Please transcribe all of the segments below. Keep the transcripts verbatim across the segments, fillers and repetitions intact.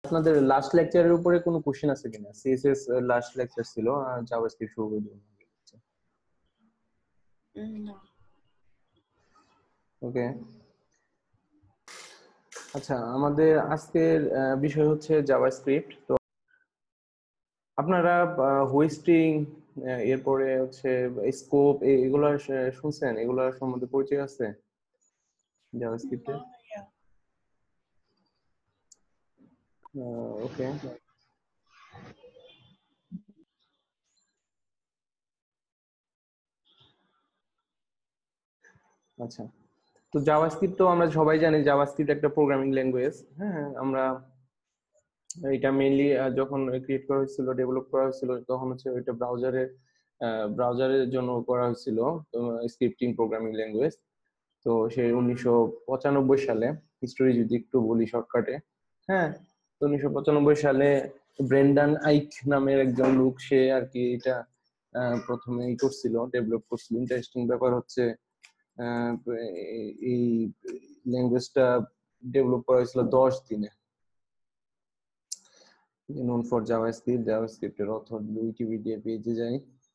আপনাদের লাস্ট লেকচারের উপরে কোনো কোশ্চেন আছে কিনা? সিএসএস লাস্ট লেকচার ছিল, জাভাস্ক্রিপ্ট শুরু করে দিলাম। না। ওকে, আচ্ছা, আমাদের আজকের বিষয় হচ্ছে জাভাস্ক্রিপ্ট। তো আপনারা হোস্টিং, এরপরে হচ্ছে স্কোপ, এগুলো শুনছেন? এগুলোর সম্বন্ধে পরিচয় আছে জাভাস্ক্রিপ্টে? ওকে, আচ্ছা। তো জাভাস্ক্রিপ্ট তো আমরা সবাই জানি, জাভাস্ক্রিপ্ট একটা প্রোগ্রামিং ল্যাঙ্গুয়েজ। হ্যাঁ, আমরা এটা মেইনলি যখন ক্রিয়েট করা হয়েছিল, ডেভেলপ করা হয়েছিল, তখন হচ্ছে ওইটা ব্রাউজারে ব্রাউজারের জন্য করা হয়েছিল, স্ক্রিপ্টিং প্রোগ্রামিং ল্যাঙ্গুয়েজ। তো সেই উনিশশো পঁচানব্বই সালে, হিস্টোরি যদি একটু বলি শর্টকাটে, হ্যাঁ, তো উনিশশো পঁচানব্বই সালে ব্রেন্ডান আইক নামের একজন লোক, সে আর কি এটা প্রথমে ই করছিল, ডেভেলপ করছিল। ইন্টারেস্টিং ব্যাপার হচ্ছে এই ল্যাঙ্গুয়েজটা ডেভেলপ করা হয়েছিল দশ দিনে। known for জাভাস্ক্রিপ্ট, জাভাস্ক্রিপ্টের অথর উইকিপিডিয়া পেজে যাই,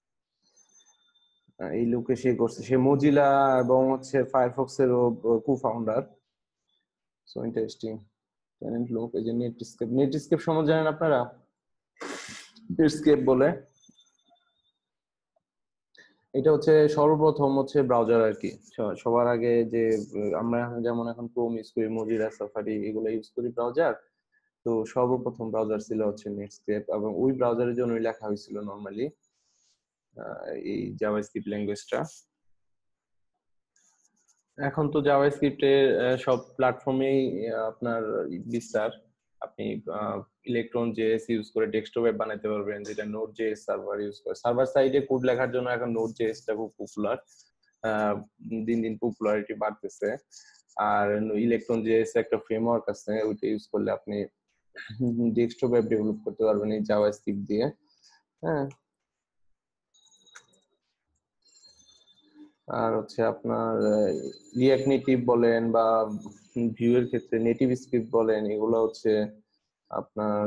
এই লোকে সে করছে, সে মজিলা এবং হচ্ছে ফায়ারফক্স এর কো-ফাউন্ডার। সো ইন্টারেস্টিং ট্যালেন্ট লোক। এই যে নেটস্কেপ, নেটস্কেপ সম্বন্ধে জানেন আপনারা? নেটস্কেপ বলে এটা হচ্ছে সর্বপ্রথম হচ্ছে ব্রাউজার আর কি। সবার আগে যে আমরা যেমন এখন ক্রোম ইউজ করি, মজিলা, সাফারি, এগুলো ইউজ করি ব্রাউজার, তো সর্বপ্রথম ব্রাউজার ছিল হচ্ছে নেটস্কেপ, এবং ওই ব্রাউজারের জন্যই লেখা হয়েছিল নরমালি এই জাভাস্ক্রিপ্ট ল্যাঙ্গুয়েজটা। এখন তো জাভাস্ক্রিপ্টের সব প্ল্যাটফর্মেই আপনার বিস্তার। আপনি ইলেকট্রন জেএস ইউজ করে ডেস্কটপ অ্যাপ বানাতে পারবেন, যেটা নোড জেএস সার্ভার ইউজ করে। সার্ভার সাইডে কোড লেখার জন্য এখন নোড জেএসটা খুব পপুলার, দিন দিন পপুলারিটি বাড়তেছে। আর ইলেকট্রন জেএস একটা ফ্রেমওয়ার্ক আছে, ওইটা ইউজ করলে আপনি ডেস্কটপ অ্যাপ ডেভেলপ করতে পারবেন এই জাভাস্ক্রিপ্ট দিয়ে। হ্যাঁ, আর হচ্ছে আপনার রিঅ্যাক্ট নেটিভ বলেন বা ভিউ এর ক্ষেত্রে নেটিভ স্ক্রিপ্ট বলেন, এগুলো হচ্ছে আপনার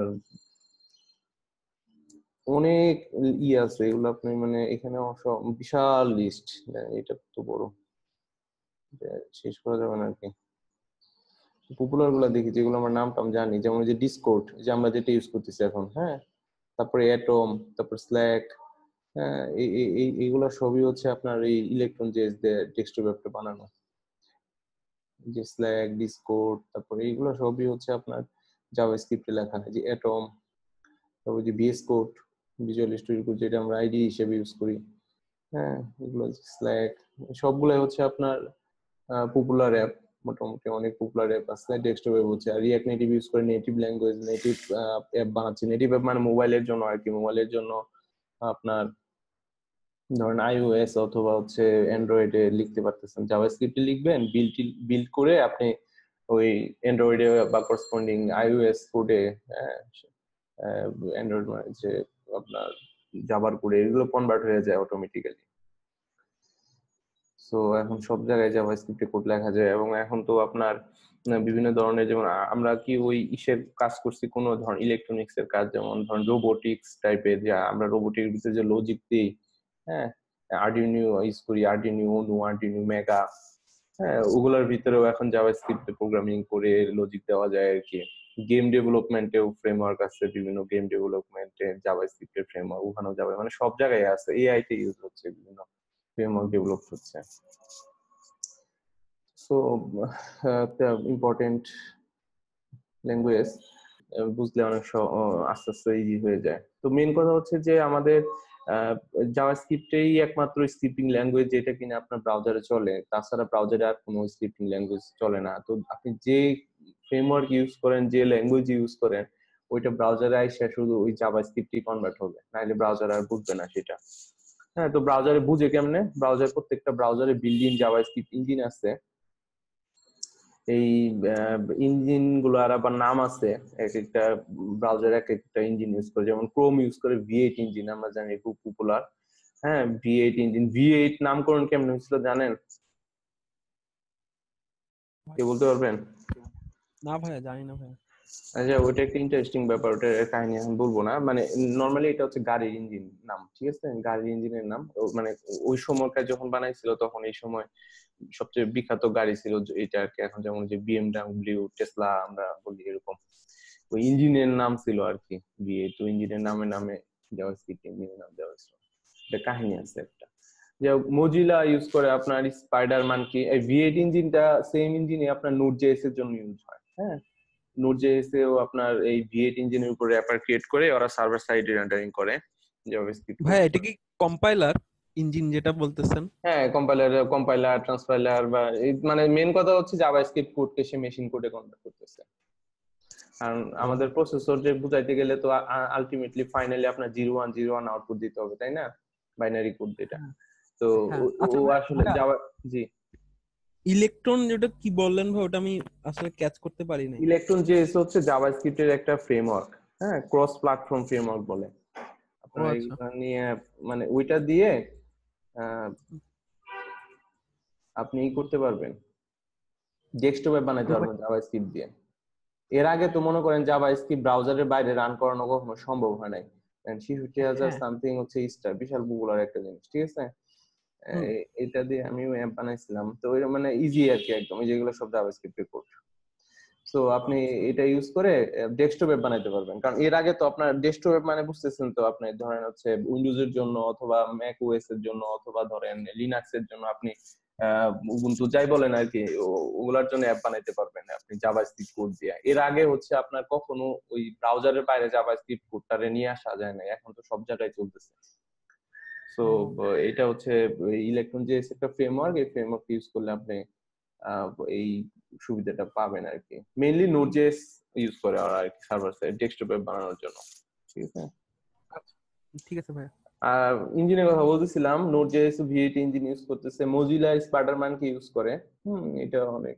অনেক ই আছে, এগুলো আপনি মানে এখানে বিশাল লিস্ট, এটা তো বড়, শেষ করা যাবে না আর কি। পপুলার গুলা দেখি, যেগুলো আমার নাম টাম জানি, যেমন যে ডিসকর্ড, যে আমরা যেটা ইউজ করতেছি এখন, হ্যাঁ, তারপরে অ্যাটম, তারপর স্ল্যাক, হ্যাঁ, এইগুলা সবই হচ্ছে আপনার এই ইলেকট্রন জেএস দিয়ে ডেস্কটপ অ্যাপটা বানানো। যে স্ল্যাক, ডিসকর্ড, তারপরে এইগুলো সবই হচ্ছে আপনার জাভাস্ক্রিপ্টে লেখা। যে অ্যাটম, তারপর যে VS Code, Visual Studio Code, যেটা আমরা আইডি হিসেবে ইউজ করি, হ্যাঁ, এগুলো স্ল্যাক, সবগুলাই হচ্ছে আপনার পপুলার অ্যাপ। মোটামুটি অনেক পপুলার অ্যাপ আছে ডেস্কটপ অ্যাপ হচ্ছে। আর রিঅ্যাক্ট নেটিভ ইউজ করে নেটিভ ল্যাঙ্গুয়েজ, নেটিভ অ্যাপ বানাচ্ছে। নেটিভ অ্যাপ মানে মোবাইলের জন্য আর কি, মোবাইলের জন্য আপনার ধরেন আইওএস অথবা হচ্ছে অ্যান্ড্রয়েডে লিখতে পারতেছেন, জাভাস্ক্রিপ্টে লিখবেন, বিল্ড বিল্ড করে আপনি ওই অ্যান্ড্রয়েডে বা করসপন্ডিং আইওএস কোডে, অ্যান্ড্রয়েড মানে যে আপনার জাভার কোডে, এগুলো কনভার্ট হয়ে যায় অটোমেটিক্যালি। সো এখন সব জায়গায় জাভাস্ক্রিপ্টে কোড লেখা যায়। এবং এখন তো আপনার বিভিন্ন ধরনের, যেমন আমরা কি ওই ইসের কাজ করছি, কোনো ধরনের ইলেকট্রনিক্স এর কাজ, যেমন ধরেন রোবোটিক্স টাইপের, যা আমরা রোবোটিক্স ভিতরে যে লজিক দিই, হ্যাঁ, আরডিনো ইউজ করি, আরডিনো উনো, আরডিনো মেগা, হ্যাঁ, ওগুলোর ভিতরেও এখন জাভাস্ক্রিপ্টে প্রোগ্রামিং করে লজিক দেওয়া যায় আর কি। গেম ডেভেলপমেন্টেও ফ্রেমওয়ার্ক আছে, বিভিন্ন গেম ডেভেলপমেন্টে জাভাস্ক্রিপ্টের ফ্রেমওয়ার্ক ওখানেও যাবে, মানে সব জায়গায় আছে। এআই তে ইউজ হচ্ছে, বিভিন্ন ফ্রেমওয়ার্ক ডেভেলপ হচ্ছে। সো একটা ইম্পর্টেন্ট ল্যাঙ্গুয়েজ, বুঝলে অনেক আস্তে আস্তে ইজি হয়ে যায়। তো মেইন কথা হচ্ছে যে আমাদের জাভাস্ক্রিপ্টেই একমাত্র স্ক্রিপ্টিং ল্যাঙ্গুয়েজ যেটা কিনা আপনার ব্রাউজারে চলে, তাছাড়া ব্রাউজারে আর কোনো স্ক্রিপ্টিং ল্যাঙ্গুয়েজ চলে না। তো আপনি যে ফ্রেমওয়ার্ক ইউজ করেন, যে ল্যাঙ্গুয়েজ ইউজ করেন, ওইটা ব্রাউজারে আইসা শুধু ওই জাভাস্ক্রিপ্টই কনভার্ট হবে, নাহলে ব্রাউজার আর বুঝবে না সেটা। হ্যাঁ, তো ব্রাউজারে বুঝে কেমনে? ব্রাউজার, প্রত্যেকটা ব্রাউজারে বিল্ড ইন জাভাস্ক্রিপ্ট ইঞ্জিন আছে। এই ইঞ্জিন গুলার আবার নাম আছে, এক একটা ব্রাউজার এক একটা ইঞ্জিন ইউজ করে। যেমন ক্রোম ইউজ করে ভি এইট ইঞ্জিন, আমরা জানি খুব পপুলার। হ্যাঁ, V eight engine. V eight নামকরণ কেমন হয়েছিল জানেন? কে বলতে পারবেন? না ভাইয়া, জানি না ভাইয়া। আচ্ছা, ওটা একটা ইন্টারেস্টিং ব্যাপার, ওটার কাহিনী আমি বলবো না, মানে নর্মালি এটা হচ্ছে গাড়ির ইঞ্জিন নাম, ঠিক আছে, গাড়ির ইঞ্জিনের নাম। ও মানে ওই সময়কার যখন বানাইছিল তখন এই সময় সবচেয়ে বিখ্যাত গাড়ি ছিল যে- এটা আর কি। এখন যেমন যে বিএমডাব্লিউ, টেসলা আমরা বলি, এরকম ওই ইঞ্জিনের নাম ছিল আর কি। বিয়ে তো ইঞ্জিনের নামে নামে জাভাস্ক্রিপ্ট ইঞ্জিনের নাম দেওয়া হয়েছিল। এটা কাহিনী আছে একটা। যে মজিলা ইউজ করে আপনার স্পাইডারম্যান কি, এই ভি এইট ইঞ্জিনটা সেম ইঞ্জিনে আপনার নোড জেএস এর জন্য ইউজ হয়। হ্যাঁ, নোড জেএস এও আপনার এই ভি এইট ইঞ্জিনের উপর র্যাপার ক্রিয়েট করে ওরা সার্ভার সাইডে রেন্ডারিং করে জাভাস্ক্রিপ্ট ভাই ইউজ এটা করে। কি কম্পাইলার ইঞ্জিন যেটা বলতেছেন? হ্যাঁ, কম্পাইলার কম্পাইলার ট্রান্সপাইলার বা এই- মানে মেন কথা হচ্ছে জাভাস্ক্রিপ্ট কোডকে সে মেশিন কোডে কনভার্ট করতেছে। কারণ ও আমাদের প্রসেসর যে বুঝাইতে গেলে তো আলটিমেটলি ফাইনালি আপনার zero one zero one output দিতে হবে, তাই না? বাইনারি কোড যেটা। হ্যাঁ তো হ্যাঁ। ও আচ্ছা ও ভাই, আসলে ভাইয়া, যাওয়া। জি। ইলেকট্রন যেটা কি বললেন ভাই, ওটা আমি আসলে ক্যাচ করতে পারি নাই। ইলেকট্রন জেএস হচ্ছে জাভাস্ক্রিপ্টের একটা ফ্রেমওয়ার্ক। হ্যাঁ, ক্রস প্ল্যাটফর্ম ফ্রেমওয়ার্ক বলে। ও আপনারা আচ্ছা। এইগুলো নিয়ে মানে ওইটা দিয়ে আহ, আপনি ই করতে পারবেন, ডেস্কটপ অ্যাপ বানাইতে প্রোভাইড। পারবেন জাভাস্ক্রিপ্ট দিয়ে। এর আগে তো মনে করেন জাভাস্ক্রিপ্ট ব্রাউজারের বাইরে রান করানো কখনো সম্ভব হয় নাই। ছেষট্টি হাজার হ্যাঁ। সামথিং হচ্ছে স্টার, বিশাল পপুলার একটা জিনিস, ঠিক আছে। হুম। এ- এটা দিয়ে আমিও অ্যাপ বানাইছিলাম, তো ওই মানে ইজি আর কি একদম, এই যেগুলো সব জাভাস্ক্রিপ্টের কোড। তো আপনি আচ্ছা। এটা ইউজ করে ডেস্কটপ অ্যাপ বানাইতে পারবেন। কারণ এর আগে তো আপনার ডেস্কটপ অ্যাপ মানে বুঝতেছেন তো, আপনি ধরেন হচ্ছে উইন্ডোজ এর জন্য অথবা ম্যাক ওএস এর জন্য অথবা ধরেন লিনাক্স এর জন্য আপনি উবুন্টু যাই বলেন আর কি, ও- ওগুলার জন্য অ্যাপ বানাইতে পারবেন আপনি জাভাস্ক্রিপ্ট কোড দিয়ে। এর আগে হচ্ছে আপনার কখনো ওই ব্রাউজারের বাইরে জাভাস্ক্রিপ্ট কোডটারে নিয়ে আসা যায় না, এখন তো সব জায়গায় চলতেছে। তো ও এটা হচ্ছে ইলেকট্রন যে একটা ফ্রেমওয়ার্ক, এই ফ্রেমওয়ার্ক ইউজ করলে আপনি আহ, এই সুবিধাটা পাবেন আর কি। মেইনলি নোড জেএস ইউজ করে ওরা আর কি সার্ভার সাইড ডেস্কটপ অ্যাপ বানানোর জন্য, ঠিক আছে। আচ্ছা, ঠিক আছে ভাই। আর ইঞ্জিনের কথা বলতেছিলাম, Node JS V eight engine use করতেছে, মজিলা স্পাইডারম্যান কে ইউজ করে। হুম, এটা অনেক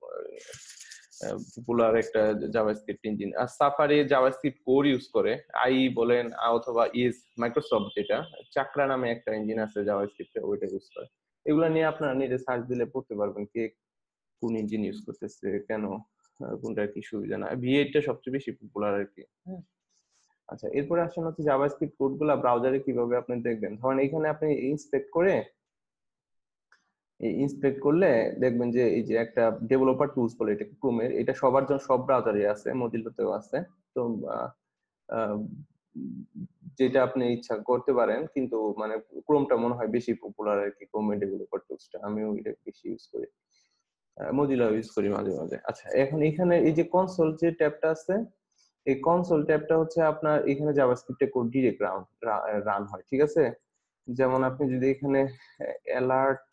পপুলার একটা জাভাস্ক্রিপ্ট ইঞ্জিন। আর সাফারি জাভাস্ক্রিপ্ট কোর ইউজ করে, আই বলেন আ- অথবা ইজ মাইক্রোসফট যেটা চাকরা নামে একটা ইঞ্জিন আছে জাভাস্ক্রিপ্টে, ওইটা ইউজ করে। এগুলো নিয়ে আপনারা নিজে সার্চ দিলে পড়তে পারবেন কে কোন ইঞ্জিন ইউজ করতেছে, কেন, আহ, কোনটার কি সুবিধা। না, ভি এইট টা সবচেয়ে বেশি পপুলার আর কি। হ্যাঁ। আচ্ছা, এরপরে আসেন হচ্ছে জাভাস্ক্রিপ্ট কোড গুলা ব্রাউজারে কিভাবে আপনি দেখবেন। ধরেন এখানে আপনি ইন্সপেক্ট করে, ইন্সপেক্ট করলে দেখবেন যে এই যে একটা ডেভেলপার টুলস বলে, এটা ক্রোমের, এটা সবার জন্য সব ব্রাউজারে আছে, মজিলাতেও আছে। তো আহ, আহ, যেটা আপনি ইচ্ছা করতে পারেন, কিন্তু মানে ক্রোমটা মনে হয় বেশি পপুলার আর কি, ক্রোমের ডেভেলপার টুলসটা আমিও এটা বেশি ইউজ করি, মজিলা ইউজ করি মাঝে মাঝে। আচ্ছা, এখন এখানে এই যে কনসোল যে ট্যাবটা আছে, এই কনসোল ট্যাবটা হচ্ছে আপনার এখানে জাভাস্ক্রিপ্টে কোড ডিরেক্ট রান রান হয়, ঠিক আছে। যেমন আপনি যদি এখানে অ্যালার্ট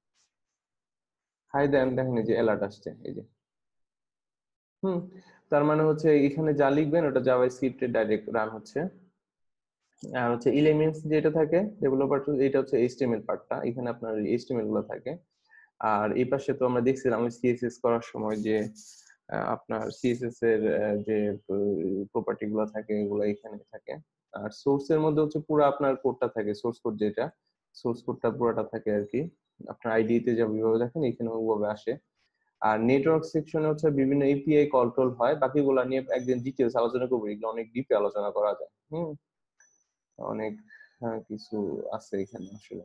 হাই দেন, দেখেন এই যে অ্যালার্ট আসছে, এই যে। হুম, তার মানে হচ্ছে এখানে যা লিখবেন ওটা জাভাস্ক্রিপ্টে ডাইরেক্ট রান হচ্ছে। আর হচ্ছে এলিমেন্টস যেটা থাকে ডেভেলপার টুল, এটা হচ্ছে এইচটিএমএল পার্টটা, এখানে আপনার এইচটিএমএল গুলো থাকে। আর এই পাশে তো আমরা দেখছিলাম ওই সিএসএস করার সময় যে আহ, আপনার সিএসএস এর আহ, যে প্রপার্টি গুলো থাকে এগুলো এখানে থাকে। আর সোর্স এর মধ্যে হচ্ছে পুরো আপনার কোডটা থাকে, সোর্স কোড যেটা, সোর্স কোডটা পুরোটা থাকে আর কি। আপনার আইডি তে যেভাবে দেখেন এখানে ওভাবে আসে। আর নেটওয়ার্ক সেকশনে হচ্ছে বিভিন্ন এপিআই কল টল হয়, বাকিগুলো নিয়ে একদিন ডিটেলস আলোচনা করবো, এগুলো অনেক ডিপে আলোচনা করা যায়। হুম, অনেক আহ, কিছু আছে এখানে আসলে।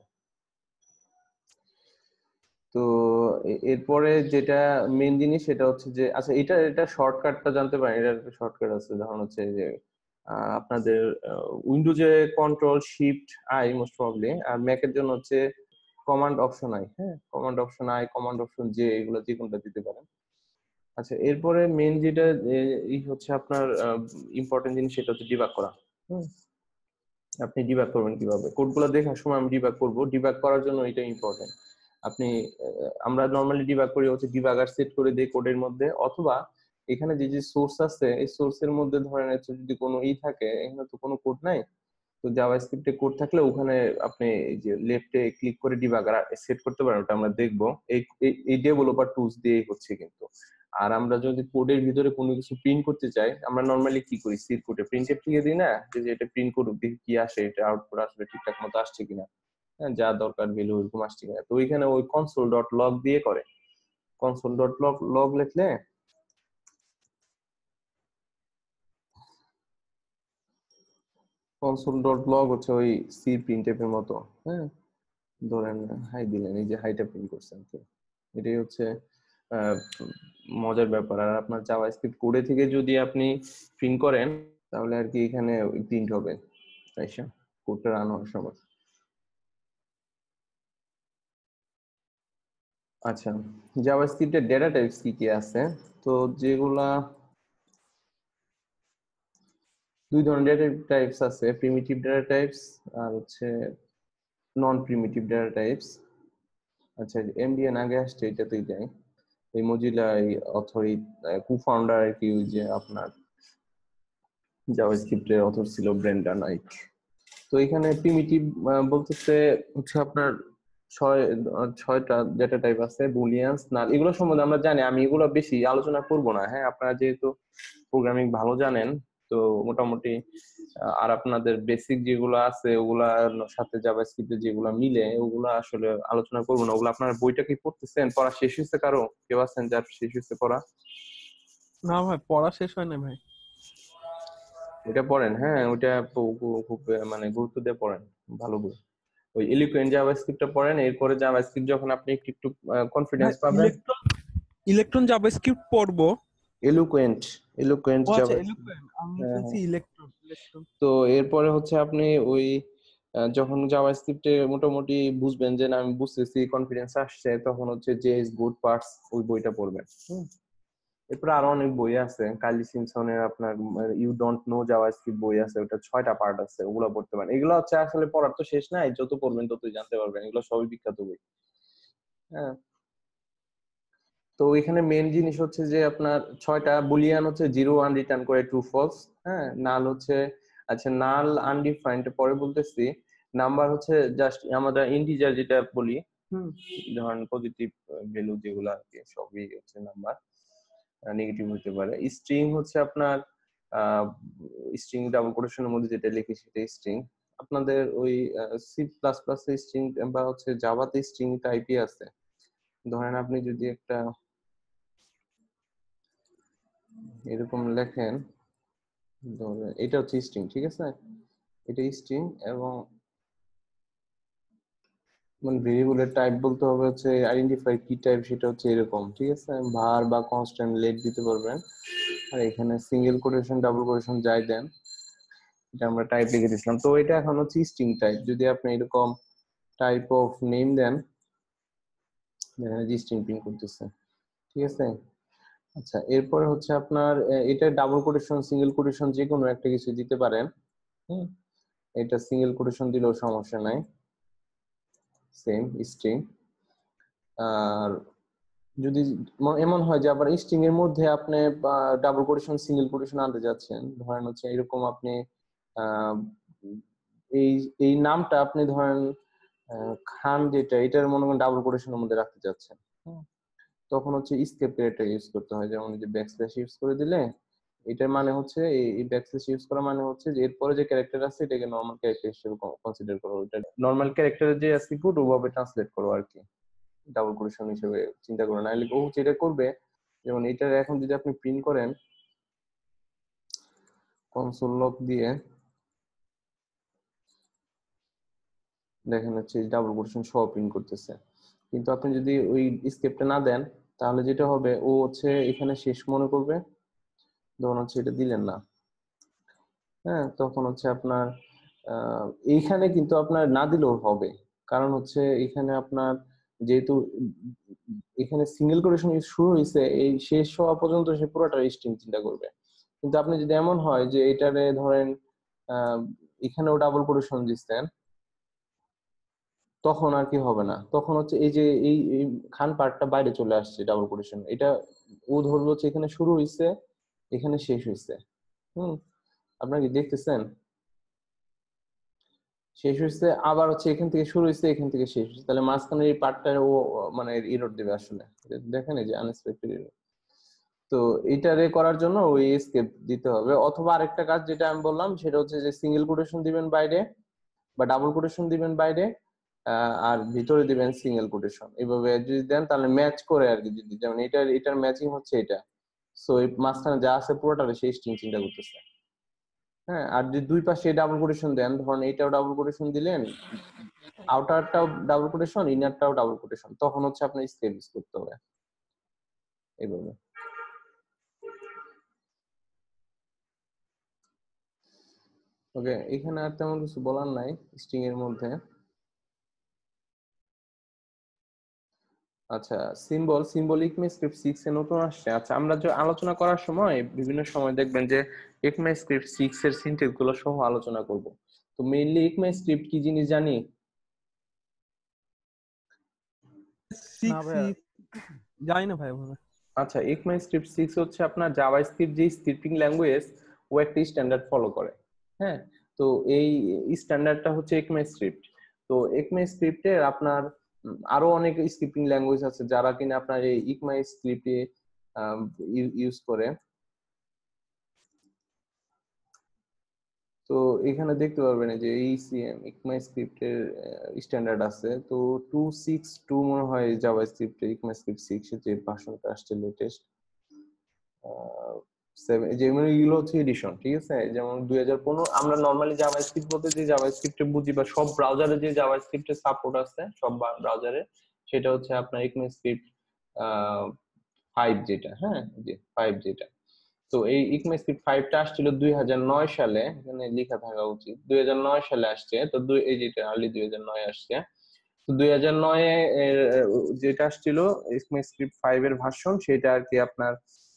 তো এ- এরপরে যেটা মেন জিনিস সেটা হচ্ছে যে, আচ্ছা এটা এটা শর্টকাটটা জানতে পারেন, এটার একটা শর্টকাট আছে। ধরুন হচ্ছে যে আহ, আপনাদের উইন্ডোজে control shift I most probably, আর ম্যাকের জন্য হচ্ছে কমান্ড অপশন আই। হ্যাঁ, command option I, command option J, এগুলো যে কোনটা দিতে পারেন। আচ্ছা, এরপরে মেন যেটা এ- এই হচ্ছে আপনার ইম্পর্টেন্ট জিনিস, সেটা হচ্ছে ডিবাগ করা। হুম, আপনি ডিবাগ করবেন কিভাবে, কোডগুলো দেখার সময় আমি ডিবাগ করব, ডিবাগ করার জন্য এটা ইম্পর্টেন্ট। আপনি আহ, আমরা নর্মালি ডিবাগ করি হচ্ছে ডিবাগার সেট করে দেই কোডের মধ্যে, অথবা এখানে যে যে সোর্স আছে এই সোর্সের মধ্যে ধরেন হচ্ছে যদি কোনো ই থাকে, এখানে তো কোনো কোড নাই, তো জাভাস্ক্রিপ্টে কোড থাকলে ওখানে আপনি এই যে লেফটে ক্লিক করে ডিবাগার সেট করতে পারেন, ওটা আমরা দেখবো এই এই- এই ডেভেলপার টুলস দিয়েই হচ্ছে কিন্তু। আর আমরা যদি কোডের ভিতরে কোনো কিছু প্রিন্ট করতে চাই, আমরা নর্মালি কি করি, সি কোডে প্রিন্টএফ লিখে দিই না, যে যে এটা প্রিন্ট করুক, দেখি কি আসে, এটা আউটপুট আসলে ঠিকঠাক মতো আসছে কিনা, হ্যাঁ, যা দরকার ভ্যালু ওরকম আসছে কিনা। তো ওইখানে ওই কনসোল ডট লগ দিয়ে করে, কনসোল ডট লগ লগ লিখলে কনসোল ডট লগ হচ্ছে ওই সি প্রিন্টএফ এর মতো। হ্যাঁ, ধরেন হাই দিলেন, এই যে হাইটা প্রিন্ট করছেন, তো এটাই হচ্ছে আহ, মজার ব্যাপার। আর আপনার জাভাস্ক্রিপ্ট কোডে থেকে যদি আপনি প্রিন্ট করেন তাহলে আর কি এখানে প্রিন্ট হবে আচ্ছা কোডটা রান হওয়ার সময়। আচ্ছা, জাভাস্ক্রিপ্টের ডেটা টাইপস কি কি আছে? তো যেগুলা দুই ধরনের ডেটা টাইপস আছে, প্রিমিটিভ ডেটা টাইপস আর হচ্ছে নন প্রিমিটিভ ডেটা টাইপস। আচ্ছা, এমডিএন আগে আসছে, এটাতেই যাই। এই মজিলা অথরি কো ফাউন্ডার আর কি, ওই যে আপনার জাভাস্ক্রিপ্টের অথর ছিল ব্রেন্ডন নাইট। তো এখানে প্রিমিটিভ বলতেছে হচ্ছে আপনার ছয় ছয়টা ডেটা টাইপ আছে, বুলিয়ান্স, নাল, এগুলো সম্বন্ধে আমরা জানি, আমি এগুলো বেশি আলোচনা করব না। হ্যাঁ, আপনারা যেহেতু প্রোগ্রামিং ভালো জানেন, তো মোটামুটি আহ, আর আপনাদের বেসিক যেগুলো আছে ওগুলার সাথে জাভাস্ক্রিপ্টে যেগুলো মিলে ওগুলা আসলে আলোচনা করবো না। ওগুলো আপনার বইটা কি পড়তেছেন? পড়া শেষ হয়েছে কারো? কেউ আছেন যার শেষ হয়েছে পড়া? না ভাই, পড়া শেষ হয় না ভাই। ওইটা পড়েন, হ্যাঁ ওইটা খুব খুব, মানে গুরুত্ব দিয়ে পড়েন, ভালো বই। ওই এলিকুয়েন্ট জাভাস্ক্রিপ্টটা পড়েন, এরপরে জাভাস্ক্রিপ্ট যখন আপনি একটু একটু ভাই কনফিডেন্স পাবেন। ইলেকট্রন ইলেকট্রন জাভাস্ক্রিপ্ট পড়বো। এলুকুয়েন্ট, এলুকুয়েন্ট ও আচ্ছা, জাভাস্ক্রিপ্ট। এলিকোয়েন্ট, আমি হ্যাঁ শুনছি হ্যাঁ। ইলেকট্রন ইলেকট্রন তো এরপরে হচ্ছে আপনি ওই আহ, যখন জাভাস্ক্রিপ্টে মোটামুটি বুঝবেন যে না আমি বুঝতেছি, কনফিডেন্স আসছে, তখন হচ্ছে জে ইজ গুড পার্টস, ওই বইটা পড়বেন। হুম। এরপরে আরো অনেক বই আছে, কাইলি সিমসনের আপনার ইউ ডোন্ট নো জাভাস্ক্রিপ্ট বই আছে, ওটা ছয়টা পার্ট আছে, ওগুলো পড়তে পারেন। এগুলো হচ্ছে আসলে পড়ার তো শেষ নাই, যত পড়বেন ততই জানতে পারবেন, এগুলো সবই বিখ্যাত বই। হ্যাঁ। তো এখানে মেন জিনিস হচ্ছে যে আপনার ছয়টা বুলিয়ান হচ্ছে জিরো ওয়ান রিটার্ন করে, ট্রু ফলস। হ্যাঁ, নাল হচ্ছে, আচ্ছা নাল আনডিফাইন্ড পরে বলতেছি। নাম্বার হচ্ছে জাস্ট আমরা ইন্টিজার যেটা বলি, হুম, ধরেন পজিটিভ ভ্যালু যেগুলো আর কি সবই হচ্ছে নাম্বার, নেগেটিভ হতে পারে। স্ট্রিং হচ্ছে আপনার স্ট্রিং ডাবল কোটেশনের মধ্যে যেটা লিখি সেটা স্ট্রিং। আপনাদের ওই সি প্লাস প্লাস স্ট্রিং বা হচ্ছে জাভাতে স্ট্রিং টাইপই আছে। ধরেন আপনি যদি একটা এরকম লেখেন, ধরেন এটা হচ্ছে স্ট্রিং, ঠিক আছে, এটা স্ট্রিং, এবং মানে ভেরিয়েবলের টাইপ বলতে হবে হচ্ছে আইডেন্টিফাই কি টাইপ, সেটা হচ্ছে এরকম, ঠিক আছে, ভার বা কনস্ট্যান্ট লেট দিতে পারবেন। আর এখানে সিঙ্গেল কোটেশন ডাবল কোটেশন যাই দেন, এটা আমরা টাইপ লিখে দিয়েছিলাম। তো এটা এখন হচ্ছে স্ট্রিং টাইপ। যদি আপনি এরকম টাইপ অফ নেম দেন, দেখেন যে স্ট্রিং প্রিন্ট করতেছে, ঠিক আছে। আচ্ছা, এরপরে হচ্ছে আপনার আহ, এটা ডাবল কোটেশন সিঙ্গেল কোটেশন যে কোনো একটা কিছু দিতে পারেন। হুম, এটা সিঙ্গেল কোটেশন দিলেও সমস্যা নাই, সেম স্ট্রিং। আর যদি ম- এমন হয় যে আবার স্ট্রিং এর মধ্যে আপনি ডাবল কোটেশন সিঙ্গেল কোটেশন আনতে যাচ্ছেন, ধরেন হচ্ছে এরকম আপনি আহ, এই এই নামটা আপনি ধরেন আহ, খান, যেটা এটার মনে করেন ডাবল কোটেশনের মধ্যে রাখতে চাচ্ছেন, হুম, তখন হচ্ছে স্কেপ ক্যারেক্টার ইউজ করতে হয়। যেমন এই যে ব্যাকস্ল্যাশ ইউজ করে দিলে, এটার মানে হচ্ছে এই ব্যাকস্ল্যাশ ইউজ করা মানে হচ্ছে যে এরপরে যে ক্যারেক্টার আছে এটাকে নর্মাল ক্যারেক্টার হিসেবে কনসিডার করো, এটা নর্মাল ক্যারেক্টারের যে আজকিউট ওভাবে ট্রান্সলেট করো আর কি, ডাবল কোটেশন হিসেবে চিন্তা করো। নাহলে ও যেটা করবে, যেমন এটার এখন যদি আপনি প্রিন্ট করেন কনসোল লক দিয়ে, দেখেন হচ্ছে ডাবল কোটেশন সহ প্রিন্ট করতেছে। কিন্তু আপনি যদি ওই স্কেপটা না দেন, তাহলে যেটা হবে ও হচ্ছে এখানে শেষ মনে করবে, যখন হচ্ছে এটা দিলেন না, হ্যাঁ, তখন হচ্ছে আপনার আহ, এইখানে কিন্তু আপনার না দিলেও হবে। কারণ হচ্ছে এখানে আপনার যেহেতু এখানে সিঙ্গেল কোটেশন শুরু হয়েছে, এই শেষ হওয়া পর্যন্ত সে পুরোটা স্ট্রিং চিন্তা করবে। কিন্তু আপনি যদি এমন হয় যে এটারে ধরেন আহ এখানেও ডাবল কোটেশন দিচ্ছেন, তখন আর কি হবে না, তখন হচ্ছে এই যে এই এই খান পার্টটা বাইরে চলে আসছে ডাবল কোটেশন, এটা ও ধরলো হচ্ছে এখানে শুরু হয়েছে, এখানে শেষ হয়েছে। হুম, আপনারা কি দেখতেছেন? শেষ হয়েছে, আবার হচ্ছে এখান থেকে শুরু হয়েছে, এখান থেকে শেষ হয়েছে, তাহলে মাঝখানে এই পার্টটা ও মানে এরর দেবে আসলে। দেখেন এই যে আনএক্সপেক্টেড এরর। তো এটারে করার জন্য ওই এসকেপ দিতে হবে, অথবা আরেকটা কাজ যেটা আমি বললাম সেটা হচ্ছে যে সিঙ্গেল কোটেশন দিবেন বাইরে বা ডাবল কোটেশন দিবেন বাইরে, আহ, আর ভিতরে দিবেন সিঙ্গেল কোটেশন। এইভাবে যদি দেন তাহলে ম্যাচ করে আর কি, যদি যেমন এটার এটার ম্যাচিং হচ্ছে এটা, সো এই মাঝখানে যা আছে পুরোটা সেই স্ট্রিং চিন্তা করতেছে। হ্যাঁ, আর যদি দুই পাশে ডাবল কোটেশন দেন, ধরুন এইটাও ডাবল কোটেশন দিলেন, আউটারটাও ডাবল কোটেশন, ইনারটাও ডাবল কোটেশন, তখন হচ্ছে আপনার স্কেপ ইউজ করতে হবে এইভাবে। ওকে, এখানে আর তেমন কিছু বলার নাই স্ট্রিং এর মধ্যে। আচ্ছা, সিম্বল সিম্বল ইকমাস্ক্রিপ্ট সিক্স এ নতুন আসছে। আচ্ছা, আমরা যে আলোচনা করার সময় বিভিন্ন সময় দেখবেন যে ইকমাস্ক্রিপ্ট সিক্স এর সিনট্যাক্স গুলো সহ আলোচনা করব। তো মেইনলি ইকমাস্ক্রিপ্ট কি জিনিস জানি? না ভাইয়া, জানি না ভাই ওভাবে। আচ্ছা, ইকমাস্ক্রিপ্ট সিক্স হচ্ছে আপনার জাভাস্ক্রিপ্ট যে স্ক্রিপ্টিং ল্যাঙ্গুয়েজ, ও একটা স্ট্যান্ডার্ড ফলো করে। হ্যাঁ, তো এই স্ট্যান্ডার্ডটা হচ্ছে ইকমাস্ক্রিপ্ট। তো ইকমাস্ক্রিপ্টের আপনার উম, আরো অনেক স্ক্রিপ্টিং ল্যাঙ্গুয়েজ আছে যারা কিনা আপনার এই ইকমাস্ক্রিপ্টে ইউজ করে। তো এখানে দেখতে পারবেন যে ইসিএম ইকমাস্ক্রিপ্ট এর স্ট্যান্ডার্ড আছে। তো টু সিক্স টু মনে হয় জাভাস্ক্রিপ্ট ইকমাস্ক্রিপ্ট সিক্স এর যে ভার্সনটা আসছে লেটেস্ট, সেভেন, যেগুলো এগুলো হচ্ছে এডিশন, ঠিক আছে? যেমন দুই হাজার পনেরো, আমরা নর্মালি জাভাস্ক্রিপ্ট বলতে যে জাভাস্ক্রিপ্টে বুঝি বা সব ব্রাউজারে যে জাভাস্ক্রিপ্টের সাপোর্ট আছে সব ব্রাউজারে, সেটা হচ্ছে আপনার ইকমাস্ক্রিপ্ট ফাইভ যেটা, হ্যাঁ, যে ফাইভ যেটা। তো এই ইকমাস্ক্রিপ্ট ফাইভটা আসছিল দুই হাজার নয় সালে, এখানে লেখা থাকা উচিত দুই হাজার নয় সালে আসছে। তো দুই এই যেটা আর্লি দুই হাজার নয় আসছে। তো দুই হাজার নয় যেটা আসছিল ইকমাস্ক্রিপ্ট ফাইভ এর ভার্সন, সেটা আর কি আপনার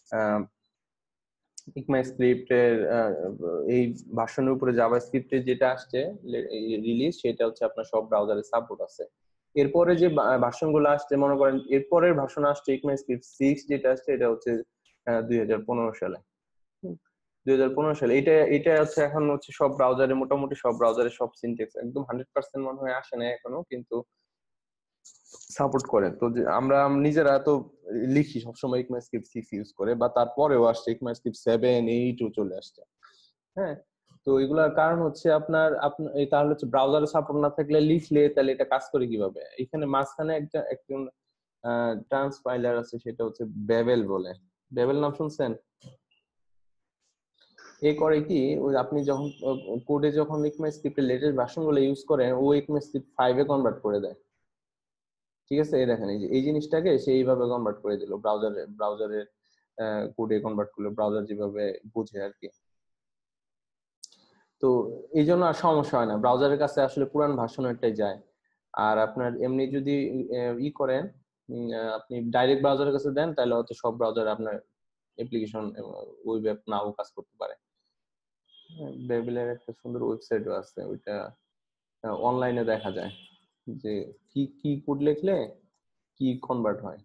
ইকমাস্ক্রিপ্টের এই ভার্সনের উপরে জাভাস্ক্রিপ্টের যেটা আসছে রিলিজ, সেটা হচ্ছে আপনার সব ব্রাউজারে সাপোর্ট আছে। এরপরে যে ভার্সন গুলো আসছে, মনে করেন এরপরের ভার্সন আসছে ইকমাস্ক্রিপ্ট সিক্স, যেটা আসছে এটা হচ্ছে দুই হাজার পনেরো সালে। দুই হাজার পনেরো সালে এটা এটা হচ্ছে এখন হচ্ছে সব ব্রাউজারে, মোটামুটি সব ব্রাউজারে সব সিনট্যাক্স একদম হান্ড্রেড পার্সেন্ট মনে হয় আসে না এখনো, কিন্তু সাপোর্ট করে। তো যে আমরা নিজেরা তো লিখি সবসময় ইকমাস্ক্রিপ্ট সিক্স ইউজ করে, বা তারপরেও আসছে ইকমাস্ক্রিপ্ট সেভেন এইটও চলে আসছে। হ্যাঁ, তো এগুলার কারণ হচ্ছে আপনার আপনার তাহলে হচ্ছে ব্রাউজারে সাপোর্ট না থাকলে লিখলে তাহলে এটা কাজ করে কিভাবে? এখানে মাঝখানে একটা একজন ট্রান্সপাইলার আছে, সেটা হচ্ছে বেবেল বলে। বেবেল নাম শুনছেন? এ করে কি, ওই আপনি যখন কোডে যখন ইকমাস্ক্রিপ্টের লেটেস্ট ভার্সন গুলো ইউজ করেন, ও ইকমাস্ক্রিপ্ট ফাইভ এ কনভার্ট করে দেয়। ঠিক আছে, এই দেখেন এই যে এই জিনিসটাকে সে এইভাবে কনভার্ট করে দিল ব্রাউজারে, ব্রাউজারের কোডে কনভার্ট করলো, ব্রাউজার যেভাবে বুঝে আর কি। তো এই জন্য আর সমস্যা হয় না, ব্রাউজারের কাছে আসলে পুরান ভার্সনেরটাই যায়। আর আপনার এমনি যদি ই করেন, আপনি ডাইরেক্ট ব্রাউজারের কাছে দেন, তাহলে হয়তো সব ব্রাউজারে আপনার অ্যাপ্লিকেশন ওয়েব অ্যাপ নাও কাজ করতে পারে। বেবেলের একটা সুন্দর ওয়েবসাইটও আছে, ওইটা অনলাইনে দেখা যায় যে কি কি কোড লিখলে কি কনভার্ট হয়।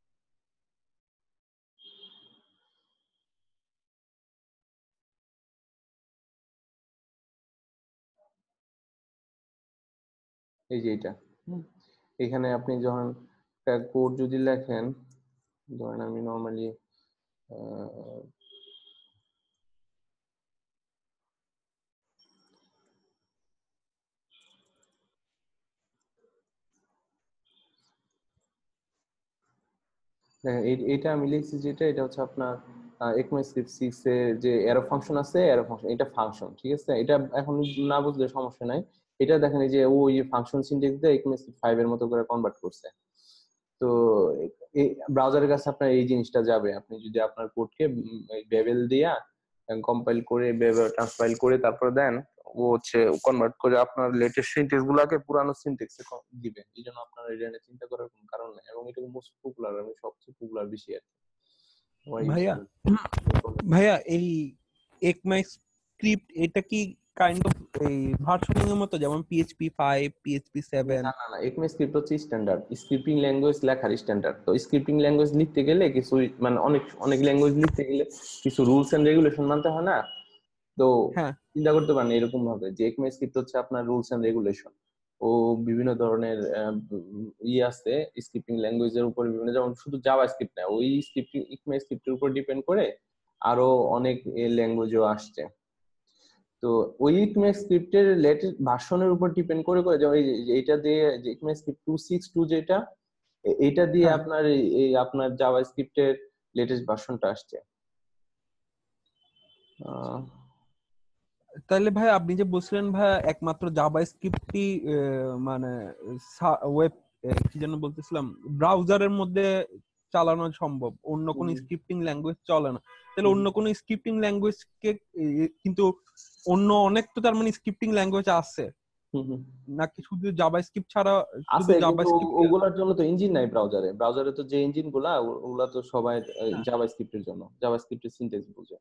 এই যে এটা, এখানে আপনি যখন কোড যদি লেখেন, ধরেন আমি নর্মালি দেখেন এটা আমি লিখছি যেটা, এটা হচ্ছে আপনার ইকমাস্ক্রিপ্ট সিক্স এর যে অ্যারো ফাংশন আছে, অ্যারো ফাংশন এটা ফাংশন, ঠিক আছে? এটা এখন না বুঝলে সমস্যা নাই। এটা দেখেন এই যে ও এই ফাংশন সিনট্যাক্স দিয়ে ইকমাস্ক্রিপ্ট ফাইভ এর মতো করে কনভার্ট করছে। তো এই ব্রাউজারের কাছে আপনার এই জিনিসটা যাবে, আপনি যদি আপনার কোডকে বেবেল দিয়া কম্পাইল করে বেবেল ট্রান্সপাইল করে তারপর দেন, ও হচ্ছে কনভার্ট করে আপনার লেটেস্ট সিনট্যাক্স গুলাকে পুরানো সিনট্যাক্সে দিবে। এই জন্য আপনার এটা নিয়ে চিন্তা করার কোনো কারণ নেই, এবং এটা মোস্ট পপুলার, আমি সবচেয়ে পপুলার বেশি আর কি। ভাইয়া ভাইয়া এই ইকমাস্ক্রিপ্ট এটা কি কাইন্ড অফ এই ভার্সনিং এর মতো, যেমন পিএইচপি ফাইভ, পিএইচপি সেভেন? না না না, ইকমাস্ক্রিপ্ট হচ্ছে স্ট্যান্ডার্ড স্ক্রিপ্টিং ল্যাঙ্গুয়েজ লেখার স্ট্যান্ডার্ড। তো স্ক্রিপ্টিং ল্যাঙ্গুয়েজ লিখতে গেলে কিছু, মানে অনেক অনেক ল্যাঙ্গুয়েজ লিখতে গেলে কিছু রুলস এন্ড রেগুলেশন মানতে হয় না? তো হ্যাঁ, চিন্তা করতে পারেন এরকম ভাবে যে ইকমাস্ক্রিপ্ট হচ্ছে আপনার রুলস এন্ড রেগুলেশন। ও বিভিন্ন ধরনের ই আছে স্ক্রিপ্টিং ল্যাঙ্গুয়েজের উপর, বিভিন্ন, যেমন শুধু জাভাস্ক্রিপ্ট না, ওই স্ক্রিপ্টিং ইকমাস্ক্রিপ্টের উপর ডিপেন্ড করে আরো অনেক ল্যাঙ্গুয়েজও আসছে। তো ওই ইকমাস্ক্রিপ্টের লেটেস্ট ভার্সনের উপর ডিপেন্ড করে করে, যেমন এইটা দিয়ে যে ইকমাস্ক্রিপ্ট টু সিক্স টু যেটা, এইটা দিয়ে হ্যাঁ, আপনার এই আপনার জাভাস্ক্রিপ্টের লেটেস্ট ভার্সনটা আসছে। তাহলে ভাই আপনি যে বলছিলেন ভাই একমাত্র জাভাস্ক্রিপ্টই মানে ওয়েব কি যেন বলতেছিলাম ব্রাউজারের মধ্যে চালানো সম্ভব, অন্য কোন স্ক্রিপ্টিং ল্যাঙ্গুয়েজ চলে না। তাহলে অন্য কোন স্ক্রিপ্টিং ল্যাঙ্গুয়েজ কে কিন্তু অন্য অনেক তো তার মানে স্ক্রিপ্টিং ল্যাঙ্গুয়েজ আছে নাকি শুধু জাভাস্ক্রিপ্ট ছাড়া শুধু আছে, কিন্তু জাভাস্ক্রিপ্ট? ওগুলোর জন্য তো ইঞ্জিন নাই ব্রাউজারে। ব্রাউজারে তো যে ইঞ্জিন গুলা ওগুলা তো সবাই জাভাস্ক্রিপ্টের জন্য, জাভাস্ক্রিপ্টের সিনট্যাক্স বুঝে,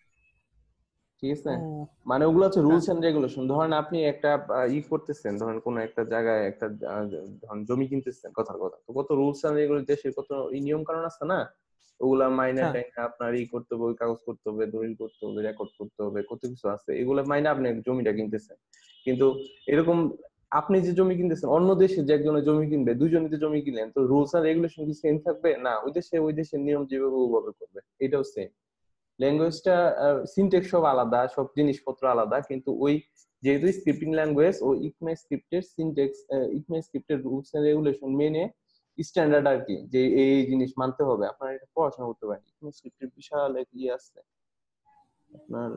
ঠিক আছে? মানে ওগুলো হচ্ছে রুলস এন্ড রেগুলেশন। ধরেন আপনি একটা ই করতেছেন, ধরেন কোন একটা জায়গায় একটা ধরেন জমি কিনতেছেন, কথার কথা, তো কত রুলস এন্ড রেগুলেশন, দেশের কত নিয়ম কানুন আছে না, ওগুলা মাইনে টাইনে আপনার ই করতে হবে, কাগজ করতে হবে, দলিল করতে হবে, রেকর্ড করতে হবে, কত কিছু আছে, এগুলা মাইনে আপনি জমিটা কিনতেছেন। কিন্তু এরকম আপনি যে জমি কিনতেছেন, অন্য দেশে যে একজনের জমি কিনবে, দুইজনে জমি কিনলেন, তো রুলস এন্ড রেগুলেশন কি সেম থাকবে? না, ওই দেশে ওই দেশের নিয়ম যেভাবে ওইভাবে করবে, এটাও সেম। ল্যাঙ্গুয়েজটা সিনট্যাক্স সব আলাদা, সব জিনিসপত্র আলাদা, কিন্তু ওই যেহেতু স্ক্রিপ্টিং ল্যাঙ্গুয়েজ, ও ইকমা স্ক্রিপ্টের সিনট্যাক্স, ইকমা স্ক্রিপ্টের রুলস এন্ড রেগুলেশন মেনে স্ট্যান্ডার্ড আর কি, যে এই জিনিস মানতে হবে, আপনারা এটা পড়াশোনা করতে পারেন। ইকমা স্ক্রিপ্টের বিশাল এক ইয়ে আছে আপনার,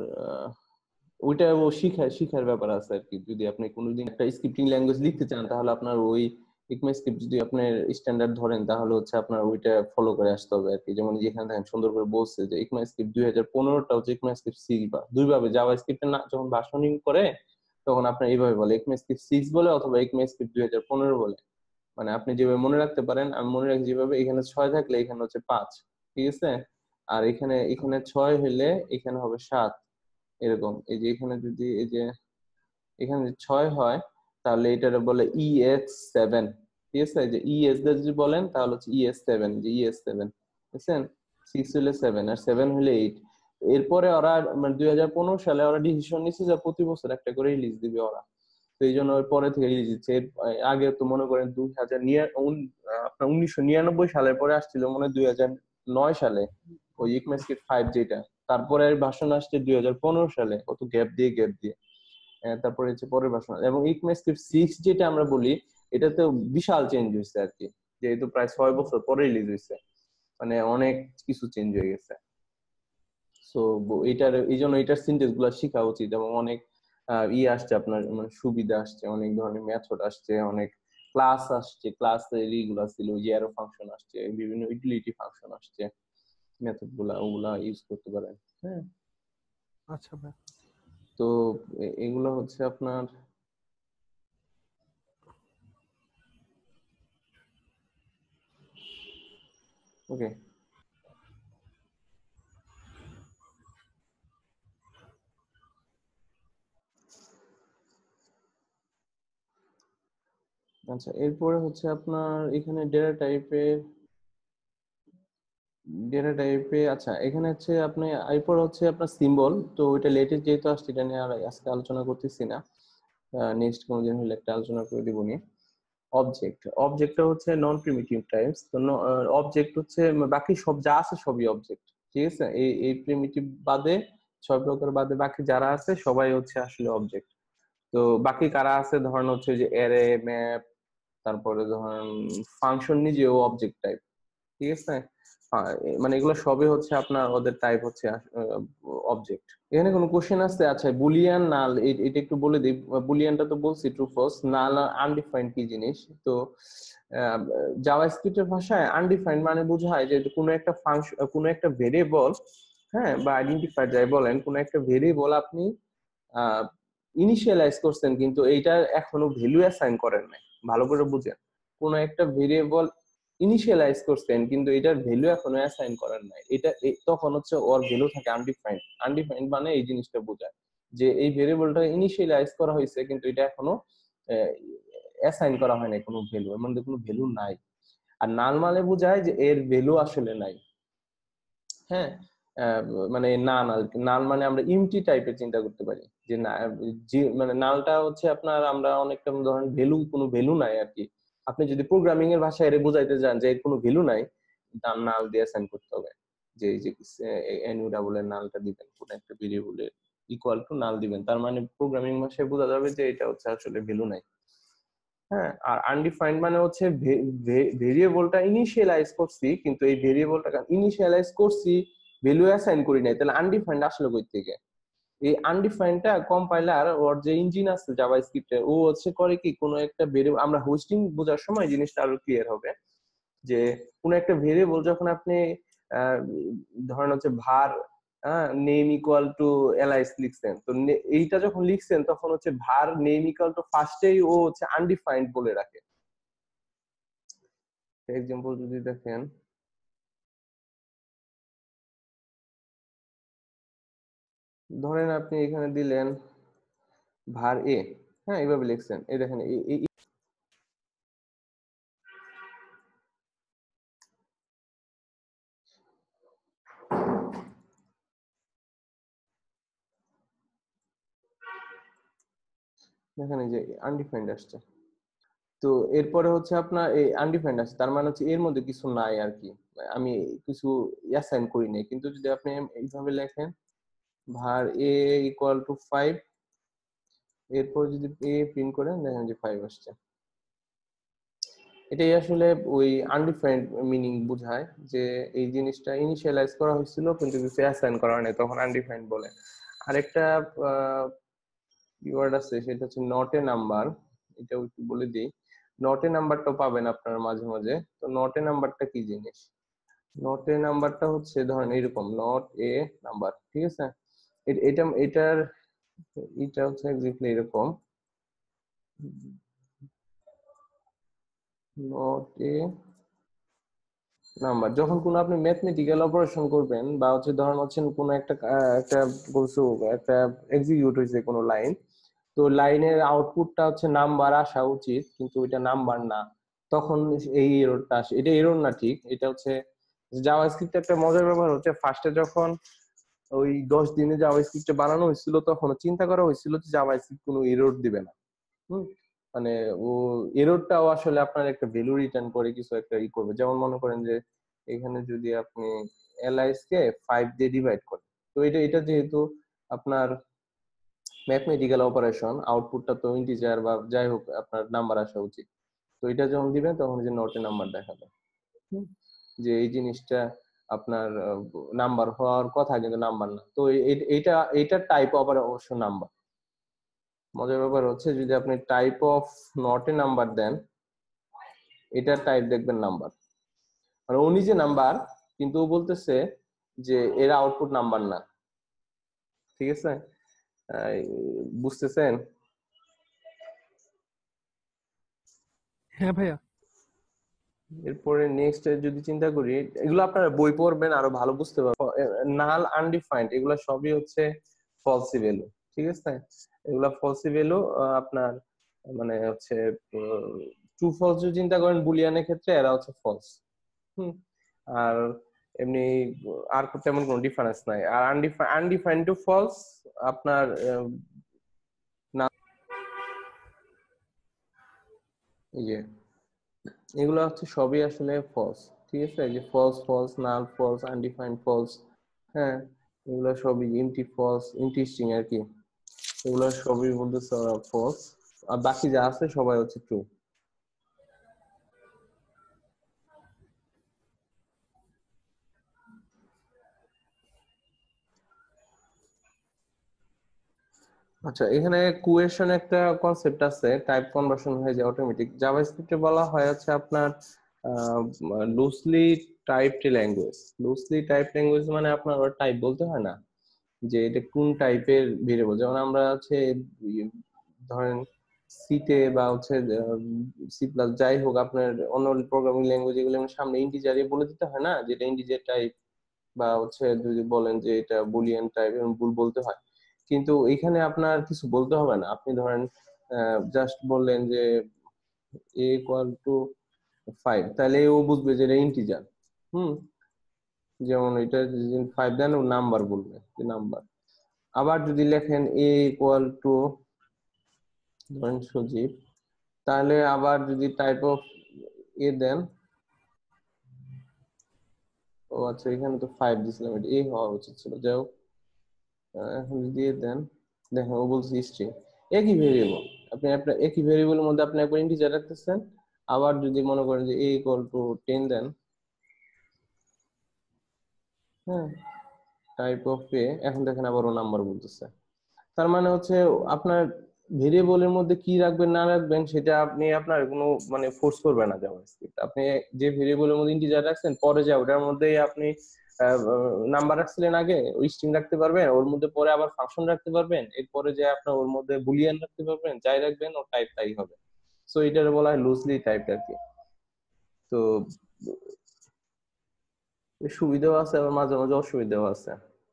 ওইটা ও শিখার শিখার ব্যাপার আছে আর কি। যদি আপনি কোনোদিন একটা স্ক্রিপ্টিং ল্যাঙ্গুয়েজ লিখতে চান, তাহলে আপনার ওই ইকমা স্ক্রিপ্ট যদি আপনার স্ট্যান্ডার্ড ধরেন, তাহলে হচ্ছে আপনার ওইটা ফলো করে আসতে হবে আর কি। যেমন যেখানে দেখেন সুন্দর করে বলছে যে ইকমা স্ক্রিপ্ট দুই হাজার পনেরোটা হচ্ছে ইকমা স্ক্রিপ্ট সিক্স, বা দুইভাবে জাভা স্ক্রিপ্টের না যখন ভার্সনিং করে তখন আপনার এইভাবে বলে, ইকমা স্ক্রিপ্ট সিক্স বলে অথবা ইকমা স্ক্রিপ্ট দুই হাজার পনেরো বলে। মানে আপনি যেভাবে মনে রাখতে পারেন, আমি মনে রাখি যেভাবে, এখানে ছয় থাকলে এখানে হচ্ছে পাঁচ, ঠিক আছে? আর এখানে এখানে ছয় হলে এখানে হবে সাত, এরকম। এই যে এখানে যদি এই যে এখানে ছয় হয়, তাহলে এটারে বলে ইএক্স সেভেন, ঠিক আছে? যে ইএস যদি বলেন তাহলে হচ্ছে ইএস সেভেন, যে ইএস সেভেন, বুঝছেন? সিক্স হলে সেভেন, আর সেভেন হলে এইট। এরপরে ওরা মানে দুই হাজার পনেরো সালে ওরা ডিসিশন নিচ্ছে যে প্রতি বছর একটা করে রিলিজ দিবে ওরা, তো এই জন্য ওই পরে থেকে রিলিজ দিচ্ছে। আগে তো মনে করেন দুই হাজার আপনার উনিশশো নিরানব্বই সালের পরে আসছিল মনে হয় দুই হাজার নয় সালে ওই ইকমা স্ক্রিপ্ট ফাইভ, যেটা তারপরে ভার্সন আসছে দুই হাজার পনেরো সালে, কত গ্যাপ দিয়ে গ্যাপ দিয়ে তারপরে হচ্ছে পরের ভার্সন। এবং ইকমা স্ক্রিপ্ট সিক্স যেটা আমরা বলি, এটাতে বিশাল চেঞ্জ হয়েছে আর কি, যেহেতু প্রায় ছয় বছর পরে রিলিজ হয়েছে, মানে অনেক কিছু চেঞ্জ হয়ে গেছে। সো এটার এই জন্য এটার সিনট্যাক্স গুলো শেখা উচিত, এবং অনেক ই আসছে আপনার, মানে সুবিধা আসছে, অনেক ধরনের মেথড আসছে, অনেক ক্লাস আসছে, ক্লাসের ইগুলা ছিল, অ্যারো ফাংশন আসছে, বিভিন্ন ইউটিলিটি ফাংশন আসছে, মেথড গুলা ওগুলা ইউজ করতে পারেন। হ্যাঁ, আচ্ছা ভাই। তো এগুলো হচ্ছে আপনার ওকে। আচ্ছা, এরপরে হচ্ছে আপনার এখানে ডেটা টাইপের ডেটা টাইপে আচ্ছা, এখানে হচ্ছে আপনি এরপর হচ্ছে আপনার সিম্বল। তো ওইটা লেটেস্ট যেহেতু আসছে, এটা নিয়ে আর আজকে আলোচনা করতেছি না, নেক্সট কোনদিন হলে একটা আলোচনা করে দিব নি। অবজেক্ট, অবজেক্টটা হচ্ছে নন প্রিমিটিভ টাইপস। তো অবজেক্ট হচ্ছে বাকি সব যা আছে সবই অবজেক্ট, ঠিক আছে? এই এই প্রিমিটিভ বাদে, ছয় প্রকার বাদে বাকি যারা আছে সবাই হচ্ছে আসলে অবজেক্ট। তো বাকি কারা আছে, ধরেন হচ্ছে যে অ্যারে, ম্যাপ, তারপরে ধরেন ফাংশন নিজেও অবজেক্ট টাইপ, ঠিক আছে? মানে এগুলো সবই হচ্ছে আপনার ওদের টাইপ হচ্ছে অবজেক্ট। এখানে কোনো কোশ্চেন আছে? আচ্ছা, বুলিয়ান নাল এটা একটু বলে দিই। বুলিয়ানটা তো বলছি ট্রু ফলস, নাল আনডিফাইন্ড কি জিনিস। তো জাভাস্ক্রিপ্টের ভাষায় আনডিফাইন্ড মানে বোঝায় যে কোনো একটা ফাংশন, কোনো একটা ভেরিয়েবল, হ্যাঁ, বা আইডেন্টিফায়ার যাই বলেন, কোনো একটা ভেরিয়েবল আপনি ইনিশিয়ালাইজ করছেন, কিন্তু এইটার এখনো ভ্যালু অ্যাসাইন করেন নাই। ভালো করে বুঝেন, কোনো একটা ভেরিয়েবল ইনিশিয়ালাইজ করছেন কিন্তু এটার ভ্যালু এখনো অ্যাসাইন করেন নাই, এটা তখন হচ্ছে ওর ভ্যালু থাকে আনডিফাইন্ড। আনডিফাইন্ড মানে এই জিনিসটা বোঝায় যে এই ভেরিয়েবলটা ইনিশিয়ালাইজ করা হয়েছে কিন্তু এটা এখনো অ্যাসাইন করা হয় নাই কোনো ভ্যালু, এর মধ্যে কোনো ভ্যালু নাই। আর নাল মানে বোঝায় যে এর ভ্যালু আসলে নাই। হ্যাঁ, মানে না নাল নাল মানে আমরা ইমটি টাইপের চিন্তা করতে পারি, যে না মানে নালটা হচ্ছে আপনার, আমরা অনেকটা ধরেন ভ্যালু, কোনো ভ্যালু নাই আর কি। আপনি যদি প্রোগ্রামিং এর ভাষায় এর বোঝাইতে যান যে এর কোনো ভ্যালু নাই, তার নাল দিয়ে অ্যাসাইন করতে হবে। যে এই যে এনইউ ডাবল এর নালটা দিবেন, কোন একটা ভেরিয়েবলের ইকুয়াল টু নাল দিবেন, তার মানে প্রোগ্রামিং ভাষায় বোঝা যাবে যে এটা হচ্ছে আসলে ভ্যালু নাই। হ্যাঁ, আর আনডিফাইন্ড মানে হচ্ছে ভেরিয়েবলটা ইনিশিয়ালাইজ করছি কিন্তু এই ভেরিয়েবলটা ইনিশিয়ালাইজ করছি, ভ্যালু অ্যাসাইন করি নাই, তাহলে আনডিফাইন্ড আসলে কই থেকে? এই আনডিফাইন্ডটা কম্পাইলার ওর যে ইঞ্জিন আছে জাভাস্ক্রিপ্টের ও হচ্ছে করে কি কোনো একটা ভেরিয়েবল, আমরা হোস্টিং বোঝার সময় জিনিসটা আরো ক্লিয়ার হবে, যে কোনো একটা ভেরিয়েবল যখন আপনি ধরেন হচ্ছে var name equal to Alice লিখছেন, তো এইটা যখন লিখছেন তখন হচ্ছে var নেম ইকুয়াল টু ফার্স্টেই ও হচ্ছে আনডিফাইন্ড বলে রাখে। এক্সাম্পল যদি দেখেন, ধরেন আপনি এখানে দিলেন var a, হ্যাঁ এইভাবে লিখছেন, এই দেখেন এই দেখেন এই যে আনডিফাইন্ড আসছে। তো এরপরে হচ্ছে আপনার এই আনডিফাইন্ড আছে, তার মানে হচ্ছে এর মধ্যে কিছু নাই আর কি, আমি কিছু অ্যাসাইন করি নাই। কিন্তু যদি আপনি এইভাবে লেখেন var a equal to five, এরপর যদি a প্রিন্ট করেন দেখেন যে ফাইভ আসছে। এটাই আসলে ওই আনডিফাইন্ড মিনিং বোঝায়, যে এই জিনিসটা ইনিশিয়ালাইজ করা হয়েছিল কিন্তু কিছু অ্যাসাইন করা হয়নি, তখন আনডিফাইন্ড বলে। আরেকটা কিওয়ার্ড আছে সেটা হচ্ছে নট এ নাম্বার, এটাও একটু বলে দিই। নট এ নাম্বারটা পাবেন আপনারা মাঝে মাঝে। তো নট এ নাম্বারটা কি জিনিস? নট এ নাম্বারটা হচ্ছে ধরেন এরকম নট এ নাম্বার, ঠিক আছে? এটা এটার এটা হচ্ছে এক্স্যাক্টলি এরকম নট এ নাম্বার। যখন কোনো আপনি ম্যাথমেটিক্যাল অপারেশন করবেন বা হচ্ছে ধরেন হচ্ছে কোনো একটা একটা কিছু একটা এক্সিকিউট হয়েছে কোনো লাইন, তো লাইনের আউটপুটটা হচ্ছে নাম্বার আসা উচিত কিন্তু এটা নাম্বার না, তখন এই এররটা আসে। এটা এরর না ঠিক, এটা হচ্ছে জাভাস্ক্রিপ্ট একটা মজার ব্যাপার হচ্ছে ফার্স্টে যখন ওই দশ দিনে জাভাস্ক্রিপ্টটা বানানো হয়েছিল তখন চিন্তা করা হয়েছিল যে জাভাস্ক্রিপ্ট কোনো এরর দিবে না। হুম, মানে ও এররটাও আসলে আপনার একটা ভ্যালু রিটার্ন করে কিছু একটা ই করবে। যেমন মনে করেন যে এখানে যদি আপনি এলআইএস কে ফাইভ দিয়ে ডিভাইড করেন, তো এটা এটা যেহেতু আপনার ম্যাথমেটিক্যাল অপারেশন, আউটপুটটা তো ইন্টিজার বা যাই হোক আপনার নাম্বার আসা উচিত। তো এটা যখন দিবেন তখন যে নটে নাম্বার দেখাবে, যে এই জিনিসটা আপনার নাম্বার হওয়ার কথা কিন্তু নাম্বার না। তো এইটা এইটা টাইপ আবার অবশ্য নাম্বার। মজার ব্যাপার হচ্ছে যদি আপনি type of not a number দেন, এটা টাইপ দেখবেন নাম্বার, মানে ও নিজে নাম্বার কিন্তু ও বলতেছে যে এর আউটপুট নাম্বার না। ঠিক আছে, বুঝতেছেন? হ্যাঁ ভাইয়া। এরপরে নেক্সট যদি চিন্তা করি, এগুলো আপনারা বই পড়বেন আরো ভালো বুঝতে পারবেন। নাল আনডিফাইন্ড এগুলো সবই হচ্ছে ফলসি ভ্যালু, ঠিক আছে? এগুলা ফলসি ভ্যালু আপনার মানে হচ্ছে ট্রু ফলস যদি চিন্তা করেন বুলিয়ানের ক্ষেত্রে এরা হচ্ছে ফলস। হুম, আর এমনি আর তেমন কোনো ডিফারেন্স নাই। আর আনডিফাইন্ড আনডিফাইন্ড টু ফলস আপনার না, এই যে এগুলো হচ্ছে সবই আসলে ফলস, ঠিক আছে? এই যে false false null false undefined false, হ্যাঁ এগুলো সবই এমটি ফলস এমটি স্ট্রিং আর কি, এগুলো সবই বলতেছে ফলস, আর বাকি যা আছে সবাই হচ্ছে ট্রু। আচ্ছা, এখানে কোয়েশন একটা কনসেপ্ট আছে, টাইপ কনভার্সন হয়ে যায় অটোমেটিক। জাভাস্ক্রিপ্টে বলা হয় আছে আপনার loosely typed language. Loosely typed language মানে আপনার টাইপ বলতে হয় না, যে এটা কোন টাইপের ভেরিয়েবল। যেমন আমরা হচ্ছে ধরেন সিতে বা হচ্ছে সি প্লাস যাই হোক আপনার অন্য প্রোগ্রামিং ল্যাঙ্গুয়েজ, এগুলো সামনে ইন্টিজারে বলে দিতে হয় না, যেটা ইন্টিজার টাইপ, বা হচ্ছে যদি বলেন যে এটা বুলিয়ান টাইপ এবং বুল বলতে হয়। কিন্তু এখানে আপনার কিছু বলতে হবে না, আপনি ধরেন জাস্ট বললেন যে এ ইকুয়াল টু ফাইভ, তাহলে ও বুঝবে যে এটা ইন্টিজার। হুম, যেমন এটা ফাইভ দেন ও নাম্বার বলবে যে নাম্বার। আবার যদি লেখেন এ ইকুয়াল টু ধরেন সজীব, তাহলে আবার যদি টাইপ অফ এ দেন, ও আচ্ছা এখানে তো ফাইভ দিছিলাম, এটা এ হওয়া উচিত ছিল, যাই হোক এখন যদি এ দেন দেখেন ও বলছে স্ট্রিং, একই ভেরিয়েবল। আপনি আপনার একই ভেরিয়েবলের মধ্যে আপনি একবার ইন্টিজার রাখতেছেন, আবার যদি মনে করেন যে এ ইকুয়াল টু টেন দেন, হ্যাঁ টাইপ অফ এ, এখন দেখেন আবার ও নাম্বার বলতেছে। তার মানে হচ্ছে আপনার ভেরিয়েবলের মধ্যে কি রাখবেন না রাখবেন সেটা আপনি আপনার কোনো মানে ফোর্স করবে না জাভাস্ক্রিপ্ট। আপনি যে ভেরিয়েবলের মধ্যে ইন্টিজার রাখছেন পরে যা ওটার মধ্যেই আপনি নাম্বার রাখছিলেন আগে ওই স্ট্রিং রাখতে পারবেন, ওর মধ্যে পরে আবার ফাংশন রাখতে পারবেন, এরপরে যে আপনার ওর মধ্যে বুলিয়ান রাখতে পারবেন, যাই রাখবেন ওর টাইপ তাই হবে। সো এটার বলা হয় লুজলি টাইপ আর কি। তো সুবিধাও আছে আবার মাঝে মাঝে অসুবিধাও আছে।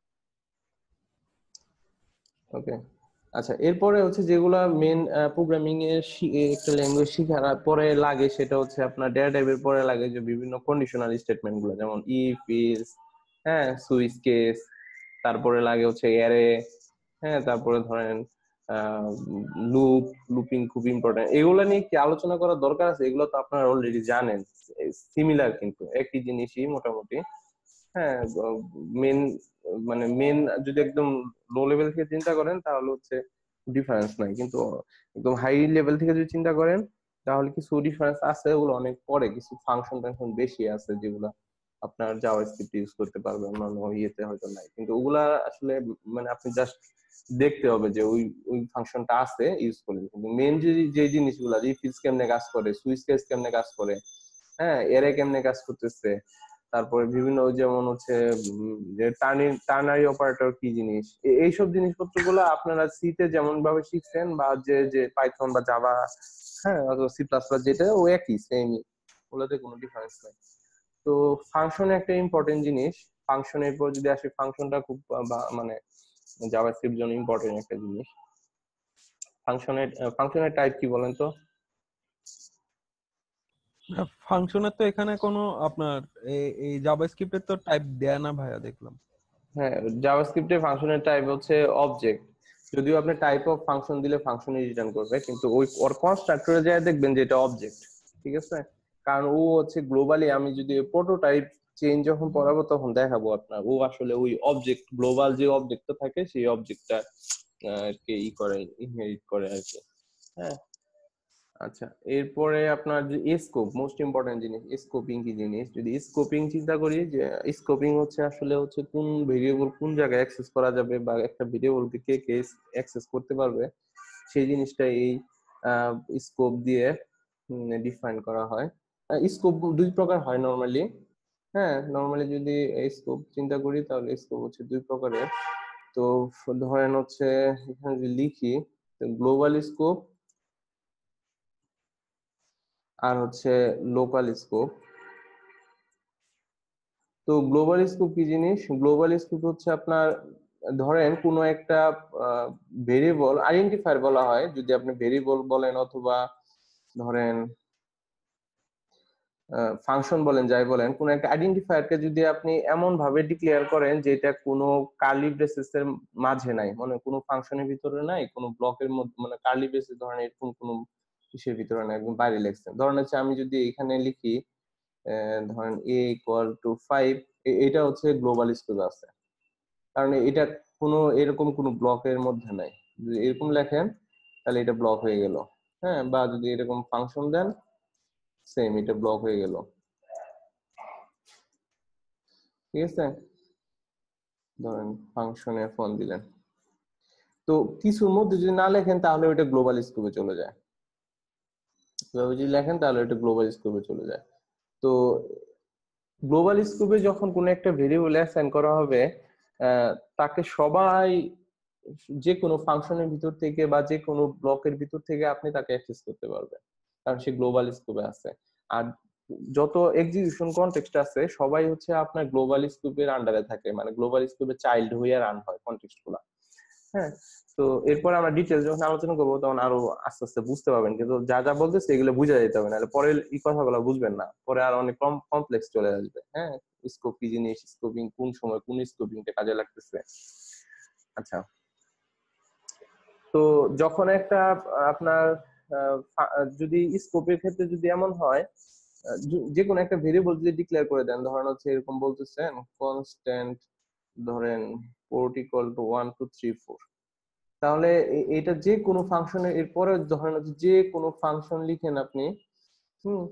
ওকে, আচ্ছা এরপরে হচ্ছে যেগুলা মেন প্রোগ্রামিং এর শি- এ একটা ল্যাঙ্গুয়েজ শিখার পরে লাগে সেটা হচ্ছে আপনার ডেটা টাইপের পরে লাগে যে বিভিন্ন কন্ডিশনাল স্টেটমেন্ট গুলো, যেমন ইফ ইজ, হ্যাঁ সুইচ কেস, তারপরে লাগে হচ্ছে অ্যারে, হ্যাঁ তারপরে ধরেন লুপ, লুপিং খুব ইম্পর্টেন্ট। এগুলো নিয়ে কি আলোচনা করার দরকার আছে? এগুলো তো আপনারা অলরেডি জানেন, সিমিলার কিন্তু একই জিনিসই মোটামুটি। হ্যাঁ, মেন মানে মেন যদি একদম লো লেভেল থেকে চিন্তা করেন তাহলে হচ্ছে ডিফারেন্স নাই, কিন্তু একদম হাই লেভেল থেকে যদি চিন্তা করেন তাহলে কিছু ডিফারেন্স আছে, ওগুলো অনেক পরে, কিছু ফাংশন টাংশন বেশি আছে যেগুলা আপনার জাভাস্ক্রিপ্ট ইউজ করতে পারবে, অন্যান্য ইয়েতে হয়তো নাই, কিন্তু ওগুলা আসলে মানে আপনি জাস্ট দেখতে হবে যে ওই ওই ফাংশনটা আছে ইউজ করলে। কিন্তু মেন যে যে জিনিসগুলা, ইফ ইজ কেমনে কাজ করে, সুইচ কেস কেমনে কাজ করে, হ্যাঁ এরে কেমনে কাজ করতেছে, তারপরে বিভিন্ন যেমন হচ্ছে উম, যে টার্নারি অপারেটর কি জিনিস, এ- এইসব জিনিসপত্র গুলো আপনারা সি তে যেমন ভাবে শিখছেন বা যে যে পাইথন বা জাভা, হ্যাঁ অথবা সি প্লাস প্লাস, যেটা ও একই সেমই, ওগুলোতে কোনো ডিফারেন্স নাই। তো ফাংশন একটা ইম্পর্টেন্ট জিনিস। ফাংশনের পর যদি আসি, ফাংশনটা খুব আহ, বা- মানে জাভাস্ক্রিপ্ট জন্য ইম্পর্টেন্ট একটা জিনিস। ফাংশনের ফাংশনের টাইপ কি বলেন তো? ফাংশনের তো এখানে কোনো আপনার এ- এই জাভাস্ক্রিপ্টের তো টাইপ দেয়া না ভাইয়া দেখলাম। হ্যাঁ, জাভাস্ক্রিপ্টে ফাংশনের টাইপ হচ্ছে অবজেক্ট। যদিও আপনি টাইপ অফ ফাংশন দিলে ফাংশনই রিটার্ন করবে, কিন্তু ওই ওর কনস্ট্রাক্টরে যায় দেখবেন যে এটা অবজেক্ট। ঠিক আছে, কারণ ও হচ্ছে গ্লোবালি, আমি যদি প্রোটোটাইপ চেঞ্জ যখন পড়াবো তখন দেখাবো আপনার, ও আসলে ওই অবজেক্ট গ্লোবাল যে অবজেক্টটা থাকে সেই অবজেক্টটা আর কি ই করে, ইনহেরিট করে আর কি। হ্যাঁ, আচ্ছা এরপরে আপনার যে স্কোপ, মোস্ট ইম্পর্টেন্ট জিনিস, স্কোপিং কি জিনিস? যদি স্কোপিং চিন্তা করি, যে স্কোপিং হচ্ছে আসলে হচ্ছে কোন ভেরিয়েবল কোন জায়গায় অ্যাক্সেস করা যাবে বা একটা ভেরিয়েবলকে কে কে অ্যাক্সেস করতে পারবে, সেই জিনিসটা এই স্কোপ দিয়ে ডিফাইন করা হয়। স্কোপ দুই প্রকার হয় নরমালি। হ্যাঁ, নরমালি যদি স্কোপ চিন্তা করি তাহলে স্কোপ হচ্ছে দুই প্রকারের। তো ধরেন হচ্ছে এখানে যদি লিখি গ্লোবাল স্কোপ আর হচ্ছে লোকাল স্কোপ। তো গ্লোবাল স্কোপ কি জিনিস? গ্লোবাল স্কোপ হচ্ছে আপনার ধরেন কোনো একটা ভেরিয়েবল আইডেন্টিফায়ার বলা হয়, যদি আপনি ভেরিয়েবল বলেন অথবা ধরেন ফাংশন বলেন, যাই বলেন, কোন একটা আইডেন্টিফায়ারকে যদি আপনি এমন ভাবে ডিক্লেয়ার করেন যে এটা কোনো কার্লি ব্রেসেস এর মাঝে নাই, মানে কোনো ফাংশনের ভিতরে নাই, কোনো ব্লকের মধ্যে, মানে কার্লি ব্রেসেস ধরেন এরকম কোনো কিসের ভিতরে নাই, একদম বাইরে লিখছেন। ধরেন হচ্ছে আমি যদি এখানে লিখি আহ, ধরেন এ ইকুয়াল টু ফাইভ, এটা হচ্ছে গ্লোবাল স্কোপ আছে, কারণ এটা কোনো এরকম কোনো ব্লকের মধ্যে নাই। যদি এরকম লেখেন তাহলে এটা ব্লক হয়ে গেল। হ্যাঁ, বা যদি এরকম ফাংশন দেন সেম, এটা ব্লক হয়ে গেল। ঠিক আছে, ধরেন ফাংশনে ফোন দিলেন, তো কিছুর মধ্যে যদি না লেখেন তাহলে ওইটা গ্লোবাল স্কোপে চলে যায়, এভাবে যদি লেখেন তাহলে ওইটা গ্লোবাল স্কোপে চলে যায়। তো গ্লোবাল স্কোপে যখন কোনো একটা ভেরিয়েবল অ্যাসাইন করা হবে, আহ, তাকে সবাই যে কোনো ফাংশনের ভিতর থেকে বা যে কোনো ব্লকের ভিতর থেকে আপনি তাকে অ্যাক্সেস করতে পারবেন, কারণ সে গ্লোবাল স্কোপে আছে। আর যত এক্সিকিউশন কনটেক্সট আছে সবাই হচ্ছে আপনার গ্লোবাল স্কোপের আন্ডারে থাকে, মানে গ্লোবাল স্কোপে চাইল্ড হয়ে রান হয় কনটেক্সট গুলা। হ্যাঁ, তো এরপর আমরা ডিটেলস যখন আলোচনা করবো তখন আরো আস্তে আস্তে বুঝতে পারবেন, কিন্তু যা যা বলতেছে এগুলো বুঝা যেতে হবে, নাহলে পরে এই কথাগুলো বুঝবেন না, পরে আর অনেক কম কমপ্লেক্স চলে আসবে। হ্যাঁ, স্কোপ কি জিনিস, স্কোপিং কোন সময় কোন স্কোপিংটা কাজে লাগতেছে। আচ্ছা, তো যখন একটা আপনার আহ, ফা- যদি স্কোপের ক্ষেত্রে যদি এমন হয়, আহ, যে যে কোনো একটা ভেরিয়েবল যদি ডিক্লেয়ার করে দেন, ধরেন হচ্ছে এরকম বলতেছেন কনস্ট্যান্ট, ধরেন port equal to one two three four, তাহলে এ- এটা যে কোনো ফাংশনের এরপরে ধরেন হচ্ছে যে কোনো ফাংশন লিখেন আপনি, হুম,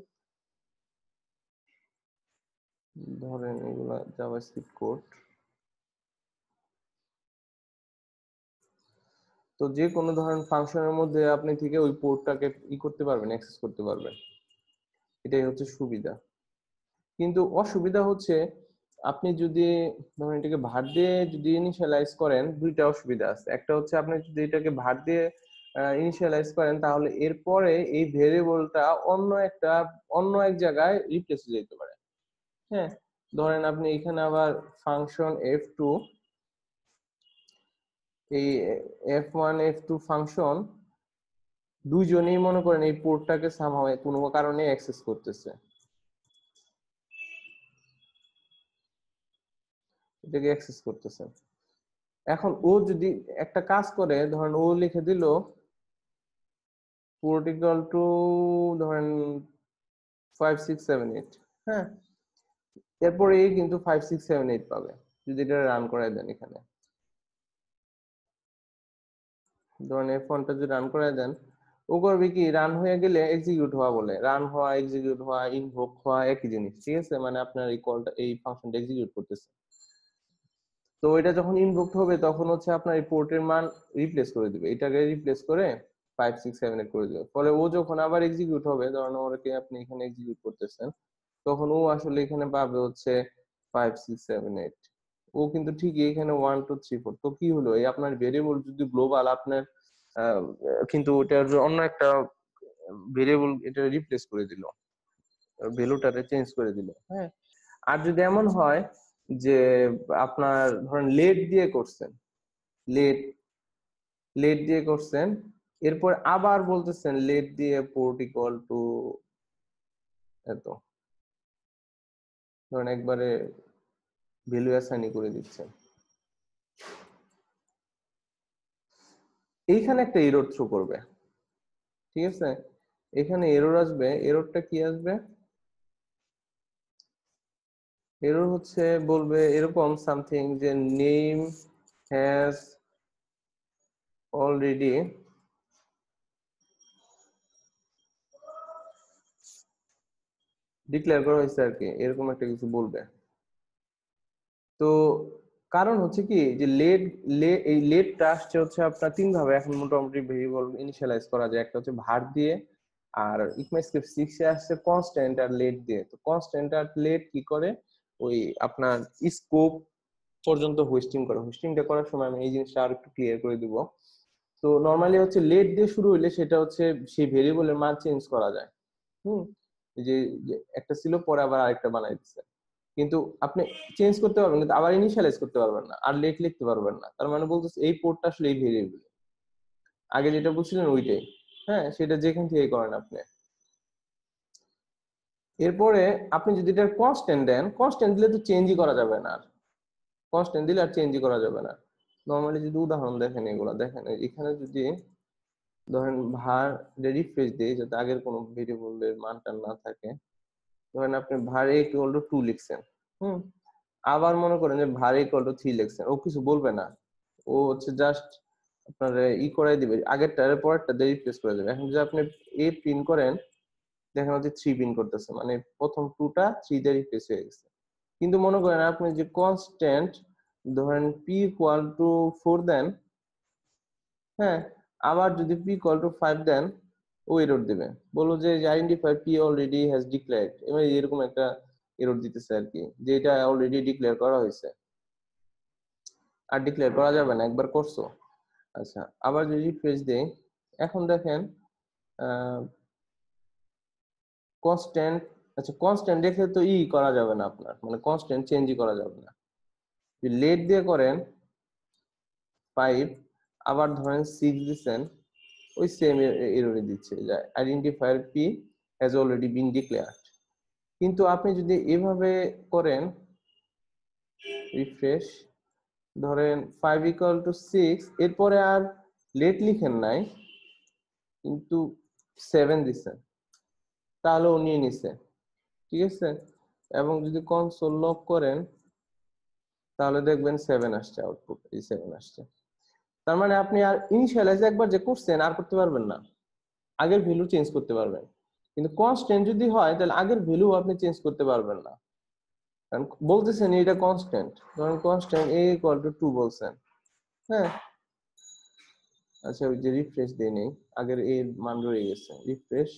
ধরেন এগুলা জাভাস্ক্রিপ্ট কোড, তো যে কোনো ধরনের ফাংশনের মধ্যে আপনি থেকে ওই পোর্টটাকে ই করতে পারবেন, অ্যাক্সেস করতে পারবেন। এটাই হচ্ছে সুবিধা। কিন্তু অসুবিধা হচ্ছে আপনি যদি ধরুন এটাকে ভার দিয়ে যদি ইনিশিয়ালাইজ করেন, দুইটা অসুবিধা আছে। একটা হচ্ছে আপনি যদি এটাকে ভার দিয়ে ইনিশিয়ালাইজ করেন তাহলে এরপরে এই ভেরিয়েবলটা অন্য একটা অন্য এক জায়গায় রিপ্লেস হয়ে যেতে পারে। হ্যাঁ, ধরেন আপনি এখানে আবার ফাংশন এফ টু, এই F one F two function দুইজনেই মনে করেন এই পোর্টটাকে সামহাও কোনো কারণে অ্যাক্সেস করতেছে, এটাকে অ্যাক্সেস করতেছে। এখন ও যদি একটা কাজ করে, ধরেন ও লিখে দিল পোর্ট ইকুয়াল টু ধরেন ফাইভ সিক্স সেভেন এইট, হ্যাঁ, এরপরে এই কিন্তু ফাইভ সিক্স সেভেন এইট পাবে যদি এটা রান করাই দেন। এখানে ধরেন এফ ওয়ানটা যদি রান করাই দেন, ও করবে কি, রান হয়ে গেলে এক্সিকিউট হওয়া বলে, রান হওয়া এক্সিকিউট হওয়া ইনভোক হওয়া একই জিনিস, ঠিক আছে? মানে আপনার এই কলটা এই ফাংশনটা এক্সিকিউট করতেছে। তো এটা যখন ইনভোকড হবে তখন হচ্ছে আপনার এই পোর্টের মান রিপ্লেস করে দিবে, এটাকে রিপ্লেস করে ফাইভ সিক্স সেভেন এইট করে দিবে। ফলে ও যখন আবার এক্সিকিউট হবে, ধরেন ওকে আপনি এখানে এক্সিকিউট করতেছেন, তখন ও আসলে এখানে পাবে হচ্ছে ফাইভ সিক্স সেভেন এইট। ও কিন্তু ঠিকই এখানে ওয়ান টু থ্রি ফোর। তো কি হলো, এই আপনার ভেরিয়েবল যদি গ্লোবাল আপনার আহ, কিন্তু ওটার অন্য একটা ভেরিয়েবল এটা রিপ্লেস করে দিল, ভ্যালুটারে চেঞ্জ করে দিল। হ্যাঁ, আর যদি এমন হয় যে আপনার ধরেন লেট দিয়ে করছেন, লেট লেট দিয়ে করছেন, এরপর আবার বলতেছেন লেট দিয়ে পোর্ট ইকুয়াল টু এত, ধরেন একবারে ভ্যালু অ্যাসাইন করে দিচ্ছেন, এইখানে একটা এরর থ্রো করবে, ঠিক আছে? এখানে এরর আসবে। এররটা কি আসবে? এরর হচ্ছে বলবে এরকম সামথিং যে নেম হ্যাজ অলরেডি ডিক্লেয়ার করা হয়েছে আর কি, এরকম একটা কিছু বলবে। তো কারণ হচ্ছে কি যে লেট এই লেটটা আসছে হচ্ছে আপনার তিন ভাবে এখন মোটামুটি ভেরিয়েবল ইনিশিয়ালাইজ করা যায়। একটা হচ্ছে ভার দিয়ে, আর ইকমাস্ক্রিপ্ট সিক্স এ আসছে কনস্ট্যান্ট আর লেট দিয়ে। তো কনস্ট্যান্ট আর লেট কি করে, ওই আপনার স্কোপ পর্যন্ত হোস্টিং করে। হোস্টিংটা করার সময় আমি এই জিনিসটা আর একটু ক্লিয়ার করে দিব। তো নরমালি হচ্ছে লেট দিয়ে শুরু হইলে সেটা হচ্ছে সেই ভেরিয়েবলের মান চেঞ্জ করা যায়। হুম, যে একটা ছিল পরে আবার আরেকটা বানাই দিচ্ছে, কিন্তু আপনি চেঞ্জ করতে পারবেন কিন্তু আবার ইনিশিয়ালাইজ করতে পারবেন না, আর লেট লিখতে পারবেন না। তার মানে বলতেছে এই পোর্টটা আসলে এই ভেরিয়েবল আগে যেটা বুঝছিলেন ওইটাই, হ্যাঁ, সেটা যেখান থেকে করেন আপনি। এরপরে আপনি যদি এটা কনস্ট্যান্ট দেন, কনস্ট্যান্ট দিলে তো চেঞ্জই করা যাবে না, আর কনস্ট্যান্ট দিলে আর চেঞ্জই করা যাবে না। নরমালি যদি উদাহরণ দেখেন, এগুলা দেখেন, এখানে যদি ধরেন ভার রিফ্রেশ দিই যাতে আগের কোনো ভেরিয়েবলের মানটা না থাকে, ধরেন আপনি ভার ইকুয়াল টু টু লিখছেন, হুম, আবার মনে করেন যে ভার ইকুয়াল টু থ্রি লিখছেন, ও কিছু বলবে না, ও হচ্ছে জাস্ট আপনার ই করাই দিবে, আগেরটার পরেরটা দিয়ে রিপ্লেস করে দেবে। এখন যদি আপনি এ প্রিন্ট করেন, দেখেন হচ্ছে থ্রি প্রিন্ট করতেছে, মানে প্রথম টুটা থ্রি দিয়ে রিপ্লেস হয়ে গেছে। কিন্তু মনে করেন আপনি যে কনস্ট্যান্ট ধরেন পি ইকুয়াল টু ফোর দেন, হ্যাঁ, আবার যদি পি ইকুয়াল টু ফাইভ দেন, ও এরর দিবে, বলবো যে identify P already has declared, এবার এরকম একটা এরর দিতেছে আর কি, যে এটা অলরেডি ডিক্লেয়ার করা হয়েছে, আর ডিক্লেয়ার করা যাবে না, একবার করছো। আচ্ছা, আবার যদি রিফ্রেশ দেই, এখন দেখেন কনস্ট্যান্ট, আচ্ছা কনস্ট্যান্ট দেখে তো ই করা যাবে না আপনার, মানে কনস্ট্যান্ট চেঞ্জই করা যাবে না। যদি লেট দিয়ে করেন ফাইভ, আবার ধরেন সিক্স দিচ্ছেন, ওই সেম এররে দিচ্ছে যে identifier P has already been declared. কিন্তু আপনি যদি এভাবে করেন রিফ্রেশ, ধরেন ফাইভ ইকুয়াল টু সিক্স, এরপরে আর লেট লিখেন নাই কিন্তু সেভেন দিচ্ছেন, তাহলে ও নিয়ে নিছে, ঠিক আছে? এবং যদি কনসোল লক করেন তাহলে দেখবেন সেভেন আসছে, আউটপুট এই সেভেন আসছে। তার মানে আপনি আর ইনিশিয়ালাইজ একবার যে করছেন আর করতে পারবেন না, আগের ভ্যালু চেঞ্জ করতে পারবেন, কিন্তু কনস্ট্যান্ট যদি হয় তাহলে আগের ভ্যালু আপনি চেঞ্জ করতে পারবেন না, কারণ বলতেছেন এটা কনস্ট্যান্ট, ধরেন constant A equal to two বলছেন, হ্যাঁ, আচ্ছা ওই যে রিফ্রেশ দিয়ে নেই, আগের এর মান রয়ে গেছে, রিফ্রেশ।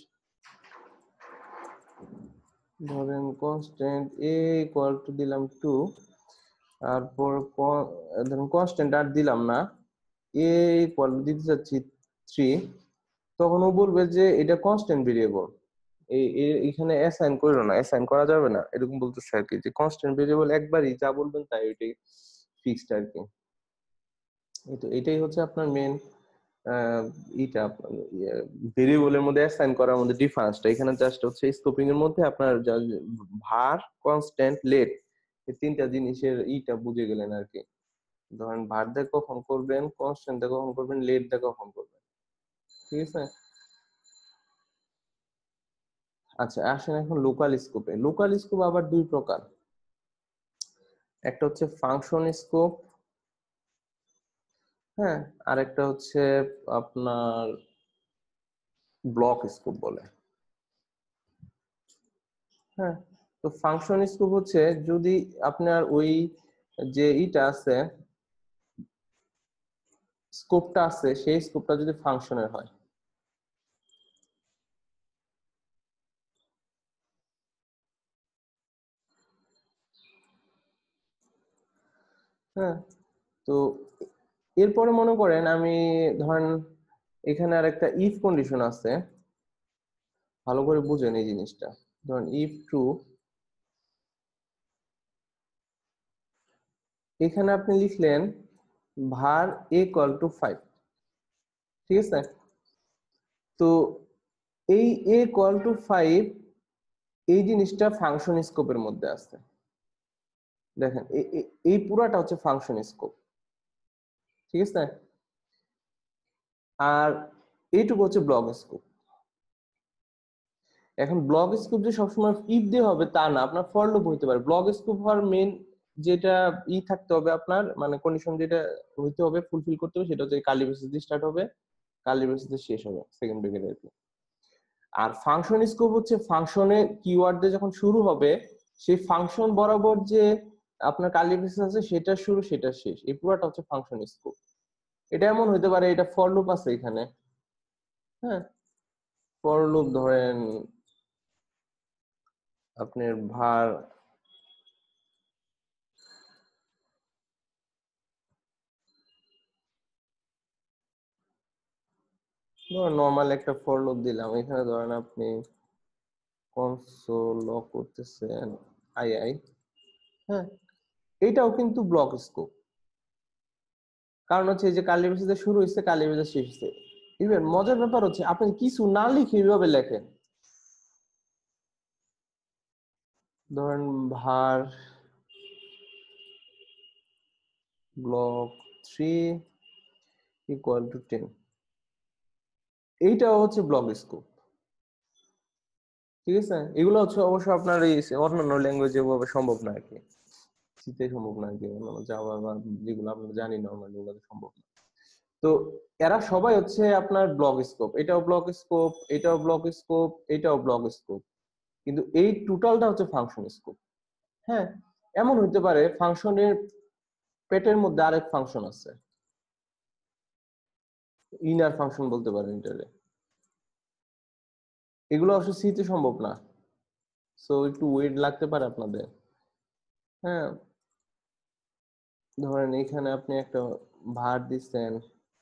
ধরেন কনস্ট্যান্ট এ ইকুয়াল টু দিলাম টু, তারপর ধরুন কনস্ট্যান্ট আর দিলাম না, এ ইকুয়াল দিতে চাচ্ছি থ্রি, তখন ও বলবে যে এটা কনস্ট্যান্ট ভেরিয়েবল, এই এখানে অ্যাসাইন করো না, অ্যাসাইন করা যাবে না, এরকম বলতেছে আর কি, যে কনস্ট্যান্ট ভেরিয়েবল একবারই যা বলবেন তাই ওইটাই ফিক্সড আর কি। তো এটাই হচ্ছে আপনার মেন ইটা ভেরিয়েবলের মধ্যে অ্যাসাইন করার মধ্যে ডিফারেন্সটা। এখানে জাস্ট হচ্ছে স্কোপিং এর মধ্যে আপনার ভার, কনস্ট্যান্ট, লেট, এই তিনটা জিনিসের ইটা বুঝে গেলেন আর কি। ধরেন ভার দিয়ে কখন করবেন, কনস্ট্যান্ট দিয়ে কখন করবেন, লেট দিয়ে কখন করবেন, ঠিক আছে। আচ্ছা আসেন এখন লোকাল স্কোপে। লোকাল স্কোপ আবার দুই প্রকার, একটা হচ্ছে ফাংশন স্কোপ, হ্যাঁ, আর একটা হচ্ছে আপনার ব্লক স্কোপ বলে। হ্যাঁ, তো ফাংশন স্কোপ হচ্ছে যদি আপনার ওই যে ইটা আছে, স্কোপটা আছে, সেই স্কোপটা যদি ফাংশনের হয়। হ্যাঁ, তো এরপরে মনে করেন আমি ধরেন এখানে আর একটা ইফ কন্ডিশন আছে, ভালো করে বুঝেন এই জিনিসটা। ধরেন ইফ ট্রু, এখানে আপনি লিখলেন var equal to ফাইভ, ঠিক আছে। তো এই a equal to ফাইভ এই জিনিসটা ফাংশন স্কোপের মধ্যে আছে। দেখেন এই পুরাটা হচ্ছে ফাংশন স্কোপ, ঠিক আছে। আর এইটুকু হচ্ছে ব্লক স্কোপ। এখন ব্লক স্কোপ যে সবসময় ইফ দিয়ে হবে তা না, আপনার ফর লুপ হইতে পারে। ব্লক স্কোপ হওয়ার মেন যেটা ই থাকতে হবে আপনার, মানে কন্ডিশন যেটা হইতে হবে, ফুলফিল করতে হবে, সেটা হচ্ছে কার্লি ব্রেসেস দিয়ে স্টার্ট হবে, কার্লি ব্রেসেস দিয়ে শেষ হবে, সেকেন্ড ব্রেকেট আর কি। আর ফাংশন স্কোপ হচ্ছে ফাংশনে কিওয়ার্ড দিয়ে যখন শুরু হবে, সেই ফাংশন বরাবর যে আপনার কার্লি ব্রেসেস আছে সেটা শুরু সেটা শেষ, এই পুরোটা হচ্ছে ফাংশন স্কোপ। এটা এমন হইতে পারে এটা ফর লুপ আছে এখানে, হ্যাঁ, ফর লুপ ধরেন আপনার ভার নর্মাল একটা ফর লুপ দিলাম, এখানে ধরেন আপনি কনসোল লক করতেছেন আই আই, হ্যাঁ, এইটাও কিন্তু ব্লক স্কোপ। কারণ হচ্ছে এই যে কার্লি ব্রেসেস শুরু হচ্ছে, কার্লি ব্রেসেস শেষ হচ্ছে। ইভেন মজার ব্যাপার হচ্ছে আপনি কিছু না লিখে এইভাবে লেখেন, ধরেন var block three equal to ten, এইটাও হচ্ছে ব্লক স্কোপ, ঠিক আছে। এগুলো হচ্ছে অবশ্য আপনার এই অন্যান্য ল্যাঙ্গুয়েজ এভাবে সম্ভব না আর কি, শীতে সম্ভব না আর কি, জাভা বা যেগুলো আমরা জানি নর্মালি ওগুলো সম্ভব না। তো এরা সবাই হচ্ছে আপনার ব্লক স্কোপ, এটাও ব্লক স্কোপ, এটাও ব্লক স্কোপ, এটাও ব্লক স্কোপ, কিন্তু এই টোটালটা হচ্ছে ফাংশন স্কোপ। হ্যাঁ, এমন হইতে পারে ফাংশনের পেটের মধ্যে আরেক ফাংশন আছে, ইনার ফাংশন বলতে পারেন এটারে, এগুলো অবশ্য সিতে সম্ভব না, সো একটু ওয়েট লাগতে পারে আপনাদের। হ্যাঁ, ধরেন এখানে আপনি একটা ভার দিচ্ছেন,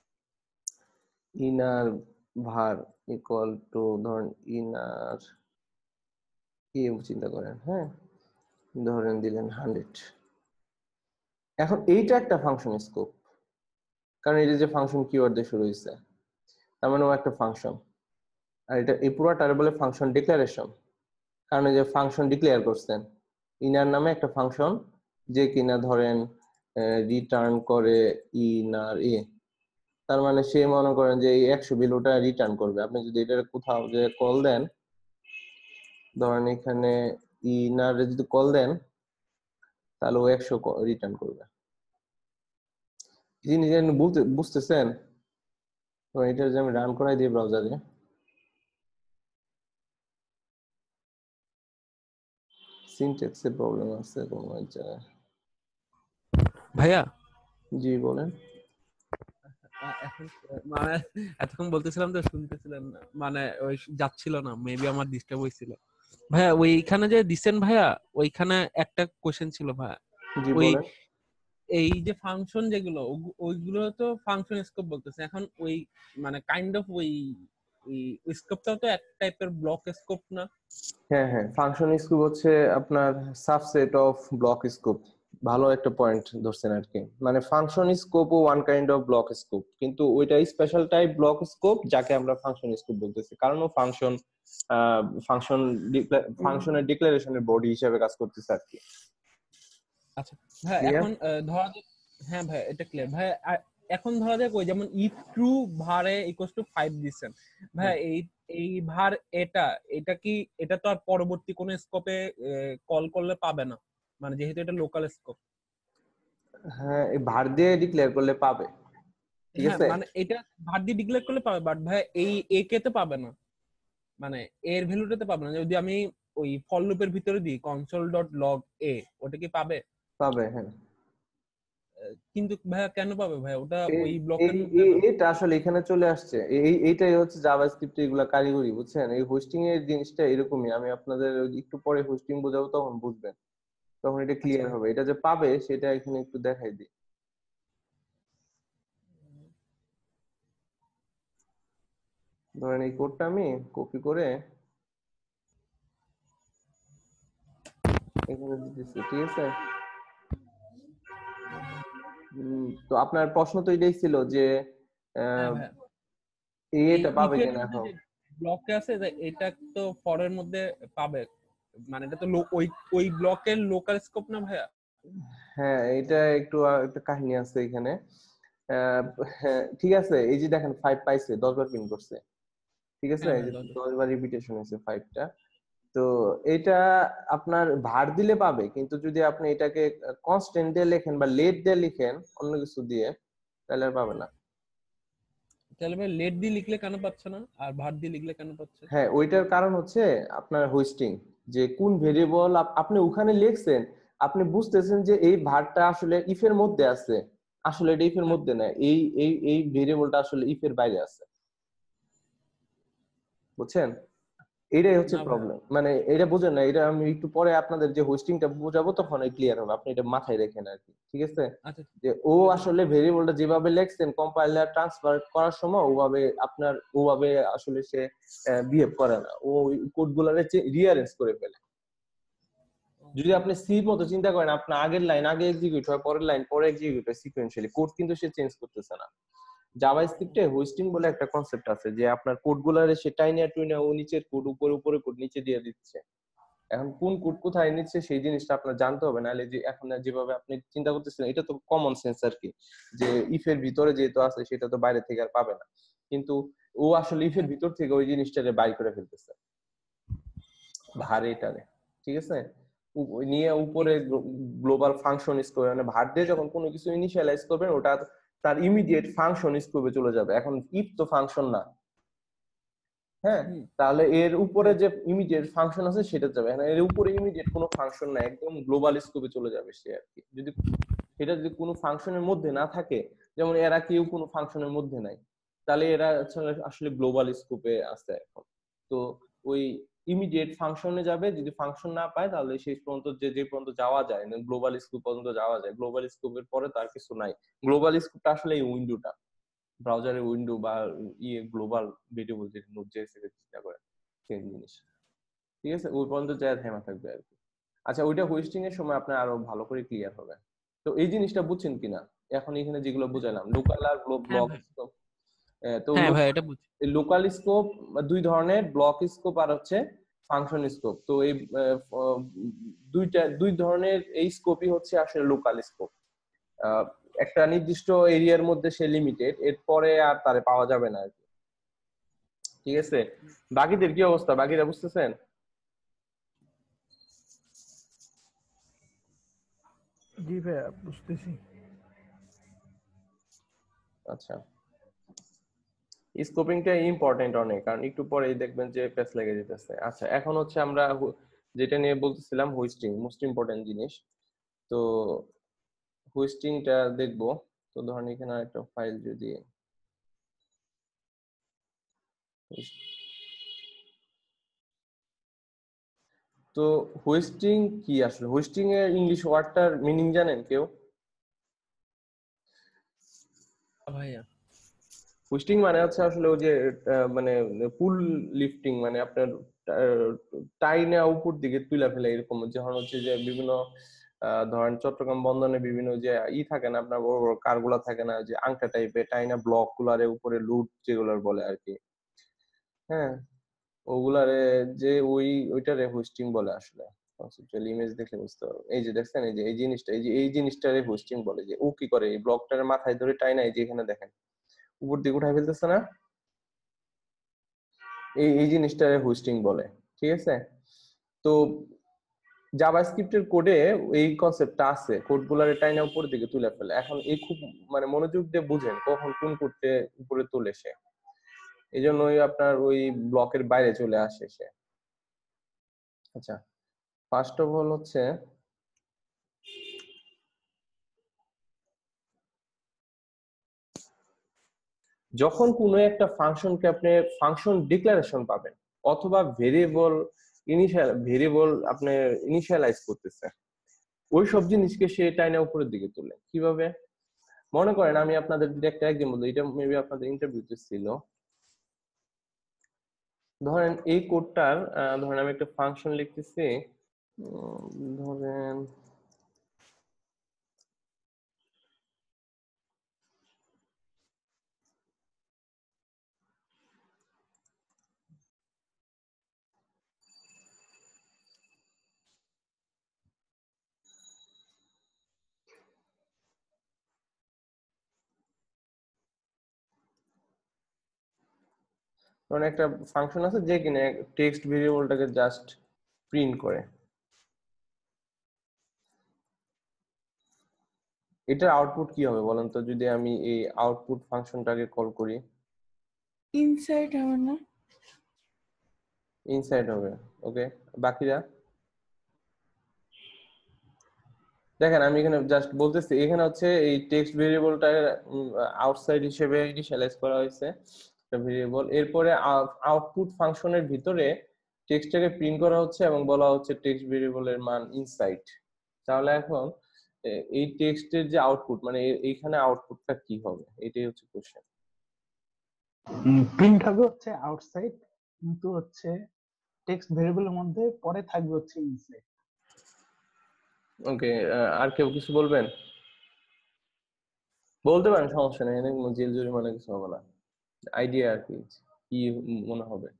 ইনার ভার ইকুয়াল টু ধরেন ইনার কি চিন্তা করেন, হ্যাঁ, ধরেন দিলেন হান্ড্রেড। এখন এইটা একটা ফাংশন স্কোপ, কারণ এটা যে ফাংশন কিওয়ার্ড দিয়ে শুরু হয়েছে, তার মানে ও একটা ফাংশন। আর এটা এই পুরোটার বলে ফাংশন ডিক্লারেশন, কারণ এই যে ফাংশন ডিক্লেয়ার করছেন ইনার নামে একটা ফাংশন, যে কিনা ধরেন রিটার্ন করে ইনার এ, তার মানে সে মনে করেন যে এই একশো ভ্যালুটা রিটার্ন করবে। আপনি যদি এটা কোথাও যে কল দেন, ধরেন এখানে ইনার যদি কল দেন, তাহলে ও একশো রিটার্ন করবে। জিনিস বলতে বুঝতেছেন? তো এটা যে আমি রান করাই দিই ব্রাউজারে, সিনট্যাক্সের প্রবলেম আছে কোনো এক জায়গায়। ভাইয়া জি বলেন। আহ, এখন আহ, মানে এতক্ষণ বলতেছিলাম তো শুনতেছিলেন না, মানে ওই যাচ্ছিল না, মেবি আমার ডিস্টার্ব হয়েছিল। ভাইয়া ওইখানে যে দিছেন ভাইয়া, ওইখানে একটা কোশ্চেন ছিল ভাইয়া। জি ওই বলেন। এই যে ফাংশন যেগুলো, ওগু- ওইগুলো তো ফাংশন স্কোপ বলতেছে এখন। ওই মানে কাইন্ড অফ ওই স্কোপটাও তো এক টাইপের ব্লক স্কোপ না? হ্যাঁ হ্যাঁ, ফাংশন স্কুপ হচ্ছে আপনার সাবসেট অফ ব্লক স্কুপ। ভালো একটা পয়েন্ট ধরছেন আর কি। মানে ফাংশন স্কোপ ও one kind of block scope, কিন্তু ওইটা স্পেশাল টাইপ ব্লক স্কোপ যাকে আমরা ফাংশন স্কোপ বলতেছি, কারণ ও ফাংশন ফাংশন ফাংশনের ডিক্লারেশনের বডি হিসেবে কাজ করতেছে আর কি। আচ্ছা ভাই, ক্লিয়ার? এখন আহ, ধরা যাক, হ্যাঁ ভাই এটা ক্লিয়ার ভাই। আর এখন ধরা যাক ওই যেমন ইফ ট্রু ভারে ইকুয়ালস টু ফাইভ দিচ্ছেন ভাই, এই এই ভার এটা এটা কি, এটা তো আর পরবর্তী কোন স্কোপে কল করলে পাবে না, মানে যেহেতু এটা লোকাল স্কোপ। হ্যাঁ, এই ভার দিয়ে ডিক্লেয়ার করলে পাবে, ঠিক হ্যাঁ আছে। মানে এটা ভার দিয়ে ডিক্লেয়ার করলে পাবে, বাট ভাই এই এ কে তে পাবে না, মানে এর ভ্যালুটাতে পাবে না। যদি আমি ওই ফর লুপের ভিতরে দিই কনসোল ডট লগ এ, ওটা কি পাবে? পাবে, হ্যাঁ। কিন্তু ভাইয়া কেন পাবে ভাই, ওটা এই ওই ব্লকের এই- মধ্যে এই- না। এটা আসলে এখানে চলে আসছে, এই এইটাই হচ্ছে জাভাস্ক্রিপ্ট এগুলা কারিগরি, বুঝছেন। এই হোস্টিং এর জিনিসটা এরকমই, আমি আপনাদের ওই একটু পরে হোস্টিং বোঝাবো, তখন বুঝবেন, তখন এটা আচ্ছা ক্লিয়ার ভাই। হবে। এটা যে পাবে সেটা এখানে একটু দেখাই দিই। ধরেন এই কোডটা আমি কপি করে এখানে দিতেছি, ঠিক আছে। উম, তো আপনার প্রশ্ন তো এটাই ছিল যে হ্যাঁ আহ, ভাই, এই এই এটা পাবে ইফের কিনা মধ্যে এখন। যে ব্লকে আছে যে এটা তো ফরের মধ্যে পাবে, মানে এটা তো লো- ওই ওই ব্লকের লোকাল স্কোপ না ভাইয়া? হ্যাঁ, এটা একটু আহ, একটা কাহিনী আছে এখানে। আহ, হ্যাঁ, ঠিক আছে, এই যে দেখেন ফাইভ পাইছে, দশ বার প্রিন্ট করছে, ঠিক আছে, হ্যাঁ এই ভাই যে দরজা। দশ বার রিপিটেশন হয়েছে ফাইভটা। তো এটা আপনার ভার দিলে পাবে, কিন্তু যদি আপনি এটাকে কনস্ট্যান্ট দিয়ে লেখেন বা লেট দিয়ে লিখেন, অন্য কিছু দিয়ে, তাহলে আর পাবে না। তাহলে ভাই লেট দিয়ে লিখলে কেন পাচ্ছে না, আর ভার দিয়ে লিখলে কেন পাচ্ছে? হ্যাঁ, ওইটার কারণ হচ্ছে আপনার হোস্টিং, যে কোন ভেরিয়েবল আপনি ওখানে লিখছেন, আপনি বুঝতেছেন যে এই ভারটা আসলে ইফের মধ্যে আছে, আসলে এটা ইফের হ্যাঁ। মধ্যে না, এই এই এই ভেরিয়েবলটা আসলে ইফের বাইরে আছে, বুঝছেন। এটাই হচ্ছে না ভাইয়া। প্রবলেম, মানে এটা বুঝেন না, এটা আমি একটু পরে আপনাদের যে হোস্টিংটা বোঝাবো তখন ক্লিয়ার হবে, আপনি এটা মাথায় রেখেন আর কি, ঠিক আছে। আচ্ছা যে ও ঠিক আছে। আসলে ভেরিয়েবলটা যেভাবে লেখছেন কম্পাইলার ট্রান্সফার করার সময় ওভাবে আপনার ওভাবে আসলে সে বিহেভ করে না, ও কোড গুলারে রিঅ্যারেঞ্জ করে ফেলে। যদি আপনি সি মতো চিন্তা করেন, আপনার আগের লাইন আগে এক্সিকিউট হয়, পরের লাইন পরে এক্সিকিউট হয় সিকোয়েন্সিয়ালি, কোড কিন্তু সে চেঞ্জ করতেছে না। জাভাস্ক্রিপ্টে হোস্টিং বলে একটা কনসেপ্ট আছে, যে আপনার কোড গুলারে সে টাইনা টুইনা ও নিচের কোড উপরে উপরে কোড নিচে দিয়ে দিচ্ছে। এখন কোন কোড কোথায় নিচ্ছে সেই জিনিসটা আপনার জানতে হবে, নাহলে যে এখন যেভাবে আপনি চিন্তা করতেছেন এটা তো কমন সেন্স আর কি, যে ইফের ভিতরে যেহেতু আছে সেটা তো বাইরে থেকে আর পাবে না, কিন্তু ও আসলে ইফের হ্যাঁ। ভিতর থেকে ওই জিনিসটারে বাইর করে ফেলতেছে আচ্ছা। ভার এটারে, ঠিক আছে। উ- নিয়ে উপরে গ্লোবাল ফাংশন স্কোপ, মানে ভার দিয়ে যখন কোনো কিছু ইনিশিয়ালাইজ করবেন ওটা তার ইমিডিয়েট ফাংশন স্কোপে চলে যাবে। এখন ইফ তো ফাংশন না, হ্যাঁ, হুম। তাহলে এর উপরে হ্যাঁ। যে ইমিডিয়েট ফাংশন আছে সেটা যাবে, মানে এর উপরে ইমিডিয়েট কোনো ফাংশন না, একদম গ্লোবাল স্কোপে চলে যাবে সে আর কি। যদি সেটা যদি কোনো ফাংশনের মধ্যে না থাকে, যেমন এরা কেউ কোনো ফাংশনের মধ্যে নাই, তাহলে এরা আসলে আসলে গ্লোবাল স্কোপে আছে এখন। তো ওই ইমিডিয়েট ফাংশনে যাবে, যদি ফাংশন না পায় তাহলে শেষ পর্যন্ত যে যে পর্যন্ত যাওয়া যায়, গ্লোবাল স্কোপ পর্যন্ত যাওয়া যায়, গ্লোবাল স্কোপের পরে তার কিছু নাই। গ্লোবাল স্কোপটা আসলে এই উইন্ডোটা, ব্রাউজারের উইন্ডো বা ইয়ে গ্লোবাল ভেরিয়েবল যে নোড জেএস এর চিন্তা করে সেম জিনিস, ঠিক আছে। ওই পর্যন্ত যায় থেমা থাকবে আর কি। আচ্ছা, ওইটা হোস্টিং এর সময় আপনার আরো ভালো করে ক্লিয়ার হবে। তো এই জিনিসটা বুঝছেন কিনা এখন এখানে যেগুলো বুঝালাম, লোকাল আর হ্যাঁ ব্লক ভাই। স্কোপ। তো হ্যাঁ ভাই এটা বুঝছি। লোকাল স্কোপ দুই ধরনের, ব্লক স্কোপ আর হচ্ছে ফাংশন স্কোপ। তো এই আহ, আহ, দুইটা দুই ধরনের এই স্কোপই হচ্ছে আসলে লোকাল স্কোপ। একটা নির্দিষ্ট এরিয়ার মধ্যে সে লিমিটেড, এরপরে আর তারে পাওয়া যাবে না আর কি, ঠিক আছে। বাকিদের কি অবস্থা, বাকিরা বুঝতেছেন? জি ভাইয়া বুঝতেছি। আচ্ছা, স্কোপিংটা ইম্পর্টেন্ট অনেক, কারণ একটু পরেই দেখবেন যে পেস লেগে যেতেছে। আচ্ছা, এখন হচ্ছে আমরা হো- যেটা নিয়ে বলতেছিলাম, হোস্টিং মোস্ট ইম্পর্টেন্ট জিনিস। তো হোস্টিংটা দেখবো। তো ধরেন এখানে একটা ফাইল যদি তো হোস্টিং কি আসলে? হোস্টিং এর ইংলিশ ওয়ার্ডটার মিনিং জানেন কেউ? ভাইয়া হোস্টিং মানে হচ্ছে আসলে ওই যে আহ, মানে পুল লিফটিং, মানে আপনার টাই নেওয়া উপর দিকে তুলে ফেলে, এরকম যখন হচ্ছে যে বিভিন্ন আহ, ধরেন চট্টগ্রাম বন্দরে বিভিন্ন যে ই থাকে না, আপনার বড় বড় কারগুলা থাকে না, যে আংটা টাইপের টাইনা ব্লক গুলারে উপরে লুট যেগুলার বলে আর কি। হ্যাঁ, ওগুলারে যে ওই ওইটারে হোস্টিং বলে আসলে। কনসেপচুয়াল ইমেজ দেখলে বুঝতে পারবো। এই যে দেখছেন, এই যে এই জিনিসটা, এই যে এই জিনিসটারে হোস্টিং বলে। যে ও কি করে, এই ব্লকটারে মাথায় ধরে টাইনা, এই যে এখানে দেখেন উপর দিকে উঠাই ফেলতেছে না, এই এই জিনিসটারে হোস্টিং বলে। ঠিক আছে? তো জাভাস্ক্রিপ্টের কোডে এই কনসেপ্টটা আছে, কোডগুলারে টাইনা উপরের দিকে তুলে ফেলে। এখন এই খুব মানে মনোযোগ দিয়ে বুঝেন কখন কোন কোডটা উপরে তোলে সে, এই জন্যই আপনার ওই ব্লকের বাইরে চলে আসে সে। আচ্ছা, ফার্স্ট অফ অল হচ্ছে যখন কোনো একটা ফাংশনকে আপনি ফাংশন ডিক্লারেশন পাবেন, অথবা ভেরিয়েবল ইনিশিয়াল ভেরিয়েবল আপনি ইনিশিয়ালাইজ করতেছে, ওই সব জিনিসকে সে টাইনা উপরের দিকে তোলে। কিভাবে? মনে করেন আমি আপনাদের একটা এক্সাম্পল দিই, এটা মেবি আপনাদের ইন্টারভিউতে ছিল। ধরেন এই কোডটার ধরেন আমি একটা ফাংশন লিখতেছি, ধরেন ধরেন একটা ফাংশন আছে যে কিনা টেক্সট ভেরিয়েবলটাকে জাস্ট প্রিন্ট করে। এটার আউটপুট কি হবে বলেন তো, যদি আমি এই আউটপুট ফাংশনটাকে কল করি? ইনসাইড হবে না? ইনসাইড হবে। ওকে, বাকিরা দেখেন, আমি এখানে জাস্ট বলতেছি, এখানে হচ্ছে এই টেক্সট ভেরিয়েবলটা আউটসাইড হিসেবে ইনিশিয়ালাইজ করা হয়েছে একটা ভেরিয়েবল। এরপরে আউটপুট ফাংশনের ভিতরে টেক্সটটাকে প্রিন্ট করা হচ্ছে এবং বলা হচ্ছে টেক্সট ভেরিয়েবলের মান ইনসাইড। তাহলে এখন এই টেক্সটের যে আউটপুট, মানে এইখানে আউটপুটটা কি হবে, এটাই হচ্ছে কোশ্চেন। প্রিন্ট হবে হচ্ছে আউটসাইড, কিন্তু হচ্ছে টেক্সট ভেরিয়েবলের মধ্যে পরে থাকবে হচ্ছে ইনসাইড। ওকে, আর কেউ কিছু বলবেন? বলতে পারেন, সমস্যা নেই, এখানে কোনো জেল জরিমানা কিছু হবে না। আইডিয়া আর কি, কি মনে হবে?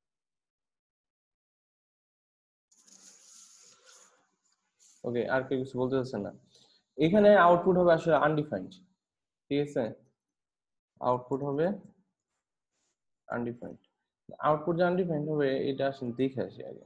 ওকে, আর কেউ কিছু বলতে চাচ্ছেন না? এখানে আউটপুট হবে আসলে আনডিফাইন্ড। ঠিক আছে, আউটপুট হবে আনডিফাইন্ড। আউটপুট যে আনডিফাইন্ড হবে এটা আসলে দেখে আসি আগে।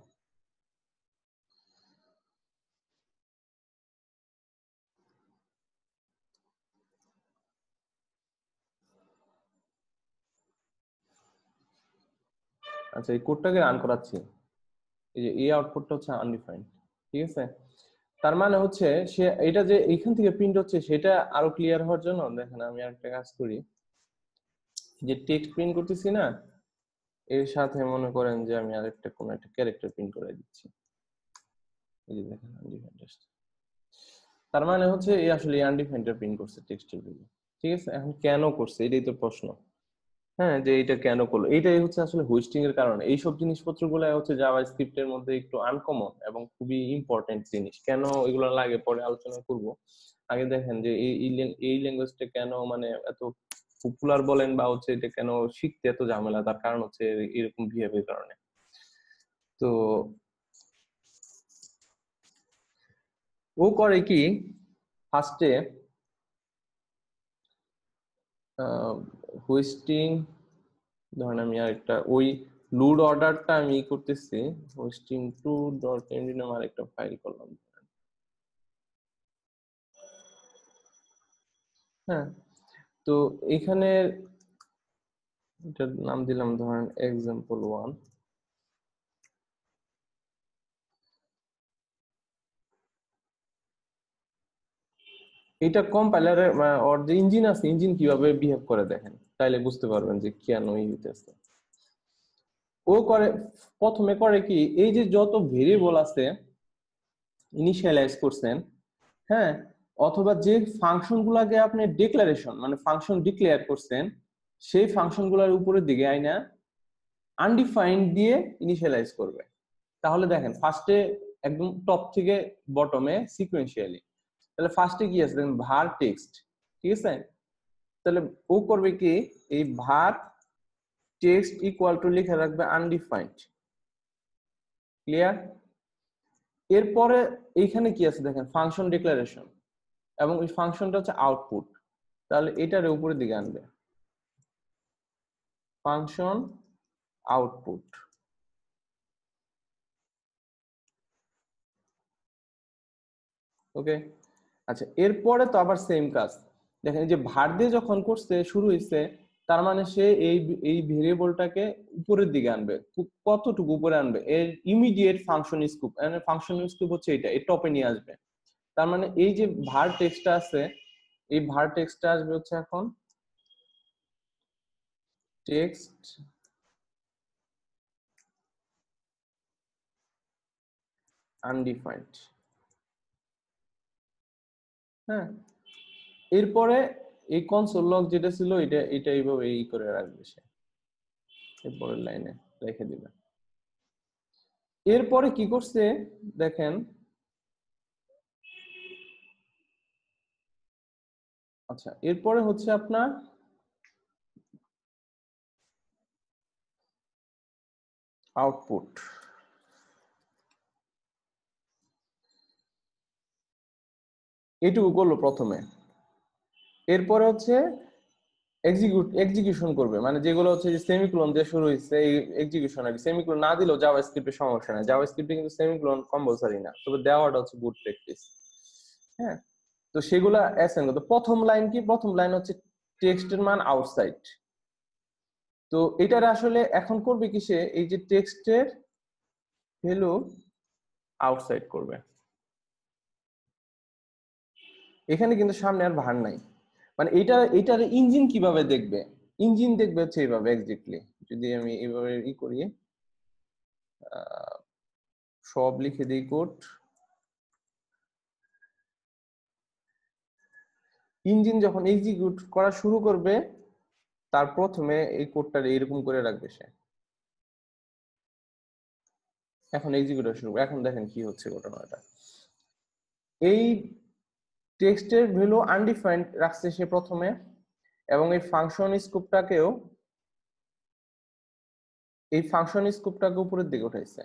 আচ্ছা, এই কোডটাকে রান করাচ্ছি, এই যে এই আউটপুটটা হচ্ছে আনডিফাইন্ড। ঠিক আছে, তার মানে হচ্ছে সে এটা যে এইখান থেকে প্রিন্ট হচ্ছে, সেটা আরো ক্লিয়ার হওয়ার জন্য দেখেন আমি আরেকটা কাজ করি। যে টেক্সট প্রিন্ট করতেছি না, এর সাথে মনে করেন যে আমি আরেকটা কোন একটা ক্যারেক্টার প্রিন্ট করে দিচ্ছি। এই যে দেখেন আনডিফাইন্ড আসছে, তার মানে হচ্ছে এই আসলে আনডিফাইন্ডটা প্রিন্ট করছে টেক্সটের ভ্যালু। ঠিক আছে, এখন কেন করছে এটাই তো প্রশ্ন। হ্যাঁ, যে এটা কেন করলো, এইটাই হচ্ছে আসলে হোস্টিং এর কারণে। এইসব জিনিসপত্রগুলো হচ্ছে জাভাস্ক্রিপ্টের মধ্যে একটু আনকমন এবং খুবই ইম্পর্টেন্ট জিনিস। কেন এগুলো লাগে পরে আলোচনা করব। আগে দেখেন যে এই এই ল্যাঙ্গুয়েজটা কেন মানে এত পপুলার বলেন, বা হচ্ছে এটা কেন শিখতে এত ঝামেলা, তার কারণ হচ্ছে এরকম বিহেভিয়ার কারণে। তো ও করে কি, ফার্স্টে হোস্টিং, ধরেন আমি আরেকটা ওই লুড অর্ডারটা আমি করতেছি, হোস্টিং টু ডট এমডি নামে আরেকটা ফাইল করলাম। হ্যাঁ, তো এখানে এটার নাম দিলাম ধরেন এক্সাম্পল ওয়ান। এটা কম্পাইলারের ওর যে ইঞ্জিন আছে, ইঞ্জিন কিভাবে বিহেভ করে দেখেন, তাইলে বুঝতে পারবেন যে কেন এই হইতেছে। ও করে প্রথমে করে কি, এই যে যত ভেরিয়েবল আছে ইনিশিয়ালাইজ করছেন, হ্যাঁ, অথবা যে ফাংশন গুলাকে আপনি ডিক্লারেশন মানে ফাংশন ডিক্লেয়ার করছেন, সেই ফাংশন গুলার উপরের দিকে আইনা আনডিফাইন্ড দিয়ে ইনিশিয়ালাইজ করবে। তাহলে দেখেন ফার্স্টে একদম টপ থেকে বটমে সিকোয়েন্সিয়ালি, তাহলে ফার্স্টে কি আছে দেখেন var টেক্সট, ঠিক আছে? তাহলে ও করবে কি, এই var টেক্সট ইকুয়াল টু লিখে রাখবে আনডিফাইন্ড। ক্লিয়ার? এরপরে এইখানে কি আছে দেখেন ফাংশন ডিক্লারেশন, এবং এই ফাংশনটা হচ্ছে আউটপুট, তাহলে এটার উপরের দিকে আনবে ফাংশন আউটপুট। ওকে, আচ্ছা, এরপরে তো আবার সেম কাজ দেখেন, এই যে ভার দিয়ে যখন করছে শুরু হইছে, তার মানে সে এই এই ভেরিয়েবলটাকে উপরের দিকে আনবে। কতটুকু উপরে আনবে? এর ইমিডিয়েট ফাংশন স্কোপ, মানে ফাংশন স্কোপ হচ্ছে এটা, এর টপে নিয়ে আসবে। তার মানে এই যে ভার টেক্সটটা আছে, এই ভার টেক্সটটা আসবে হচ্ছে এখন টেক্সট আনডিফাইন্ড। হ্যাঁ, এরপরে এই কনসোল লগ যেটা ছিল এটা এটা এইভাবে এই করে রাখবে সে, এরপরের লাইনে রেখে দিবে। এরপরে কি করছে দেখেন, আচ্ছা, এরপরে হচ্ছে আপনার আউটপুট। এইটুকু করলো প্রথমে। এরপরে হচ্ছে এক্সিকিউট এক্সিকিউশন করবে, মানে যেগুলো হচ্ছে যে সেমিকোলন দিয়ে শুরু হইছে এই এক্সিকিউশন আর কি। সেমিকোলন না দিলেও জাভাস্ক্রিপ্টের সমস্যা নাই, জাভাস্ক্রিপ্টে কিন্তু সেমিকোলন কম্পালসরি না, তবে দেওয়াটা হচ্ছে গুড প্র্যাকটিস। হ্যাঁ, তো সেগুলা অ্যাসাইন করতে প্রথম লাইন কি, প্রথম লাইন হচ্ছে টেক্সটের মান আউটসাইড। তো এটার আসলে এখন করবে কি, সে এই যে টেক্সটের ভ্যালু আউটসাইড করবে। এখানে কিন্তু সামনে আর ভার নাই, মানে এটা এটার ইঞ্জিন কিভাবে দেখবে, ইঞ্জিন দেখবে হচ্ছে এইভাবে এক্স্যাক্টলি। যদি আমি এইভাবে ই করি, সব লিখে দিই কোড, ইঞ্জিন যখন এক্সিকিউট করা শুরু করবে তার প্রথমে এই কোডটা এরকম করে রাখবে সে। এখন এক্সিকিউট শুরু, এখন দেখেন কি হচ্ছে ঘটনাটা। এই টেক্সটের ভ্যালু আনডিফাইন্ড রাখছে সে প্রথমে, এবং এই ফাংশন স্কোপটাকেও এই ফাংশন স্কোপটাকে উপরের দিকে উঠাইছে।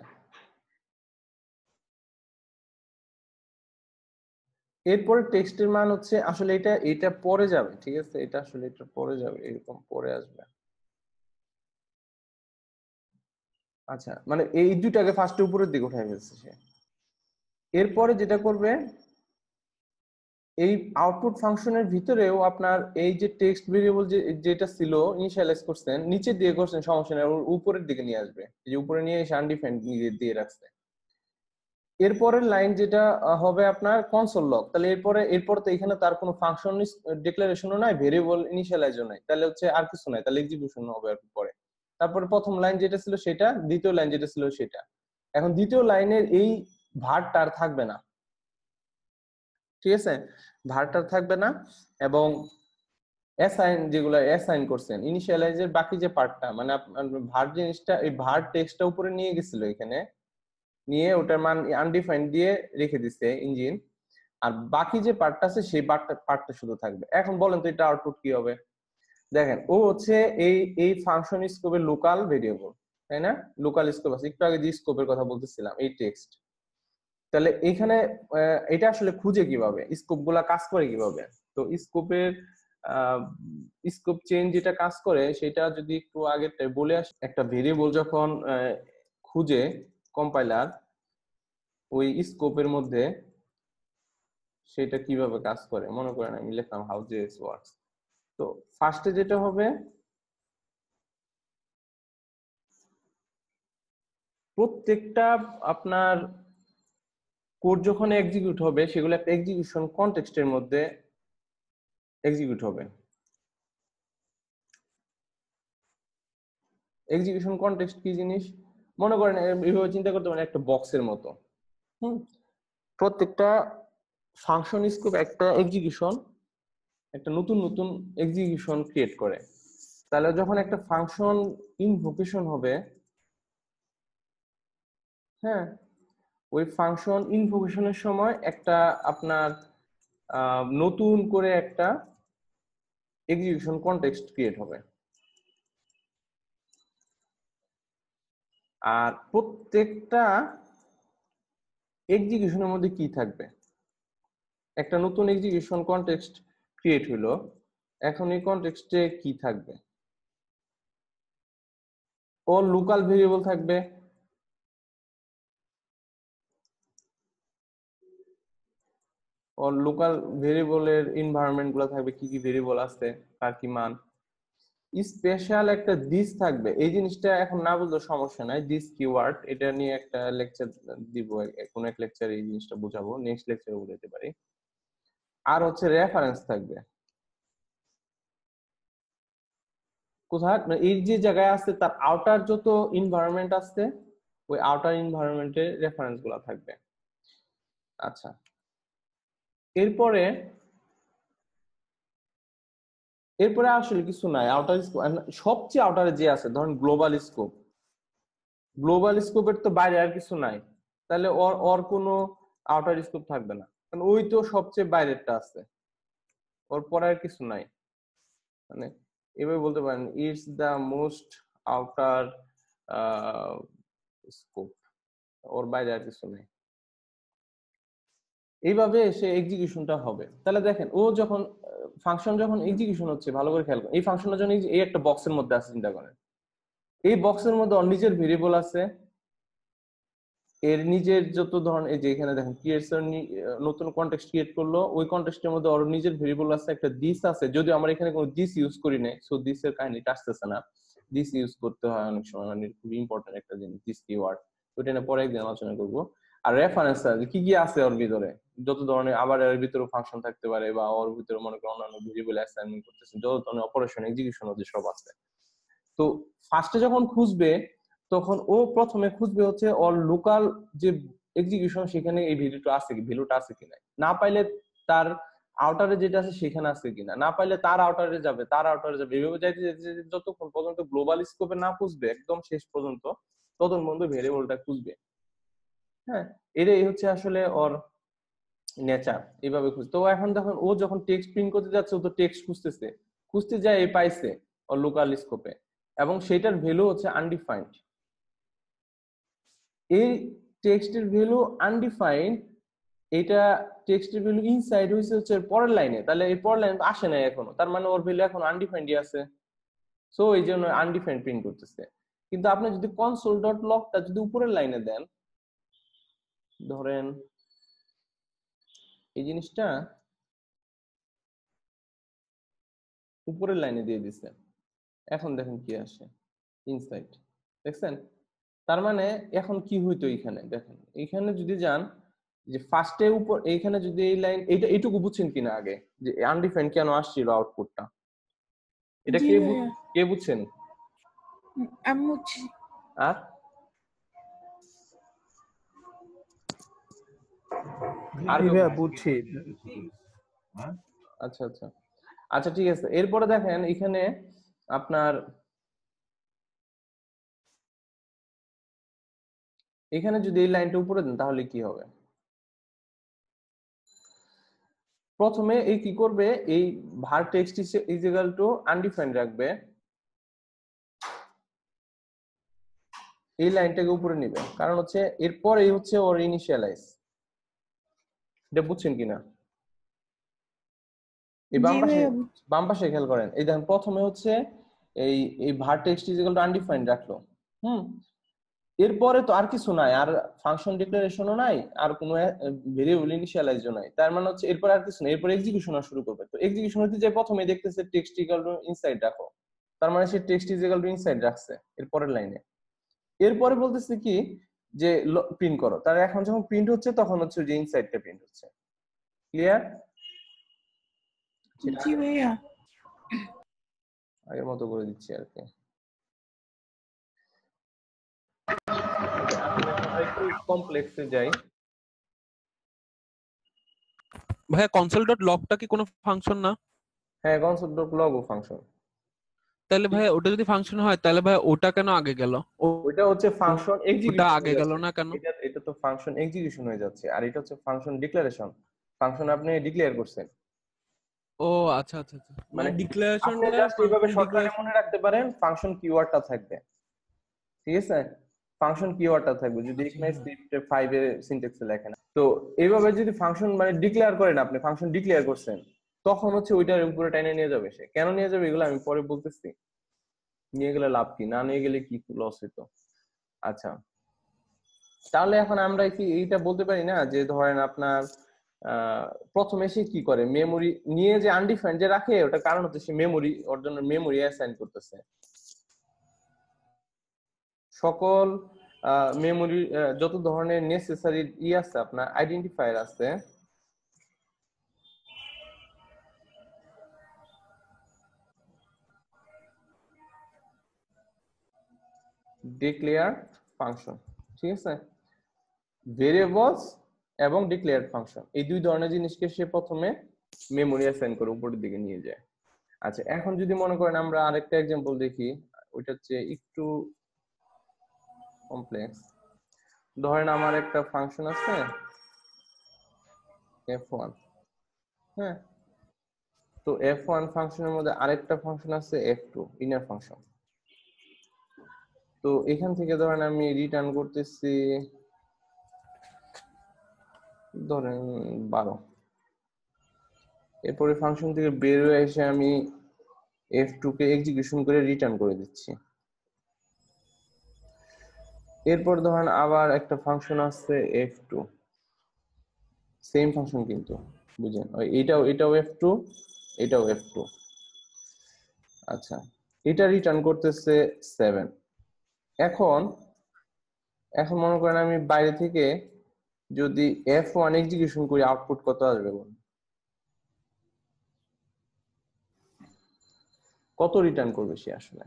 এরপরে টেক্সটের মান হচ্ছে আসলে এটা এটা পরে যাবে, ঠিক আছে, এটা আসলে এটা পরে যাবে, এরকম পরে আসবে। আচ্ছা, মানে এই দুইটাকে ফার্স্টে উপরের দিকে উঠাই ফেলছে সে। এরপরে যেটা করবে, এই আউটপুট ফাংশনের ভিতরেও আপনার এই যে টেক্সট ভেরিয়েবল যে যেটা ছিল ইনিশিয়ালাইজ করছেন, নিচে দিয়ে করছেন সমস্যা নেই, উপরের দিকে নিয়ে আসবে, এই যে উপরে নিয়ে এসে আনডিফাইন্ড দিয়ে রাখছে। এরপরের লাইন যেটা হবে আপনার কনসোল লগ, তাহলে এরপরে এরপর তো এখানে তার কোনো ফাংশন ডিক্লারেশনও নাই, ভেরিয়েবল ইনিশিয়ালাইজও নাই, তাহলে হচ্ছে আর কিছু নাই, তাহলে এক্সিকিউশন হবে আর পরে। তারপরে প্রথম লাইন যেটা ছিল সেটা, দ্বিতীয় লাইন যেটা ছিল সেটা। এখন দ্বিতীয় লাইনের এই ভারটা আর থাকবে না, ঠিক আছে, ভারটা থাকবে না, এবং অ্যাসাইন যেগুলো অ্যাসাইন করছেন ইনিশিয়ালাইজের বাকি যে পার্টটা, মানে ভার জিনিসটা এই ভার টেক্সটটা উপরে নিয়ে গেছিল, এখানে নিয়ে ওটার মান আনডিফাইন্ড দিয়ে রেখে দিছে ইঞ্জিন, আর বাকি যে পার্টটা আছে সেই পার্টটা পার্টটা শুধু থাকবে। এখন বলেন তো এটা আউটপুট কি হবে? দেখেন, ও হচ্ছে এই এই ফাংশন স্কোপের লোকাল ভেরিয়েবল, তাই না? লোকাল স্কোপ আছে, একটু আগে যে স্কোপের কথা বলতেছিলাম এই টেক্সট। তাহলে এখানে এটা আসলে খুঁজে কিভাবে, স্কোপ গুলা কাজ করে কিভাবে? তো স্কোপের স্কোপ চেইন যেটা কাজ করে সেটা যদি একটু আগে বলে আসি, একটা ভেরিয়েবল যখন খুঁজে কম্পাইলার ওই স্কোপের মধ্যে, সেটা কিভাবে কাজ করে মনে করেন আমি লিখলাম হাউ জেএস ওয়ার্কস। তো ফার্স্টে যেটা হবে, প্রত্যেকটা আপনার কোড যখন এক্সিকিউট হবে সেগুলো একটা এক্সিকিউশন কনটেক্সটের মধ্যে এক্সিকিউট হবে। এক্সিকিউশন কনটেক্সট কি জিনিস মনে করেন এইভাবে চিন্তা করতে পারেন একটা বক্সের মতো। হুম প্রত্যেকটা ফাংশন স্কোপ একটা এক্সিকিউশন একটা নতুন নতুন এক্সিকিউশন ক্রিয়েট করে। তাহলে যখন একটা ফাংশন ইনভোকেশন হবে, হ্যাঁ ওই ফাংশন ইনভোকেশনের সময় একটা আপনার নতুন করে একটা এক্সিকিউশন কনটেক্সট ক্রিয়েট হবে। আর প্রত্যেকটা এক্সিকিউশনের মধ্যে কি থাকবে, একটা নতুন এক্সিকিউশন কনটেক্সট ক্রিয়েট হলো, এখন এই কনটেক্সটে কি থাকবে, ও লোকাল ভেরিয়েবল থাকবে, ও লোকাল ভেরিয়েবলের এনভায়রনমেন্ট গুলো থাকবে, কি কি ভেরিয়েবল আছে তার কি মান, স্পেশাল একটা দিস থাকবে। এই জিনিসটা এখন না বলতে সমস্যা নাই, দিস কিওয়ার্ড এটা নিয়ে একটা লেকচার দিব, কোন এক লেকচারে এই জিনিসটা বুঝাবো, নেক্সট লেকচারে বুঝাতে পারি। আর হচ্ছে রেফারেন্স থাকবে, কোথায় এই যে জায়গায় আছে তার আউটার যত এনভায়রনমেন্ট আছে ওই আউটার এনভায়রনমেন্টের রেফারেন্স গুলো থাকবে। আচ্ছা এরপরে এরপরে আসলে কিছু নাই আউটার স্কোপ, সবচেয়ে আউটারে যে আছে ধরেন গ্লোবাল স্কোপ, গ্লোবাল স্কোপের তো বাইরে আর কিছু নাই, তাহলে ওর ওর কোনো আউটার স্কোপ থাকবে না, কারণ ওই তো সবচেয়ে বাইরেরটা আছে, ওর পরে আর কিছু নাই। মানে এভাবে বলতে পারেন it's the most outer scope, ওর বাইরে আর কিছু নেই। এইভাবে সে এক্সিকিউশনটা হবে। তাহলে দেখেন ও যখন ফাংশন যখন এক্সিকিউশন হচ্ছে, ভালো করে খেয়াল করেন এই ফাংশনের জন্য এই একটা বক্সের মধ্যে আছে, চিন্তা করেন এই বক্সের মধ্যে ওর নিজের ভেরিয়েবল আছে, এর নিজের যত ধরনের এই যে এখানে দেখেন ক্রিয়েটর নতুন কনটেক্সট ক্রিয়েট করলো, ওই কনটেক্সটের মধ্যে ওর নিজের ভেরিয়েবল আছে, একটা দিস আছে, যদিও আমরা এখানে কোনো দিস ইউজ করি না, সো দিস এর কাহিনীটা আসতেছে না, দিস ইউজ করতে হয় অনেক সময়, মানে খুবই ইম্পর্টেন্ট একটা জিনিস দিস কিওয়ার্ড, ওইটা নিয়ে পরে একদিন আলোচনা করব। আর রেফারেন্স কি কি আছে ওর ভিতরে, যত ধরনের আবার এর ভিতরে ফাংশন থাকতে পারে, বা ওর ভিতরে মনে করেন অন্যান্য ভেরিয়েবল অ্যাসাইনমেন্ট করতেছেন, যত ধরনের অপারেশন এক্সিকিউশন হচ্ছে সব আছে। তো ফার্স্টে যখন খুঁজবে তখন ও প্রথমে খুঁজবে হচ্ছে ওর লোকাল যে এক্সিকিউশন সেখানে এই ভ্যালুটা আছে কি, ভ্যালুটা আছে কিনা, না পাইলে তার আউটারে যেটা আছে সেখানে আছে কিনা, না পাইলে তার আউটারে যাবে, তার আউটারে যাবে, এইভাবে যাইতে যাইতে যতক্ষণ পর্যন্ত গ্লোবাল স্কোপে না খুঁজবে একদম শেষ পর্যন্ত, ততক্ষণ পর্যন্ত ভেরিয়েবলটা খুঁজবে। হ্যাঁ এটাই হচ্ছে আসলে ওর নেচার, এইভাবে খুঁজতে। তো এখন যখন ও যখন টেক্সট প্রিন্ট করতে যাচ্ছে, ও তো টেক্সট খুঁজতেছে, খুঁজতে যায় এই পাইছে ওর লোকাল স্কোপে, এবং সেটার ভ্যালু হচ্ছে আনডিফাইন্ড। এই টেক্সটের ভ্যালু আনডিফাইন্ড, এটা টেক্সটের ভ্যালু ইনসাইড হইছে হচ্ছে পরের লাইনে, তাহলে এই পরের লাইন আসে না এখনো, তার মানে ওর ভ্যালু এখন আনডিফাইন্ডই আছে, সো এই জন্য আনডিফাইন্ড প্রিন্ট করতেছে। কিন্তু আপনি যদি কনসোল ডট লগটা যদি উপরের লাইনে দেন, ধরেন এই জিনিসটা উপরের লাইনে দিয়ে দিছে, এখন দেখেন কি আসে ইনসাইড, দেখছেন? তার মানে এখন কি হইতো এখানে দেখেন, এখানে যদি যান যে ফার্স্টে উপর এইখানে যদি এই লাইন এটা এইটুকু বুঝছেন কিনা আগে, যে আনডিফাইন্ড কেন আসছিল আউটপুটটা, এটা জি কে ভাইয়া, কে বুঝছেন? আমি বুঝছি। আর আর জি ভাইয়া বুঝছি। আচ্ছা আচ্ছা আচ্ছা ঠিক আছে। এরপরে দেখেন এখানে আপনার এখানে যদি এই লাইনটা উপরে দেন তাহলে কি হবে, প্রথমে এই কি করবে, এই var text is equal to undefined রাখবে, এই লাইনটাকে উপরে নিবে, কারণ হচ্ছে এরপর এই হচ্ছে ওর ইনিশিয়ালাইজ, এটা বুঝছেন কিনা? এই বাম জি পাশে ভাইয়া, বাম পাশে খেয়াল করেন, এই দেখেন প্রথমে হচ্ছে এই এই var text is equal to undefined রাখলো, হুম এরপরে তো আর কিছু নাই, আর ফাংশন ডিক্লারেশনও নাই, আর কোনো ভেরিয়েবল ইনিশিয়ালাইজও নাই, তার মানে হচ্ছে এরপর আর কিছু নাই, এরপর এক্সিকিউশন শুরু করবে। তো এক্সিকিউশন হতে যে প্রথমে দেখতেছে টেক্সট ইকুয়াল টু ইনসাইড রাখো, তার মানে সে text is equal to inside রাখছে এর পরের লাইনে। এরপরে বলতেছে কি যে প্রিন্ট করো, তার এখন যখন প্রিন্ট হচ্ছে তখন হচ্ছে যে ইনসাইডটা প্রিন্ট হচ্ছে। ক্লিয়ার? জি ভাইয়া। আগের মতো করে দিচ্ছি আর কি। একটু কমপ্লেক্সে যাই। ভাইয়া কনসোল ডট লগটা কি কোনো ফাংশন না? হ্যাঁ, কনসোল ডট লগ ও ফাংশন। তাহলে ভাইয়া ওটা যদি ফাংশন হয় তাহলে ভাইয়া ওটা কেন আগে গেল? ওটা হচ্ছে ফাংশন ওটা এক্সিকিউশন আগে হয়ে গেল যাচ্ছে। না কেন? এটা এটা তো ফাংশন এক্সিকিউশন হয়ে যাচ্ছে, আর এটা হচ্ছে ফাংশন ডিক্লারেশন। ফাংশন আপনি ডিক্লেয়ার করছেন, ও আচ্ছা আচ্ছা আচ্ছা, মানে মানে আপনি ডিক্লারেশনটা জাস্ট এইভাবে ফাংশন শর্টকাটে ডিক্লারেশন। মনে রাখতে পারেন ফাংশন কিওয়ার্ডটা থাকবে, ঠিক আছে? ফাংশন কিওয়ার্ডটা থাকবে যদি আচ্ছা এখানে হ্যাঁ। স্ক্রিপ্টে ফাইভ এর সিনট্যাক্সে লেখেন। তো এইভাবে যদি ফাংশন মানে ডিক্লেয়ার করেন, আপনি ফাংশন ডিক্লেয়ার করছেন, তখন হচ্ছে ওইটার উপরে টাইনে নিয়ে যাবে সে। কেন নিয়ে যাবে এগুলো আমি পরে বলতেছি। নিয়ে গেলে লাভ কি, না নিয়ে গেলে কি লস হইতো। আচ্ছা, তাহলে এখন আমরা কি এইটা বলতে পারি না যে ধরেন আপনার আহ প্রথমে সে কি করে, মেমোরি নিয়ে যে আনডিফাইন্ড যে রাখে, ওটা কারণ হচ্ছে সে মেমোরি ওর জন্য মেমোরি অ্যাসাইন করতেছে। সকল মেমোরি যত ধরনের নেসেসারি ই আছে আপনার আইডেন্টিফায়ার আছে, ডিক্লেয়ার ফাংশন, ঠিক আছে? ভেরিয়েবলস এবং ডিক্লেয়ার ফাংশন, এই দুই ধরনের জিনিসকে সে প্রথমে মেমোরি অ্যাসাইন করে উপরের দিকে নিয়ে যায়। আচ্ছা, এখন যদি মনে করেন আমরা আরেকটা এক্সাম্পল দেখি, ওইটা হচ্ছে একটু কমপ্লেক্স। ধরেন আমার একটা ফাংশন আছে এফ ওয়ান, হ্যাঁ, তো এফ ওয়ান ফাংশনের মধ্যে আরেকটা ফাংশন আছে এফ টু, ইনার ফাংশন। তো এখান থেকে ধরেন আমি রিটার্ন করতেছি ধরেন বারো। এরপরে ফাংশন থেকে বের হয়ে এসে আমি এফ টু কে এক্সিকিউশন করে রিটার্ন করে দিচ্ছি। এরপর ধরেন আবার একটা ফাংশন আছে এফ টু, সেম ফাংশন কিন্তু বুঝেন, এটাও এটাও এফ টু, এটাও এফ টু। আচ্ছা, এটা রিটার্ন করতেছে সেভেন। এখন এখন মনে করেন আমি বাইরে থেকে যদি এফ ওয়ান এক্সিকিউশন করি, আউটপুট কত আসবে বলুন? কত রিটার্ন করবে সে আসলে?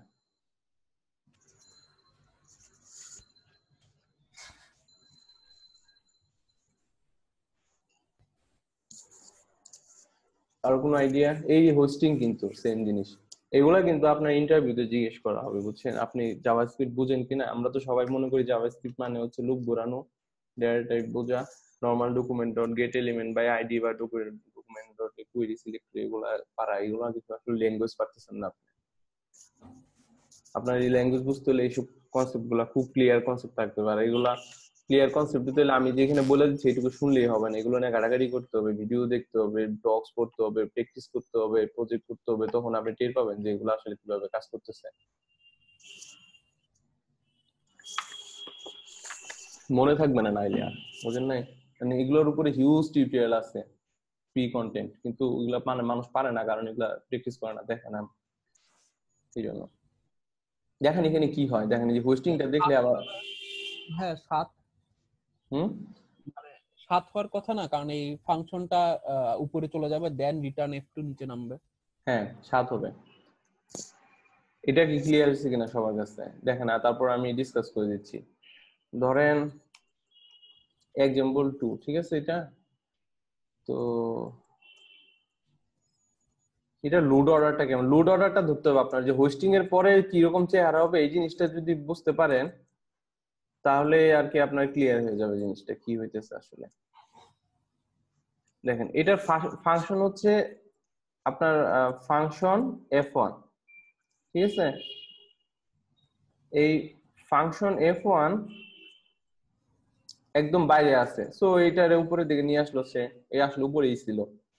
আর কোনো আইডিয়া? এই হোস্টিং কিন্তু সেম জিনিস, এগুলা কিন্তু আপনার ইন্টারভিউতে জিজ্ঞেস করা হবে, বুঝছেন? আপনি জাভাস্ক্রিপ্ট বুঝেন কিনা। আমরা তো সবাই মনে করি জাভাস্ক্রিপ্ট মানে হচ্ছে লুপ ঘোরানো, ডেটা টাইপ বোঝা, normal document dot get element by ID বা ডকুমেন্ট ডট কুয়েরি সিলেক্ট, এগুলা পারা, এগুলা কিন্তু আসলে ল্যাঙ্গুয়েজ পারতেছেন না আপনি। আপনার এই ল্যাঙ্গুয়েজ বুঝতে হলে এইসব কনসেপ্ট গুলা খুব ক্লিয়ার কনসেপ্ট থাকতে পারে। এগুলা ক্লিয়ার কনসেপ্ট দিতে হলে আমি যেখানে বলে দিচ্ছি এটুকু শুনলেই হবে না, এগুলো নিয়ে ঘাটাঘাটি করতে হবে, ভিডিও দেখতে হবে, ডক্স পড়তে হবে, প্র্যাকটিস করতে হবে, প্রজেক্ট করতে হবে, তখন আপনি টের পাবেন যে এগুলো আসলে কিভাবে কাজ করতেছে। মনে থাকবে না নাইলে আর, বুঝেন নাই? মানে এগুলোর উপরে হিউজ টিউটোরিয়াল আছে, ফ্রি কন্টেন্ট, কিন্তু এগুলা মানে মানুষ পারে না, কারণ এগুলা প্র্যাকটিস করে না, দেখে না। এই জন্য দেখেন এখানে কি হয়, দেখেন এই যে হোস্টিংটা দেখলে আবার হ্যাঁ সাত, হুম মানে সাত হওয়ার কথা না, কারণ এই ফাংশনটা উপরে চলে যাবে, দেন রিটার্ন এফ টু নিচে নামবে। হ্যাঁ সাত হবে। এটা কি ক্লিয়ার হচ্ছে কিনা সবার কাছে দেখেন, আর তারপর আমি ডিসকাস করে দিচ্ছি। ধরেন এক্সাম্পল টু, ঠিক আছে? এটা তো এটা লোড অর্ডারটা কেমন, লোড অর্ডারটা ধরতে হবে আপনার, যে হোস্টিং এর পরে কি রকম চেহারা হবে, এই জিনিসটা যদি বুঝতে পারেন তাহলে আর কি আপনার ক্লিয়ার হয়ে যাবে জিনিসটা কি হইতেছে আসলে। দেখেন এটার ফাংশন হচ্ছে আপনার ফাংশন এফ ওয়ান, ঠিক আছে? এই ফাংশন এফ ওয়ান একদম বাইরে আছে, সো এটার উপরের দিকে নিয়ে আসলো সে, এই আসলে উপরেই ছিল।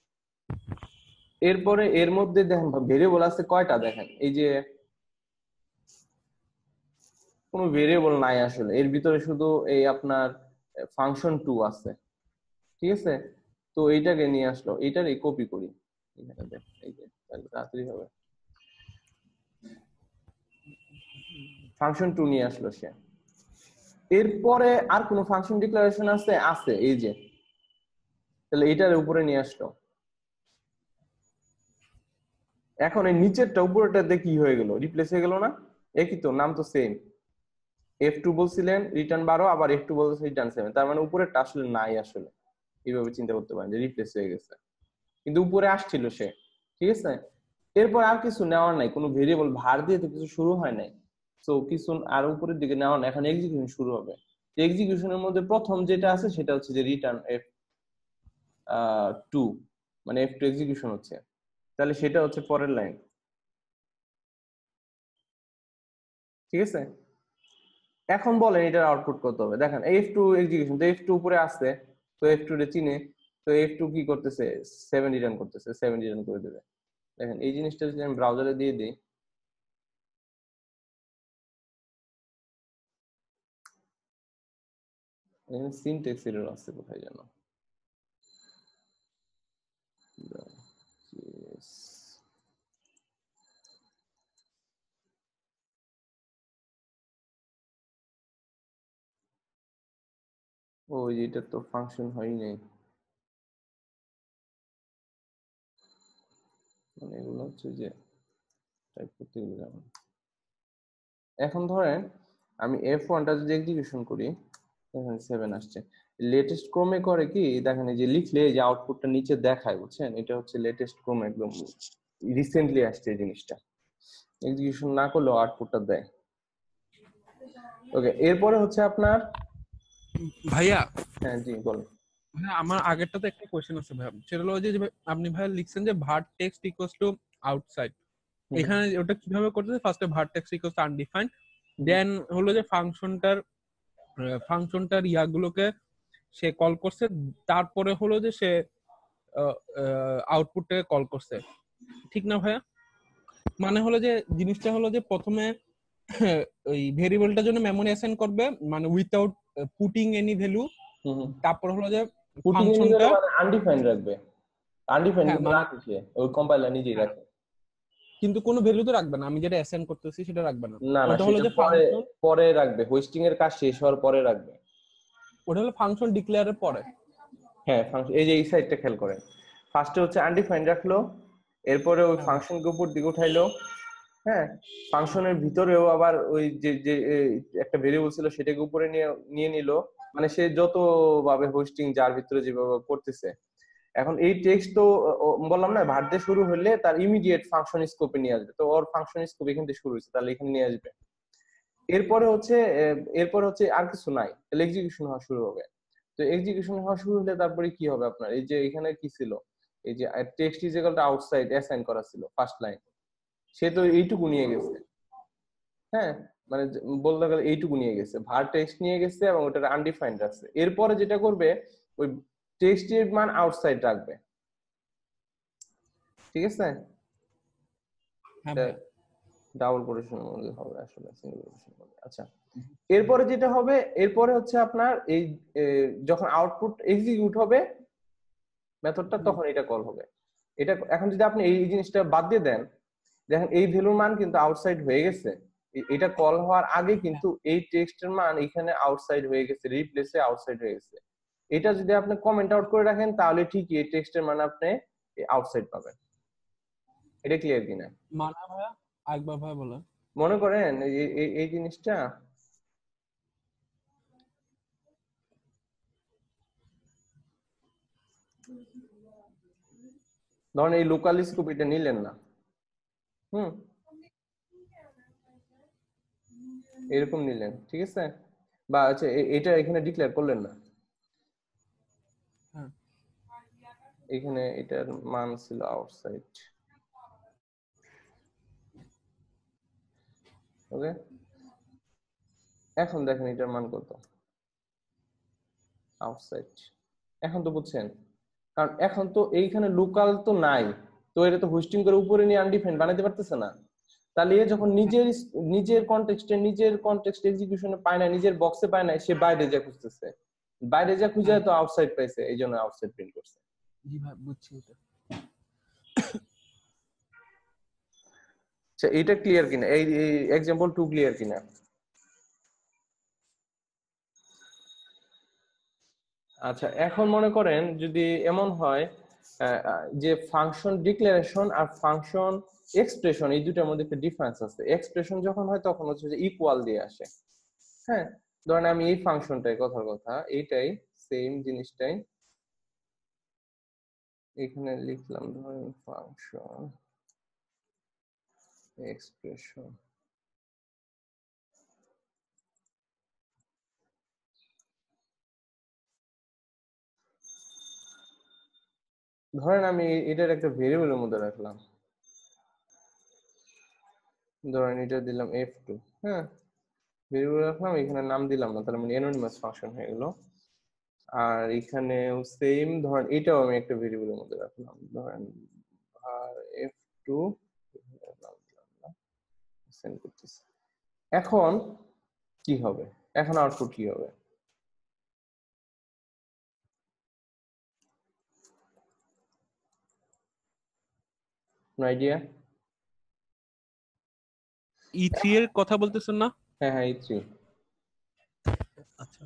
এরপরে এর মধ্যে দেখেন ভেরিয়েবল আছে কয়টা, দেখেন এই যে কোনো ভেরিয়েবল নাই আসলে এর ভিতরে, শুধু এই আপনার ফাংশন টু আছে, ঠিক আছে? তো এইটাকে নিয়ে আসলো, এইটার এই কপি করি এখানে, দেখ এই যে তাড়াতাড়ি হবে, ফাংশন টু নিয়ে আসলো সে। এরপরে আর কোন ফাংশন ডিক্লারেশন আছে? আছে, এই যে, তাহলে এটার উপরে নিয়ে আসলো। এখন এই নিচেরটা উপরেরটাতে কি হয়ে গেল, রিপ্লেস হয়ে গেল না? একই তো, নাম তো সেম। এফ টু বলছিলেন রিটার্ন বারো, আবার এফ টু বলতেছে রিটার্ন সেভেন, তার মানে উপরেরটা আসলে নাই আসলে, এইভাবে চিন্তা করতে পারেন যে রিপ্লেস হয়ে গেছে, কিন্তু উপরে আসছিল সে, ঠিক আছে। এরপর আর কিছু নেওয়ার নাই, কোনো ভেরিয়েবল ভার দিয়ে তো কিছু শুরু হয় নাই, তো কিছু আর উপরের দিকে নেওয়া নাই, এখন এক্সিকিউশন শুরু হবে। এক্সিকিউশনের মধ্যে প্রথম যেটা আছে সেটা হচ্ছে যে রিটার্ন এফ টু, মানে এফ টু এক্সিকিউশন হচ্ছে, তাহলে সেটা হচ্ছে পরের লাইন, ঠিক আছে। এখন বলেন এটার আউটপুট কত হবে, দেখেন এফ টু এক্সিকিউশন, তো এফ টু উপরে আসছে, তো এফ টু রে চিনে, তো এফ টু কি করতেছে, সেভেন রিটার্ন করতেছে, সেভেন রিটার্ন করে দেবে। দেখেন এই জিনিসটা যদি আমি ব্রাউজারে দিয়ে দিই, এখানে সিনট্যাক্স এরর আছে কোথায় জানো, ও এটা তো ফাংশন হয় নাই, মানে এগুলো হচ্ছে যে টাইপ করতে গেলে যেমন, এখন ধরেন আমি এফ ওয়ানটা যদি এক্সিকিউশন করি, দেখেন সেভেন আসছে। লেটেস্ট ক্রমে করে কি, দেখেন এই যে লিখলে যে আউটপুটটা নিচে দেখায়, বুঝছেন, এটা হচ্ছে লেটেস্ট ক্রমে, একদম রিসেন্টলি আসছে এই জিনিসটা, এক্সিকিউশন না করলেও আউটপুটটা দেয়। ওকে, এরপরে হচ্ছে আপনার, ভাইয়া হ্যাঁ জি বলেন। হ্যাঁ, আমার আগেরটাতে একটা কোশ্চেন আছে ভাইয়া, সেটা হলো যে যে আপনি ভাইয়া লিখছেন যে var text equals to outside, এখানে ওটা কিভাবে করতেছে, ফার্স্টে var text equals to undefined, দেন হলো যে ফাংশনটার ফাংশনটার ইয়াগুলোকে সে কল করছে, তারপরে হলো যে সে আউটপুটটাকে কল করছে, ঠিক না ভাইয়া? মানে হলো যে জিনিসটা হলো যে প্রথমে ওই ভেরিয়েবলটার জন্য মেমরি অ্যাসাইন করবে, মানে উইথআউট পুটিং এনি ভ্যালু, তারপর হলো যে পুটিং এনি ভ্যালু মানে আনডিফাইন্ড রাখবে, আনডিফাইন্ড কিন্তু রাখে সে, ওই কম্পাইলার নিজেই রাখে, কিন্তু কোনো ভ্যালু তো রাখবে না, আমি যেটা অ্যাসাইন করতেছি সেটা রাখবে না, না না ওটা হলো সেটা যে পরে ফাংশন, পরে রাখবে, হোস্টিং এর কাজ শেষ হওয়ার পরে রাখবে, ওটা হলো ফাংশন ডিক্লেয়ারের পরে। হ্যাঁ ফাংশন, এই যে এই সাইডটা খেয়াল করেন, ফার্স্টে হচ্ছে আনডিফাইন্ড রাখলো, এরপরে ওই হ্যাঁ। ফাংশনকে উপর দিকে উঠাইলো, হ্যাঁ ফাংশনের ভিতরেও আবার ওই যে যে এ, একটা ভেরিয়েবল ছিল সেটাকে উপরে নিয়ে নিয়ে নিল, মানে সে যত ভাবে হোস্টিং যার ভিতরে যেভাবে করতেছে, এখন এই টেক্সট তো ও, বললাম না ভার দিয়ে শুরু হলে তার ইমিডিয়েট ফাংশন স্কোপে নিয়ে আসবে, তো ওর ফাংশন স্কোপ এখান থেকে শুরু হয়েছে, তাহলে এখানে নিয়ে আসবে। এরপরে হচ্ছে আহ, এরপরে হচ্ছে আর কিছু নাই, তাহলে এক্সিকিউশন হওয়া শুরু হবে। তো এক্সিকিউশন হওয়া শুরু হলে তারপরে কি হবে আপনার, এই যে এখানে কি ছিল, এই যে text is equal to outside assign করা ছিল ফার্স্ট লাইন, সে তো এইটুকু নিয়ে গেছে, হ্যাঁ মানে যে- বলতে গেলে এইটুকু নিয়ে গেছে, ভার টেক্সট নিয়ে গেছে এবং ওটা আনডিফাইন্ড রাখছে, এরপরে যেটা করবে ওই টেক্সটের মান আউটসাইড রাখবে, ঠিক আছে। হ্যাঁ ভাইয়া। ডাবল কোটেশনের মধ্যে হবে আসলে, সিঙ্গেল কোটেশনের মধ্যে। আচ্ছা, এরপরে যেটা হবে, এরপরে হচ্ছে আপনার এই এ, যখন আউটপুট এক্সিকিউট হবে মেথডটা, তখন এটা কল হবে। এটা এখন যদি আপনি এই জিনিসটা বাদ দিয়ে দেন, দেখেন এই ভ্যালুর মান কিন্তু আউটসাইড হয়ে গেছে, এ- এটা কল হওয়ার আগে কিন্তু এই টেক্সটের মান এখানে আউটসাইড হয়ে গেছে, রিপ্লেসে আউটসাইড হয়ে গেছে। এটা যদি আপনি কমেন্ট আউট করে রাখেন তাহলে ঠিকই এই টেক্সটের মান আপনি আউটসাইড পাবেন। এটা ক্লিয়ার কিনা? মানে ভাইয়া আরেকবার ভাইয়া বলেন। মনে করেন এই এই- এই জিনিসটা, ধরেন এই লোকাল স্কোপ এটা নিলেন না, হুম এরকম নিলেন, ঠিক আছে, বা আচ্ছা এ- এটা এখানে ডিক্লেয়ার করলেন না, হ্যাঁ। এখানে এটার মান ছিল আউটসাইড, ওকে, এখন দেখেন এটার মান কত, আউটসাইড। এখন তো বুঝছেন, কারণ এখন তো এইখানে লোকাল তো নাই, তো এটা তো হোস্টিং করে উপরে নিয়ে আনডিফাইন্ড বানাতে পারতেছে না, তাহলে এ যখন নিজের নিজের কনটেক্সটে নিজের কনটেক্সট এক্সিকিউশনে পায় না, নিজের বক্সে পায় না, সে বাইরে যা খুঁজতেছে, বাইরে যা খুঁজে তো আউটসাইড পাইছে, এই জন্য আউটসাইড প্রিন্ট করছে। জি ভাই বুঝছি এটা। আচ্ছা এটা ক্লিয়ার কিনা, এই এক্সাম্পল টু ক্লিয়ার কিনা? আচ্ছা এখন মনে করেন যদি এমন হয় আহ, আহ, যে ফাংশন ডিক্লারেশন আর ফাংশন এক্সপ্রেশন এই দুটার মধ্যে একটা ডিফারেন্স আছে, এক্সপ্রেশন যখন হয় তখন হচ্ছে যে ইকুয়াল দিয়ে আসে, হ্যাঁ, ধরেন আমি এই ফাংশনটাই, কথার কথা এইটাই সেম জিনিসটাই এখানে লিখলাম, ধরেন ফাংশন এক্সপ্রেশন। ধরেন আমি এটার একটা ভেরিয়েবলের মধ্যে রাখলাম, ধরেন এটা দিলাম এফ টু। হ্যাঁ, ভেরিয়েবল রাখলাম, এখানে নাম দিলাম না, তাহলে মানে অ্যানোনিমাস ফাংশন হয়ে গেল। আর এখানেও সেম, ধরেন এটাও আমি একটা ভেরিয়েবলের মধ্যে রাখলাম, ধরেন আর এফ টু নাম দিলাম না, সেন্ড করতেছি। এখন কি হবে, এখন আউটপুট কি হবে? আইডিয়া? ই থ্রি এর কথা বলতেছেন না? হ্যাঁ হ্যাঁ, এই থ্রি। আচ্ছা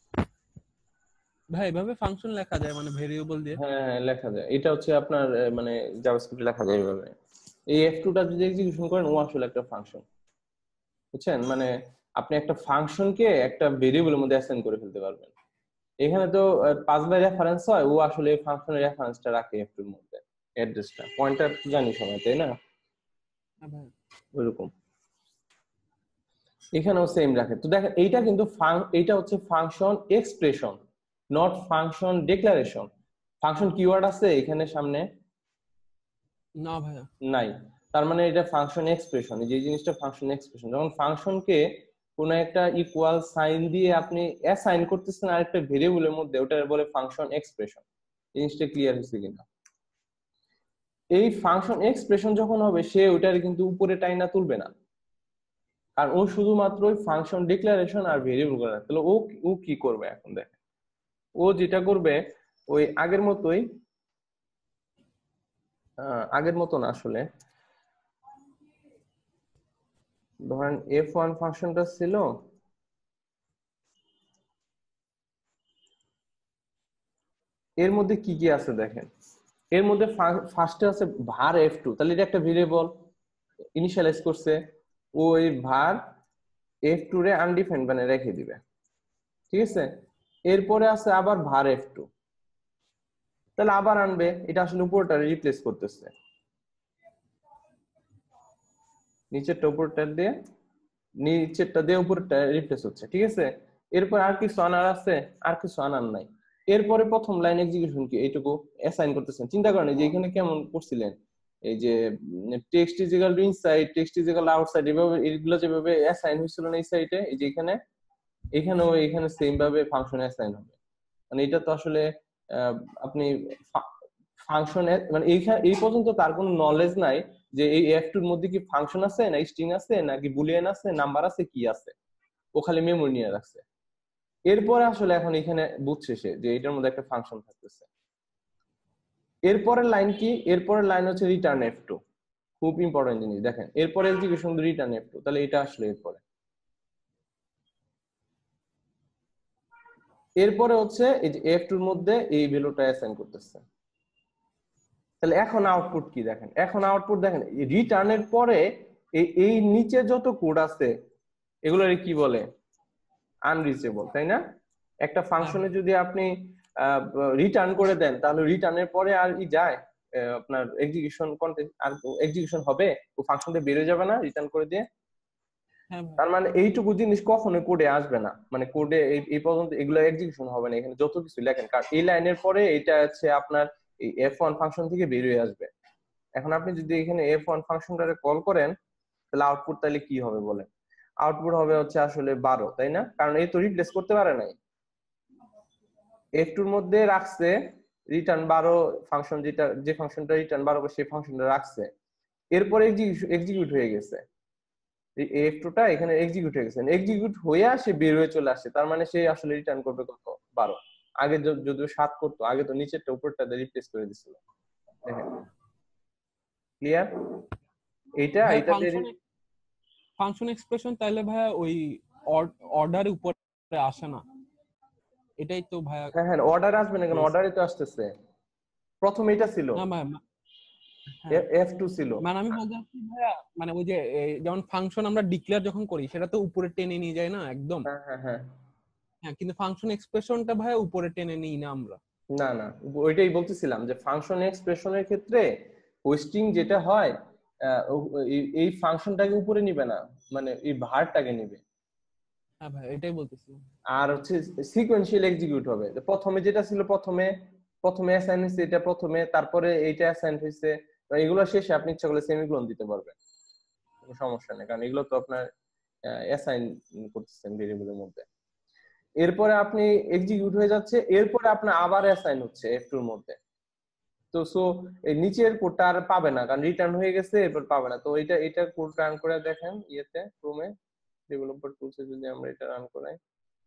ভাই, এভাবে ফাংশন লেখা যায় মানে ভেরিয়েবল দিয়ে? হ্যাঁ হ্যাঁ, লেখা যায়। এটা হচ্ছে আপনার আহ, মানে জাভাস্ক্রিপ্টে লেখা যায় এইভাবে। এই এফ টু টা যদি এক্সিকিউশন করেন, ও আসলে একটা ফাংশন, বুঝছেন? মানে আপনি একটা ফাংশনকে একটা ভেরিয়েবলের মধ্যে অ্যাসাইন করে ফেলতে পারবেন। এখানে তো আহ, পাঁচ বাই রেফারেন্স হয়, ও আসলে ফাংশনের রেফারেন্সটা রাখে এফ টুর মধ্যে, অ্যাড্রেসটা, পয়েন্টার জানি সবাই, তাই না? হ্যাঁ ভাই। ওইরকম এখানেও সেম রাখে। তো দেখেন এইটা কিন্তু এইটা হচ্ছে function expression, not function declaration. Function keyword আছে এখানে সামনে? না ভাইয়া। নাই। তার মানে এটা ফাংশন এক্সপ্রেশন, যে জিনিসটা ফাংশন এক্সপ্রেশন, যখন ফাংশনকে কোন একটা ইকুয়াল সাইন দিয়ে আপনি অ্যাসাইন করতেছেন আরেকটা ভেরিয়েবলের মধ্যে, ওটা বলে ফাংশন এক্সপ্রেশন। জিনিসটা ক্লিয়ার হয়েছে কিনা? এই ফাংশন এক্সপ্রেশন যখন হবে, সে ওটার কিন্তু উপরে টাইনা তুলবে না, কারণ ও শুধুমাত্র ওই ফাংশন ডিক্লারেশন আর ভেরিয়েবল করে। তাহলে ও ও কি করবে এখন দেখেন, ও যেটা করবে ওই আগের মতোই, আগের মতো না আসলে, ধরেন এফ ওয়ান ফাংশনটা ছিল, এর মধ্যে কি কি আছে দেখেন। এর মধ্যে ফার্স্টে আছে var এফ টু, তাহলে এটা একটা ভেরিয়েবল ইনিশিয়ালাইজ করছে, ওই var এফ টু রে আনডিফাইন্ড মানে রেখে দিবে, ঠিক আছে? এরপরে আছে আবার var এফ টু, তাহলে আবার আনবে, এটা আসলে উপরটা রিপ্লেস করতেছে, নিচেরটা উপরটা দিয়ে, নিচেরটা দিয়ে উপরটা রিপ্লেস হচ্ছে, ঠিক আছে? এরপর আর কিছু আনার আছে? আর কিছু আনার নাই। এরপরে প্রথম লাইন এক্সিকিউশন কি এইটুকু অ্যাসাইন করতেছেন। চিন্তা করেন যে এখানে কেমন করছিলেন, এই যে text is equal to inside, text is equal outside, এভাবে এগুলো যেভাবে অ্যাসাইন হয়েছিল না এই সাইডে, এই যে এখানে, এখানেও এখানে সেম ভাবে ফাংশন অ্যাসাইন হবে। মানে এটা তো আসলে আপনি ফাংশন মানে এইখানে এই পর্যন্ত তার কোনো নলেজ নাই যে এই এফ টুর মধ্যে কি ফাংশন আছে না স্ট্রিং আছে নাকি বুলিয়ান আছে, নাম্বার আছে, কি আছে, ও খালি মেমোরি নিয়ে রাখছে। এরপরে আসলে এখন এখানে বুঝছে সে যে এটার মধ্যে একটা ফাংশন থাকতেছে। এরপরের লাইন কি? এরপরের লাইন হচ্ছে রিটার্ন এফ টু, খুব ইম্পর্টেন্ট জিনিস দেখেন। এরপরে এক্সিকিউশন রিটার্ন এফ টু, তাহলে এটা আসলে এরপরে এরপরে হচ্ছে এই যে এফ টুর মধ্যে এই ভ্যালুটা অ্যাসাইন করতেছে। তাহলে এখন আউটপুট কি দেখেন, এখন আউটপুট দেখেন রিটার্নের পরে এই এই নিচে যত কোড আছে এগুলোর কি বলে, আনরিচেবল, তাই না? একটা ফাংশনে যদি আপনি রিটার্ন করে দেন, তাহলে রিটার্নের পরে আর ই যায় আপনার এক্সিকিউশন কন্টেন্ট, আর এক্সিকিউশন হবে, ও ফাংশনটা বের হয়ে যাবে না রিটার্ন করে দিয়ে। তার মানে এইটুকু জিনিস কখনো কোডে আসবে না, মানে কোডে এই পর্যন্ত এগুলো এক্সিকিউশন হবে না, এখানে যত কিছু লেখেন, কারণ এই লাইনের পরে এটা হচ্ছে আপনার এই এফ ওয়ান ফাংশন থেকে বের হয়ে আসবে। এখন আপনি যদি এখানে এফ ওয়ান ফাংশনটারে কল করেন, তাহলে আউটপুট তাহলে কি হবে বলেন? আউটপুট হবে হচ্ছে আসলে বারো, তাই না? কারণ এই তো রিপ্লেস করতে পারে নাই, এফ টুর মধ্যে রাখছে রিটার্ন বারো ফাংশন, যেটা যে ফাংশনটা রিটার্ন বারো সেই ফাংশনটা রাখছে, এরপরে এক্সিকিউট হয়ে গেছে, এফ টু টা এখানে এক্সিকিউট হয়ে গেছে, এক্সিকিউট হয়ে আসে বের হয়ে চলে আসে, তার মানে সে আসলে রিটার্ন করবে কত, বারো। আগে যদিও সাত করতো, আগে তো নিচেরটা উপরটা রিপ্লেস করে দিছিল, দেখেন ক্লিয়ার? এইটা এইটা ফাংশন এক্সপ্রেশন তাইলে ভাইয়া ওই অর্ডার উপরে আসে না, এটাই তো ভাইয়া। হ্যাঁ হ্যাঁ, অর্ডার আসবে না কেন, অর্ডারই তো আসতেছে, প্রথম এটা ছিল না ভাই, এফ টু ছিল। মানে আমি বলতে চাচ্ছি ভাইয়া, মানে ওই যে এই যেমন ফাংশন আমরা ডিক্লেয়ার যখন করি সেটা তো উপরে টেনে নিয়ে যায় না একদম। হ্যাঁ হ্যাঁ হ্যাঁ হ্যাঁ, কিন্তু ফাংশন এক্সপ্রেশনটা ভাইয়া উপরে টেনে নিই না আমরা। না না, ওইটাই বলতেছিলাম যে ফাংশন এক্সপ্রেশনের ক্ষেত্রে হোস্টিং যেটা হয় আহ, ও- এই- এই ফাংশনটাকে উপরে নিবে না, মানে এই ভারটাকে নিবে। হ্যাঁ ভাই, এটাই বলতেছি। আর হচ্ছে সিকোয়েন্সিয়াল এক্সিকিউট হবে, তো প্রথমে যেটা ছিল প্রথমে প্রথমে অ্যাসাইন হয়েছে এটা প্রথমে, তারপরে এইটা অ্যাসাইন হয়েছে, এগুলো শেষে আপনি ইচ্ছা করলে সেমিকোলন দিতে পারবেন, কোনো সমস্যা নেই, কারণ এগুলো তো আপনার অ্যাসাইন করতেছেন ভেরিয়েবলের মধ্যে। এরপরে আপনি এক্সিকিউট হয়ে যাচ্ছে, এরপরে আপনার আবার অ্যাসাইন হচ্ছে এফ টু এর মধ্যে। তো সো এই নিচের কোডটা আর পাবে না, কারণ রিটার্ন হয়ে গেছে, এরপর পাবে না। তো এটা এটা কোড রান করে দেখেন ইয়েতে ক্রোমে ডেভেলপার টুলসে, যদি আমরা এটা রান করাই,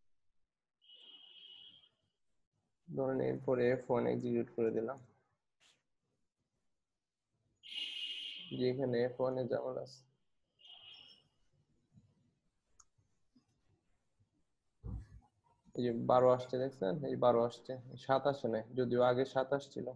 ধরেন এরপরে এফ ওয়ান এক্সিকিউট করে দিলাম, যেখানে এফ ওয়ান এ ঝামেলা আছে। এই যে বারো আসছে দেখছেন, এই বারো আসছে, সাত আসে না, যদিও আগে সাত আসছিল।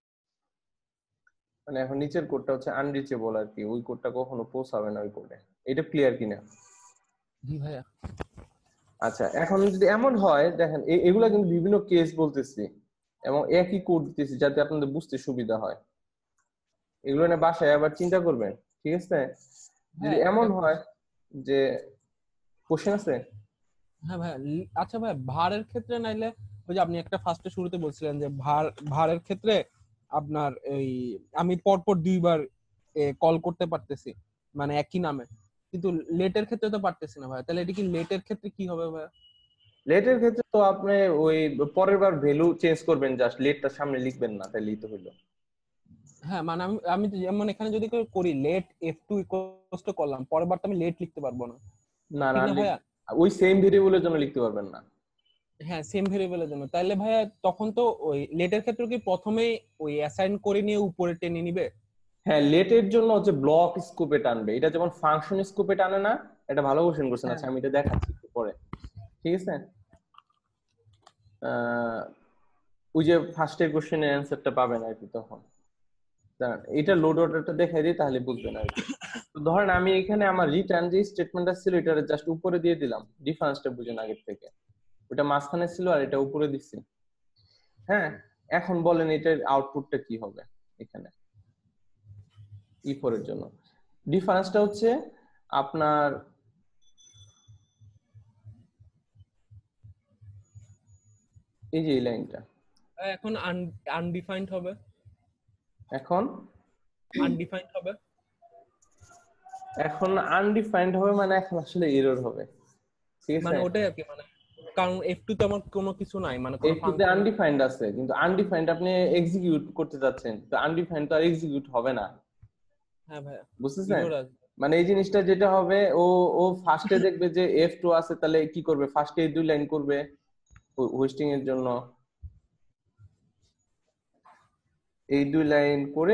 মানে এখন নিচের কোডটা হচ্ছে আনরিচেবল আর কি, ওই কোডটা কখনো পৌঁছাবে না ওই কোডে। এটা ক্লিয়ার কিনা? জি ভাইয়া। আচ্ছা, এখন যদি এমন হয় দেখেন, এ- এগুলা কিন্তু বিভিন্ন কেস বলতেছি এবং একই কোড দিতেছি যাতে আপনাদের বুঝতে সুবিধা হয়। এগুলো নিয়ে বাসায় আবার চিন্তা করবেন, ঠিক আছে? যদি হ্যাঁ, এমন একটা হয় যে, কোশ্চেন আছে? হ্যাঁ ভাইয়া, লি- আচ্ছা ভাই, ভারের ক্ষেত্রে নাইলে ওই যে আপনি একটা ফার্স্টে শুরুতে বলছিলেন যে ভার ভারের ক্ষেত্রে আপনার এই আমি পরপর দুইবার কল করতে পারতেছি মানে একই নামে, কিন্তু লেটের ক্ষেত্রে তো পারতেছি না ভাই। তাহলে এটা কি লেটের ক্ষেত্রে কি হবে ভাই? লেটের ক্ষেত্রে তো আপনি ওই পরের বার ভ্যালু চেঞ্জ করবেন, জাস্ট লেটটা সামনে লিখবেন না, তাহলেই তো হইলো। হ্যাঁ, মানে আমি আমি যেমন এখানে যদি কেউ করি let F two equals two করলাম, পরের বার তো আমি লেট লিখতে পারবো না, না ঠিক না, না লিখ- ভাইয়া? ওই সেম ভেরিয়েবলের জন্য লিখতে পারবেন না। হ্যাঁ, সেম ভেরিয়েবলের জন্য। তাহলে ভাইয়া তখন তো ওই লেটের ক্ষেত্রে কি প্রথমেই ওই অ্যাসাইন করে নিয়ে উপরে টেনে নিবে? হ্যাঁ, লেটের জন্য হচ্ছে ব্লক স্কোপে টানবে, এটা যেমন ফাংশন স্কোপে টানে না। এটা ভালো কোশ্চেন করছেন, হ্যাঁ আচ্ছা আমি এটা দেখাচ্ছি একটু পরে, ঠিক আছে? আহ, ওই যে ফার্স্টের কোশ্চেনের অ্যান্সারটা পাবেন আর কি তখন। দাঁড়ান, এটা লোড অর্ডারটা দেখাই দিই, তাহলে বুঝবেন আর কি। তো ধরেন আমি এখানে আমার রিটার্ন যে স্টেটমেন্টটা ছিল এটা জাস্ট উপরে দিয়ে দিলাম, ডিফারেন্সটা বুঝেন আগের থেকে, ওটা মাঝখানে ছিল আর এটা উপরে দিচ্ছি। হ্যাঁ, এখন বলেন এটার আউটপুটটা কি হবে এখানে ই ফোর এর জন্য। ডিফারেন্সটা হচ্ছে আপনার এই যে এই লাইনটা, এখন আনডিফাইন্ড হবে, এখন আনডিফাইন্ড হবে। এখন আনডিফাইন্ড হবে, মানে এখন আসলে এরর হবে, ঠিক আছে? মানে ওটাই আর কি, মানে কারণ এফ টু তে আমার কোনো কিছু নাই, মানে কোনো একটুতে ফাংশন। আনডিফাইন্ড আছে, কিন্তু আনডিফাইন্ড আপনি এক্সিকিউট করতে যাচ্ছেন, তো আনডিফাইন্ড তো আর এক্সিকিউট হবে না, হ্যাঁ ভাইয়া, বুঝতেছেন? এরর আসবে। মানে এই জিনিসটা যেটা হবে, ও ও ফার্স্টে দেখবে যে এফ টু আছে, তাহলে কি করবে, ফার্স্টে এই দুই লাইন করবে হোস্টিং এর জন্য, এই দুই লাইন করে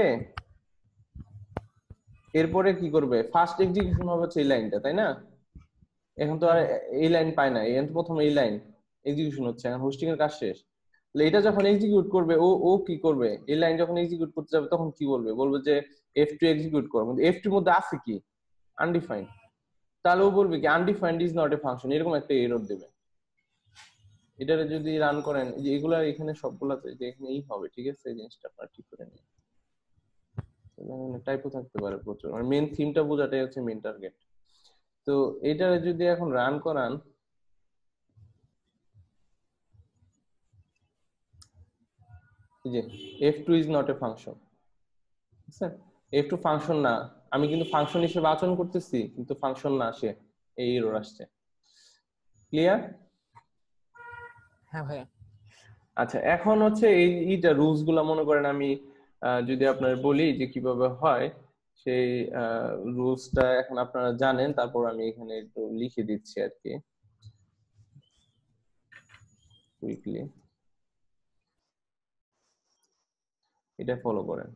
এরপরে কি করবে, ফার্স্ট এক্সিকিউশন হবে হচ্ছে এই লাইনটা, তাই না? এখন তো আর এই লাইন পায় না, এখন তো প্রথমে এই লাইন এক্সিকিউশন হচ্ছে, এখন হোস্টিং এর কাজ শেষ। তাহলে এটা যখন এক্সিকিউট করবে, ও ও কি করবে, এই লাইন যখন এক্সিকিউট করতে যাবে তখন কি বলবে, বলবে যে এফ টু এক্সিকিউট করো, কিন্তু এফ টু এর মধ্যে আছে কি, আনডিফাইন্ড। তাহলে ও বলবে কি undefined is not a function, এরকম একটা এরর দেবে। এটারে যদি রান করেন, এই যে এগুলা এখানে সবগুলাতে যে এখানে এই হবে, ঠিক আছে? এই জিনিসটা আপনারা ঠিক করে নিন, টাইপও থাকতে পারে প্রচুর, মানে মেন থিমটা বোঝাটাই হচ্ছে মেন টার্গেট। তো এটারে যদি এখন রান করান, এই যে F two is not a function, বুঝছেন? এফ টু ফাংশন না, আমি কিন্তু ফাংশন হিসেবে আচরণ করতেছি কিন্তু ফাংশন না, সে এই এরর আসছে। ক্লিয়ার? হ্যাঁ ভাইয়া। আচ্ছা, এখন হচ্ছে এই এইটা রুলস গুলা মনে করেন আমি আহ, যদি আপনার বলি যে কিভাবে হয়, সেই রুলসটা এখন আপনারা জানেন, তারপর আমি এখানে একটু লিখে দিচ্ছি আর কি কুইকলি, এটা ফলো করেন।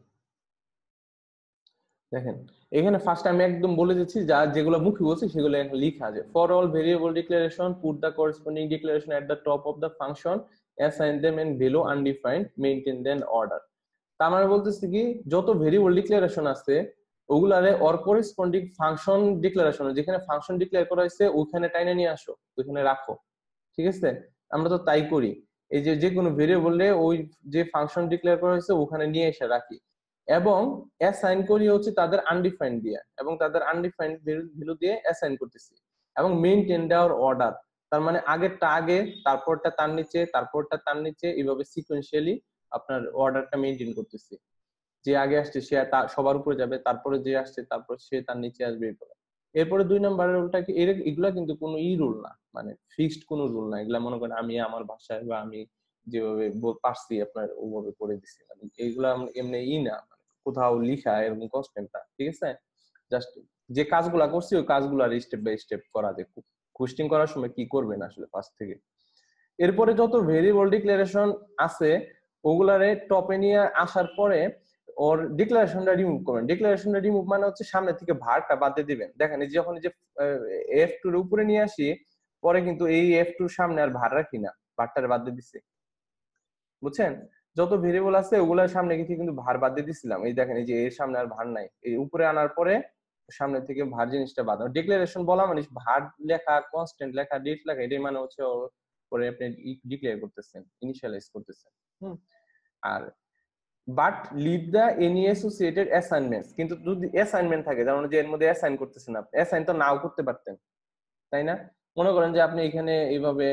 দেখেন এখানে ফার্স্ট আমি একদম বলে দিচ্ছি, যা যেগুলো মুখে বলছি সেগুলো এখন লিখা আছে। For all variable declaration put the corresponding declaration at the top of the function, assign them and value undefined, maintain then order. তার মানে বলতেছি কি যত ভেরিয়েবল ডিক্লারেশন আছে ওগুলারে অর করেসপন্ডিং ফাংশন ডিক্লারেশন, যেখানে ফাংশন ডিক্লেয়ার করা হয়েছে ওখানে টাইনে নিয়ে আসো, ওখানে রাখো। ঠিক আছে, আমরা তো তাই করি, এই যে যে কোনো ভেরিয়েবলে ওই যে ফাংশন ডিক্লেয়ার করা হয়েছে ওখানে নিয়ে এসে রাখি এবং অ্যাসাইন করি হচ্ছে তাদের আনডিফাইন্ড দিয়ে, এবং তাদের আনডিফাইন্ড ভ্যালু দিয়ে অ্যাসাইন করতেছি এবং মেইনটেইন দেওয়ার অর্ডার, তার মানে আগেরটা আগে, তারপরটা তার নিচে, তারপরটা তার নিচে, এইভাবে সিকোয়েন্সিয়ালি আপনার অর্ডারটা মেইনটেইন করতেছি। যে আগে আসছে সে তার সবার উপরে যাবে, তারপরে যে আসছে তারপর সে তার নিচে আসবে। এরপরে এরপরে দুই নম্বরের রুলটা কি, এগুলা কিন্তু কোনো ই রুল না, মানে ফিক্সড কোনো রুল না, এগুলা মনে করেন আমি আমার ভাষায় বা আমি যেভাবে পারছি আপনার ওভাবে করে দিচ্ছি, মানে এইগুলা এমনি ই না, মানে কোথাও লিখা এরকম কনস্ট্যান্ট না। ঠিক আছে, জাস্ট যে কাজগুলা করছি ওই কাজগুলো আর স্টেপ বাই স্টেপ করা যায়, হোস্টিং করার সময় কি করবেন আসলে ফার্স্ট থেকে। এরপরে যত ভেরিয়েবল ডিক্লারেশন আছে ওগুলারে টপে নিয়ে আসার পরে ওর ডিক্লারেশনটা রিমুভ করবেন। ডিক্লারেশনটা রিমুভ মানে হচ্ছে সামনে থেকে ভারটা বাদ দিয়ে দিবেন। দেখেন যখন যে এফ টু এর উপরে নিয়ে আসি পরে কিন্তু এই এফ টুর সামনে আর ভার রাখি না, ভারটারে বাদ দিয়ে দিছি, বুঝছেন? যত ভেরিয়েবল আছে ওগুলোর সামনে কিন্তু ভার বাদ দিয়ে দিছিলাম, এই দেখেন এই যে এর সামনে আর ভার নাই, এই উপরে আনার পরে সামনে থেকে ভার জিনিসটা বাদ। ডিক্লারেশন বলা মানে ভার লেখা, কনস্ট্যান্ট লেখা, ডেট লেখা, এটাই মানে হচ্ছে পরে আপনি ডিক্লেয়ার করতেছেন, ইনিশিয়ালাইজ করতেছেন। হুম আর but leave the any associated assignments, কিন্তু যদি অ্যাসাইনমেন্ট থাকে যেমন যে এর মধ্যে অ্যাসাইন করতেছেন আপনি, অ্যাসাইন তো নাও করতে পারতেন, তাই না? মনে করেন যে আপনি এখানে এইভাবে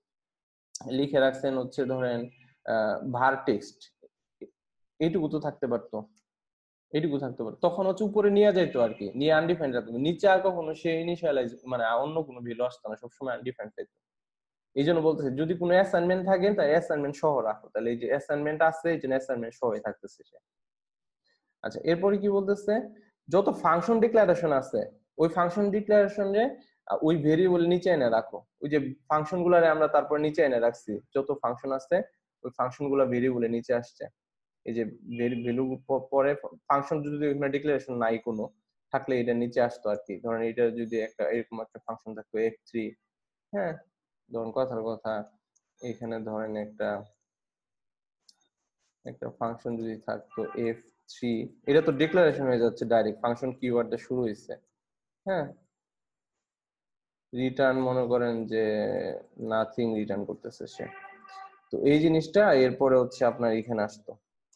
লিখে রাখছেন হচ্ছে ধরেন ভার টেক্সট, এইটুকু তো থাকতে পারতো, এইটুকু থাকতে পারতো, তখন হচ্ছে উপরে নিয়ে যাইতো আর কি, নিয়ে আনডিফাইন্ড রাখতো, নিচে আর কখনো সে ইনিশিয়ালাইজ মানে অন্য কোনো ভ্যালু আসতো না, সবসময় আনডিফাইন্ড থাকতো। এই জন্য বলতেছে যদি কোনো অ্যাসাইনমেন্ট থাকে তাই অ্যাসাইনমেন্ট সহ রাখো, তাহলে এই যে অ্যাসাইনমেন্ট আছে এই জন্য অ্যাসাইনমেন্ট সহই থাকতেছে সে। আচ্ছা এরপরে কি বলতেছে, যত ফাংশন ডিক্লারেশন আছে ওই ফাংশন ডিক্লারেশনে ওই ভেরিয়েবল নিচে এনে রাখো, ওই যে ফাংশন গুলারে আমরা তারপর নিচে এনে রাখছি, যত ফাংশন আছে ওই ফাংশন গুলা ভেরিয়েবলের নিচে আসছে, এই যে ভ্যালু পরে ফাংশন যদি এখানে ডিক্লারেশন নাই কোনো থাকলে এটা নিচে আসতো আর কি। ধরেন এটা যদি একটা এরকম একটা ফাংশন থাকতো এফ থ্রি, হ্যাঁ ধরুন কথার কথা এখানে ধরেন একটা একটা ফাংশন যদি থাকতো এফ থ্রি, এটা তো ডিক্লারেশন হয়ে যাচ্ছে ডাইরেক্ট, ফাংশন কিওয়ার্ডটা শুরু হয়েছে, হ্যাঁ রিটার্ন মনে করেন যে নাথিং রিটার্ন করতেছে সে, তো এই জিনিসটা এরপরে হচ্ছে আপনার এখানে আসতো,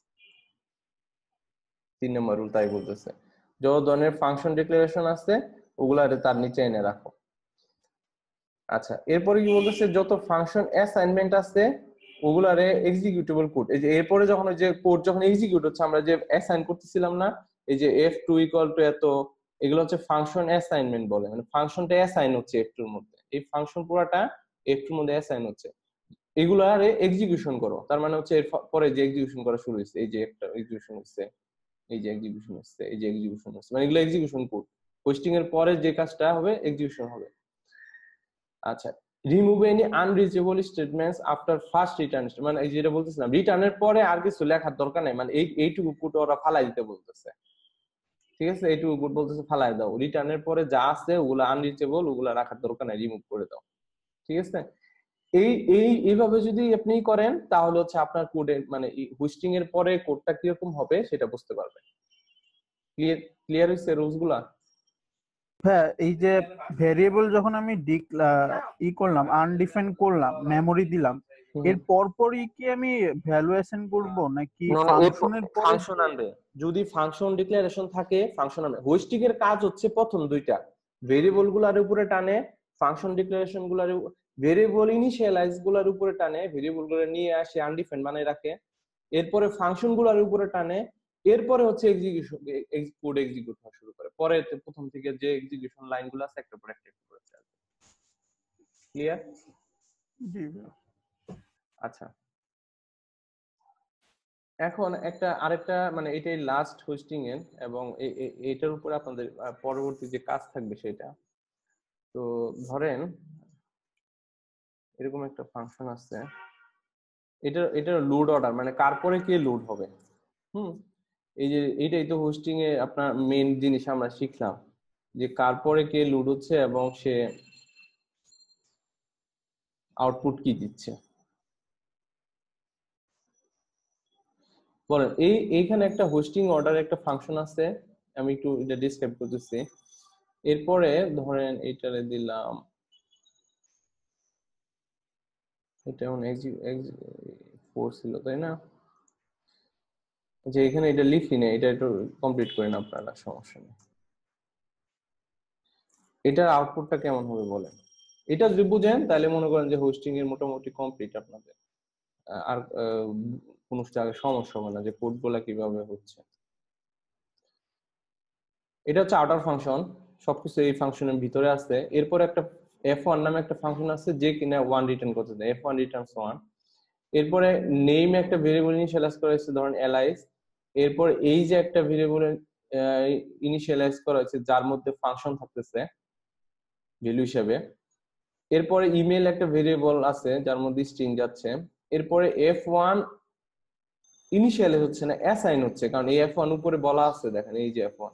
তিন নম্বর রুল তাই বলতেছে যত ধরনের ফাংশন ডিক্লারেশন আছে ওগুলা তার নিচে এনে রাখো। আচ্ছা এরপরে কি বলতেছে, যত ফাংশন অ্যাসাইনমেন্ট আছে ওগুলারে এক্সিকিউটেবল কোড, এই যে এরপরে যখন ওই যে কোড যখন এক্সিকিউট হচ্ছে আমরা যে অ্যাসাইন করতেছিলাম না, এই যে এফ টু ইকুয়াল টু এত, এগুলো হচ্ছে ফাংশন অ্যাসাইনমেন্ট বলে, মানে ফাংশনটা অ্যাসাইন হচ্ছে এফ টু এর মধ্যে, এই ফাংশন পুরাটা এফ টু এর মধ্যে অ্যাসাইন হচ্ছে, এগুলারে এক্সিকিউশন করো, তার মানে হচ্ছে এর পরে যে এক্সিকিউশন করা শুরু হয়েছে, এই যে একটা এক্সিকিউশন হচ্ছে, এই যে এক্সিকিউশন হচ্ছে, এই যে এক্সিকিউশন হচ্ছে, মানে এগুলো এক্সিকিউশন কোড, হোস্টিং এর পরে যে কাজটা হবে এক্সিকিউশন হবে। আচ্ছা remove any unreachable statements after first return, মানে এই যেটা বলতেছিলাম রিটার্নের পরে আর কিছু লেখার দরকার নাই, মানে এই এইটুকু কোড ওরা ফালাই দিতে বলতেছে। ঠিক আছে, এইটুকু কোড বলতেছে ফালাই দাও, রিটার্নের পরে যা আছে ওগুলো আনরিচেবল ওগুলো রাখার দরকার নাই, রিমুভ করে দাও। ঠিক আছে, এই এই এইভাবে যদি আপনি করেন তাহলে হচ্ছে আপনার কোডে মানে হোস্টিং এর পরে কোডটা কিরকম হবে সেটা বুঝতে পারবেন। ক্লিয়ার ক্লিয়ার হইছে রুলস গুলা? হ্যাঁ, এই যে ভেরিয়েবল যখন আমি ই করলাম আনডিফাইন করলাম মেমরি দিলাম, এর পরপরই কি আমি ভ্যালু অ্যাসাইন করব নাকি ফাংশনের পরে ফাংশন আনবে? যদি ফাংশন ডিক্লারেশন থাকে ফাংশন আনবে। হোস্টিং এর কাজ হচ্ছে প্রথম দুইটা, ভেরিয়েবল গুলার উপরে টানে, ফাংশন ডিক্লারেশন গুলার, ভেরিয়েবল ইনিশিয়ালাইজ গুলার উপরে টানে, ভেরিয়েবল গুলো নিয়ে আসে আনডিফাইন্ড বানায় রাখে, এরপরে ফাংশন গুলার উপরে টানে, এরপরে হচ্ছে এক্সিকিউশন কোড এক্সিকিউট হওয়া শুরু করে, পরে প্রথম থেকে যে এক্সিকিউশন লাইনগুলো আছে একটা পর একটা করে চলবে। ক্লিয়ার? জি। আচ্ছা এখন একটা আরেকটা মানে এটাই লাস্ট হোস্টিং এর, এবং এটার উপর আপনাদের পরবর্তী যে কাজ থাকবে সেটা, তো ধরেন এরকম একটা ফাংশন আছে, এটা এটা লোড অর্ডার মানে কার পরে কে লোড হবে। হুম এই যে এইটাই তো হোস্টিং এ আপনার মেইন জিনিস আমরা শিখলাম, যে কার পরে কে লোড হচ্ছে এবং সে আউটপুট কি দিচ্ছে। বলেন এই এইখানে একটা হোস্টিং অর্ডার একটা ফাংশন আছে, আমি একটু এটা ডিসক্রাইব করতেছি। এরপরে ধরেন এটারে দিলাম, এটা এখন ফোর ছিল তাই না, যে এখানে এটা লিখি না, এটা একটু কমপ্লিট করেন আপনারা, সমস্যা নেই। এটার আউটপুটটা কেমন হবে বলেন, এটা যদি বুঝেন তাহলে মনে করেন যে হোস্টিং এর মোটামুটি কমপ্লিট আপনাদের, আর কোনো সমস্যা হবে না যে কোড গুলা কিভাবে হচ্ছে। এটা হচ্ছে আউটার ফাংশন, সবকিছু এই ফাংশনের ভিতরে আছে। এরপর একটা এফ ওয়ান নামে একটা ফাংশন আছে যে কিনা ওয়ান রিটার্ন করতে দেয়, এফ ওয়ান রিটার্নস ওয়ান। এরপরে নেম একটা ভেরিয়েবল ইনিশিয়ালাইজ করা হয়েছে, ধরেন এলাইজ। এরপর এই যে একটা ভেরিয়েবল ইনিশিয়ালাইজ করা হয়েছে যার মধ্যে ফাংশন থাকতেছে ভ্যালু হিসেবে। এরপরে ইমেল একটা ভেরিয়েবল আছে যার মধ্যে স্ট্রিং যাচ্ছে। এরপরে এফ ওয়ান ইনিশিয়ালাইজ হচ্ছে না, অ্যাসাইন হচ্ছে, কারণ এই এফ ওয়ান উপরে বলা আছে, দেখেন এই যে এফ ওয়ান।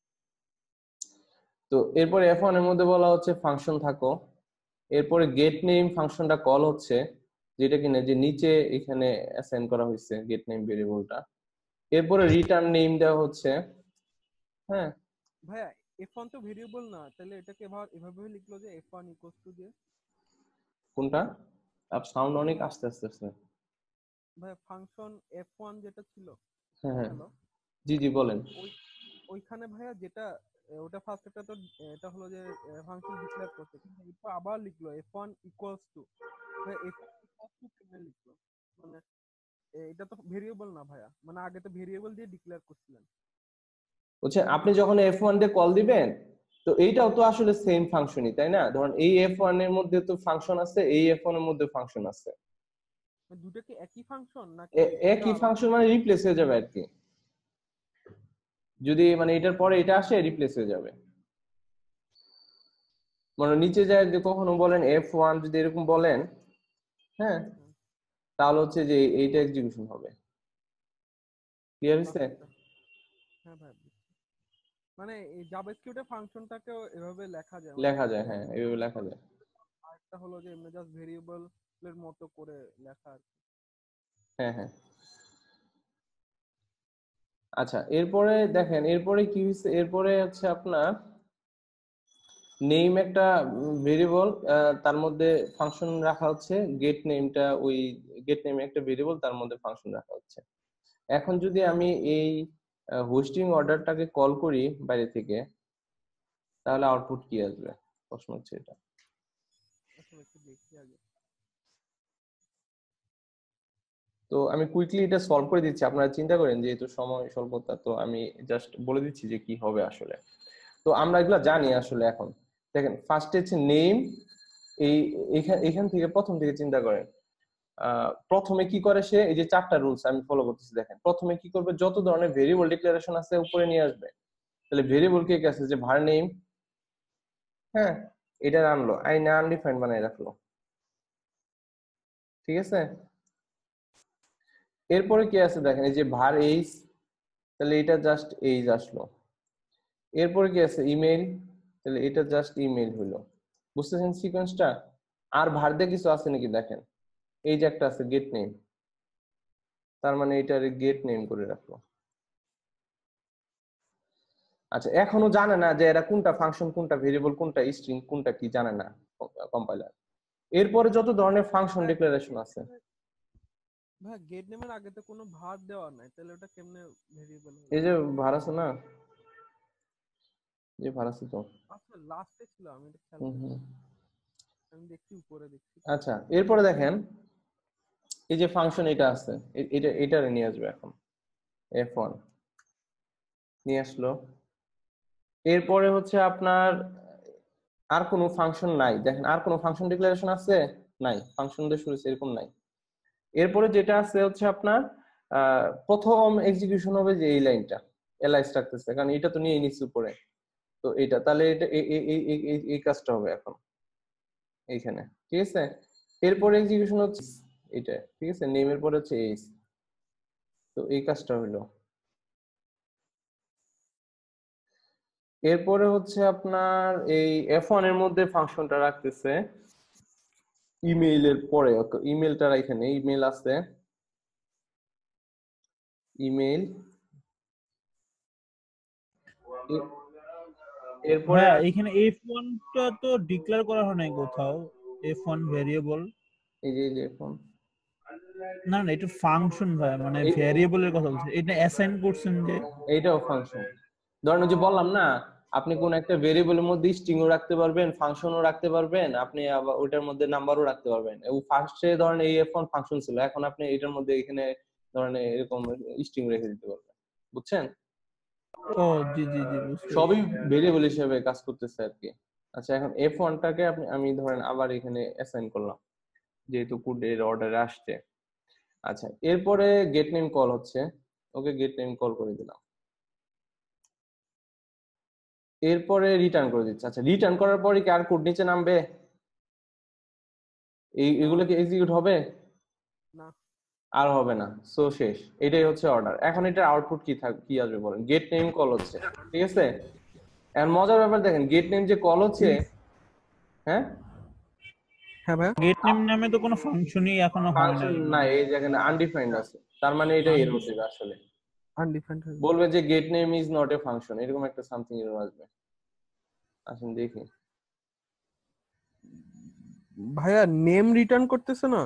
তো এরপরে এফ ওয়ান এর মধ্যে বলা হচ্ছে ফাংশন থাকো। এরপরে গেট নেম ফাংশনটা কল হচ্ছে, যেটা কিনা যে নিচে এখানে অ্যাসাইন করা হয়েছে গেট নেম ভেরিয়েবলটা। এরপরে রিটার্ন নেম দেওয়া হচ্ছে। হ্যাঁ ভাইয়া এফ ওয়ান তো ভেরিয়েবল না, তাহলে এটাকে এভাবে এভাবে লিখলো যে এফ ওয়ান ইকুয়ালস টু দিয়ে কোনটা? আপ সাউন্ড অনেক আস্তে আস্তে আসছে ভাইয়া। ফাংশন এফ ওয়ান যেটা ছিল, হ্যাঁ হ্যাঁ হ্যালো, জি জি বলেন। ওই ওইখানে ভাইয়া যেটা এ, ওটা ফার্স্ট এটা তো এ, এটা হলো যে ফাংশন ডিক্লেয়ার করছে, কিন্তু এরপর আবার লিখলো এফ ওয়ান ইকুয়ালস টু। ভাইয়া এফ ওয়ান ইকুয়ালস টু কেমনে লিখলো? মানে এ, এটা তো ভেরিয়েবল না ভাইয়া, মানে আগে তো ভেরিয়েবল দিয়ে ডিক্লেয়ার করছিলেন। বুঝছেন, আপনি যখন এফ ওয়ান দিয়ে কল দিবেন, তো এইটাও তো আসলে সেম ফাংশনই তাই না? ধরুন এই এফ ওয়ান এর মধ্যে তো ফাংশন আছে, এই এফ ওয়ান এর মধ্যে ফাংশন আছে, মানে দুটো কি একই ফাংশন নাকি এ- দুটো একই আলাদা? ফাংশন, মানে রিপ্লেস হয়ে যাবে আর কি। যদি মানে এটার পরে এটা আসে রিপ্লেস হয়ে যাবে। মানে নিচে যায় যে কখনো বলেন এফ ওয়ান যদি এরকম বলেন, হ্যাঁ, হুম, তাহলে হচ্ছে যে এইটা এক্সিকিউশন হবে। ক্লিয়ার হয়েছে? আচ্ছা, হ্যাঁ ভাই বুঝছি। মানে এই জাভাস্ক্রিপ্টের ফাংশনটাকেও এভাবে লেখা যায়, মানে লেখা যায়, একটা হ্যাঁ এইভাবে লেখা যায়। আর একটা হলো যে এমনি জাস্ট ভেরিয়েবল এর মতো করে লেখা আর কি। হ্যাঁ হ্যাঁ আচ্ছা, এরপরে দেখেন এরপরে কি হয়েছে, এরপরে হচ্ছে আপনার নেম একটা ভেরিয়েবল, তার মধ্যে ফাংশন রাখা হচ্ছে। গেট নেমটা ওই গেট নেম একটা ভেরিয়েবল, তার মধ্যে ফাংশন রাখা হচ্ছে। এখন যদি আমি এই হোস্টিং অর্ডারটাকে কল করি বাইরে থেকে, তাহলে আউটপুট কি আসবে? প্রশ্ন হচ্ছে এটা। আচ্ছা একটু দেখি আগে। তো আমি কুইকলি এটা সলভ করে দিচ্ছি, আপনারা চিন্তা করেন, যেহেতু সময় স্বল্পতা, তো আমি জাস্ট বলে দিচ্ছি যে কি হবে আসলে। তো আমরা এগুলো জানি আসলে। এখন দেখেন ফার্স্টে হচ্ছে নেম, এই এখান এখান থেকে প্রথম থেকে চিন্তা করেন। আহ প্রথমে কি করে সে, এই যে চারটা রুলস আমি ফলো করতেছি, দেখেন প্রথমে কি করবে, যত ধরনের ভেরিয়েবল ডিক্লারেশন আছে উপরে নিয়ে আসবে। তাহলে ভেরিয়েবল কে আছে, যে var নেম, হ্যাঁ, এটা আনলো, আই না আনডিফাইন্ড বানাই রাখলো, ঠিক আছে। এরপরে কি আছে দেখেন, এই যে var এইজ, তাহলে এটা জাস্ট এইজ আসলো। এরপরে কি আছে, ইমেল, তাহলে এটা জাস্ট ইমেল হলো। বুঝতেছেন সিকোয়েন্সটা? আর var দিয়ে কিছু আছে নাকি দেখেন, এই যে একটা আছে গেট নেম, তার মানে এটারে গেট নেম করে রাখলো। আচ্ছা, এখনো জানে না যে এরা কোনটা ফাংশন, কোনটা ভেরিয়েবল, কোনটা স্ট্রিং, কোনটা কি জানে না কম্পাইলার। এরপরে যত ধরনের ফাংশন ডিক্লারেশন আছে, ভাই গেট নেমের আগে তো কোনো ভার দেওয়া নাই, তাহলে ওটা কেমনে ভেরিয়েবল হলো? এই যে var আছে না, যে var আছে তো। আচ্ছা লাস্টে ছিল, আমি এটা খেয়াল হুম করি। হুম আমি দেখছি উপরে দেখছি। আচ্ছা, এরপরে দেখেন এই যে ফাংশন এটা আছে, এ- এটা এটারে নিয়ে আসবে এখন, এফ ওয়ান নিয়ে আসলো। এরপরে হচ্ছে আপনার আর কোনো ফাংশন নাই, দেখেন আর কোনো ফাংশন ডিক্লারেশন আছে নাই, ফাংশন দিয়ে শুরু হয়েছে এরকম নাই। এরপরে যেটা আছে হচ্ছে আপনার আহ প্রথম এক্সিকিউশন হবে যে এই লাইনটা এলাইস রাখতেছে, কারণ এটা তো নিয়ে নিচ্ছে উপরে, তো এটা তাহলে এটা এই এই এই এই- এই- এই কাজটা হবে এখন এইখানে, ঠিক আছে। এরপরে এক্সিকিউশন হচ্ছে এটা, ঠিক আছে, নেমের পরে হচ্ছে এইস, তো এই কাজটা হইলো। এরপরে হচ্ছে আপনার এই এফ ওয়ান এর মধ্যে ফাংশনটা রাখতেছে ইমেইলের পরে, ইমেলটা এখানে ইমেল আছে, ইমেল, এরপরে হ্যাঁ এখানে এফ ওয়ান টা তো ডিক্লেয়ার করা হয় নাই কোথাও, এফ ওয়ান ভেরিয়েবল। এই যে এই যে এখন না না এটা ফাংশন ভাই, মানে এই- ভেরিয়েবলের কথা বলছি, এটা অ্যাসাইন করছেন যে। এইটাও ফাংশন। ধরেন ওই যে বললাম না, আপনি কোন একটা ভেরিয়েবলের মধ্যে স্ট্রিংও রাখতে পারবেন, ফাংশনও রাখতে পারবেন, আপনি আবার ওইটার মধ্যে নাম্বারও রাখতে পারবেন। ও ফার্স্টে ধরেন এই এফ ওয়ান ফাংশন ছিল, এখন আপনি এটার মধ্যে এখানে ধরেন এরকম স্ট্রিং রেখে দিতে পারবেন। বুঝছেন? ও জি জি জি বুঝতে সবই পেরেছি। ভেরিয়েবল হিসেবে কাজ করতেছে আর কি। আচ্ছা এখন এফ ওয়ানটাকে আপনি আমি ধরেন আবার এখানে অ্যাসাইন করলাম, যেহেতু কোডের অর্ডারে আসছে। আচ্ছা এরপরে গেট নেম কল হচ্ছে, ওকে গেট নেম কল করে দিলাম, এরপরে রিটার্ন করে দিচ্ছে। আচ্ছা রিটার্ন করার পরে কি আর কোড নিচে নামবে? এই এগুলো কি এক্সিকিউট হবে? না। আর হবে না। সো শেষ, এটাই হচ্ছে অর্ডার। এখন এটার আউটপুট কি থাক কি আসবে বলেন? গেট নেম কল হচ্ছে, ঠিক আছে? এখন মজার ব্যাপার দেখেন, গেট নেম যে কল হচ্ছে, হ্যাঁ হ্যাঁ ভাইয়া, গেট নেম নামে তো কোনো ফাংশনই এখনো হয় ফাংশন নাই না, মানে। এই জায়গায় আনডিফাইন্ড আছে, তার মানে এটা এরর দেবে আসলে, আনডিফাইন্ড হয়ে বলবে যে get name is not a function, এরকম একটা সামথিং এরর আসবে। আসুন দেখি। ভাইয়া নেম রিটার্ন করতেছে না।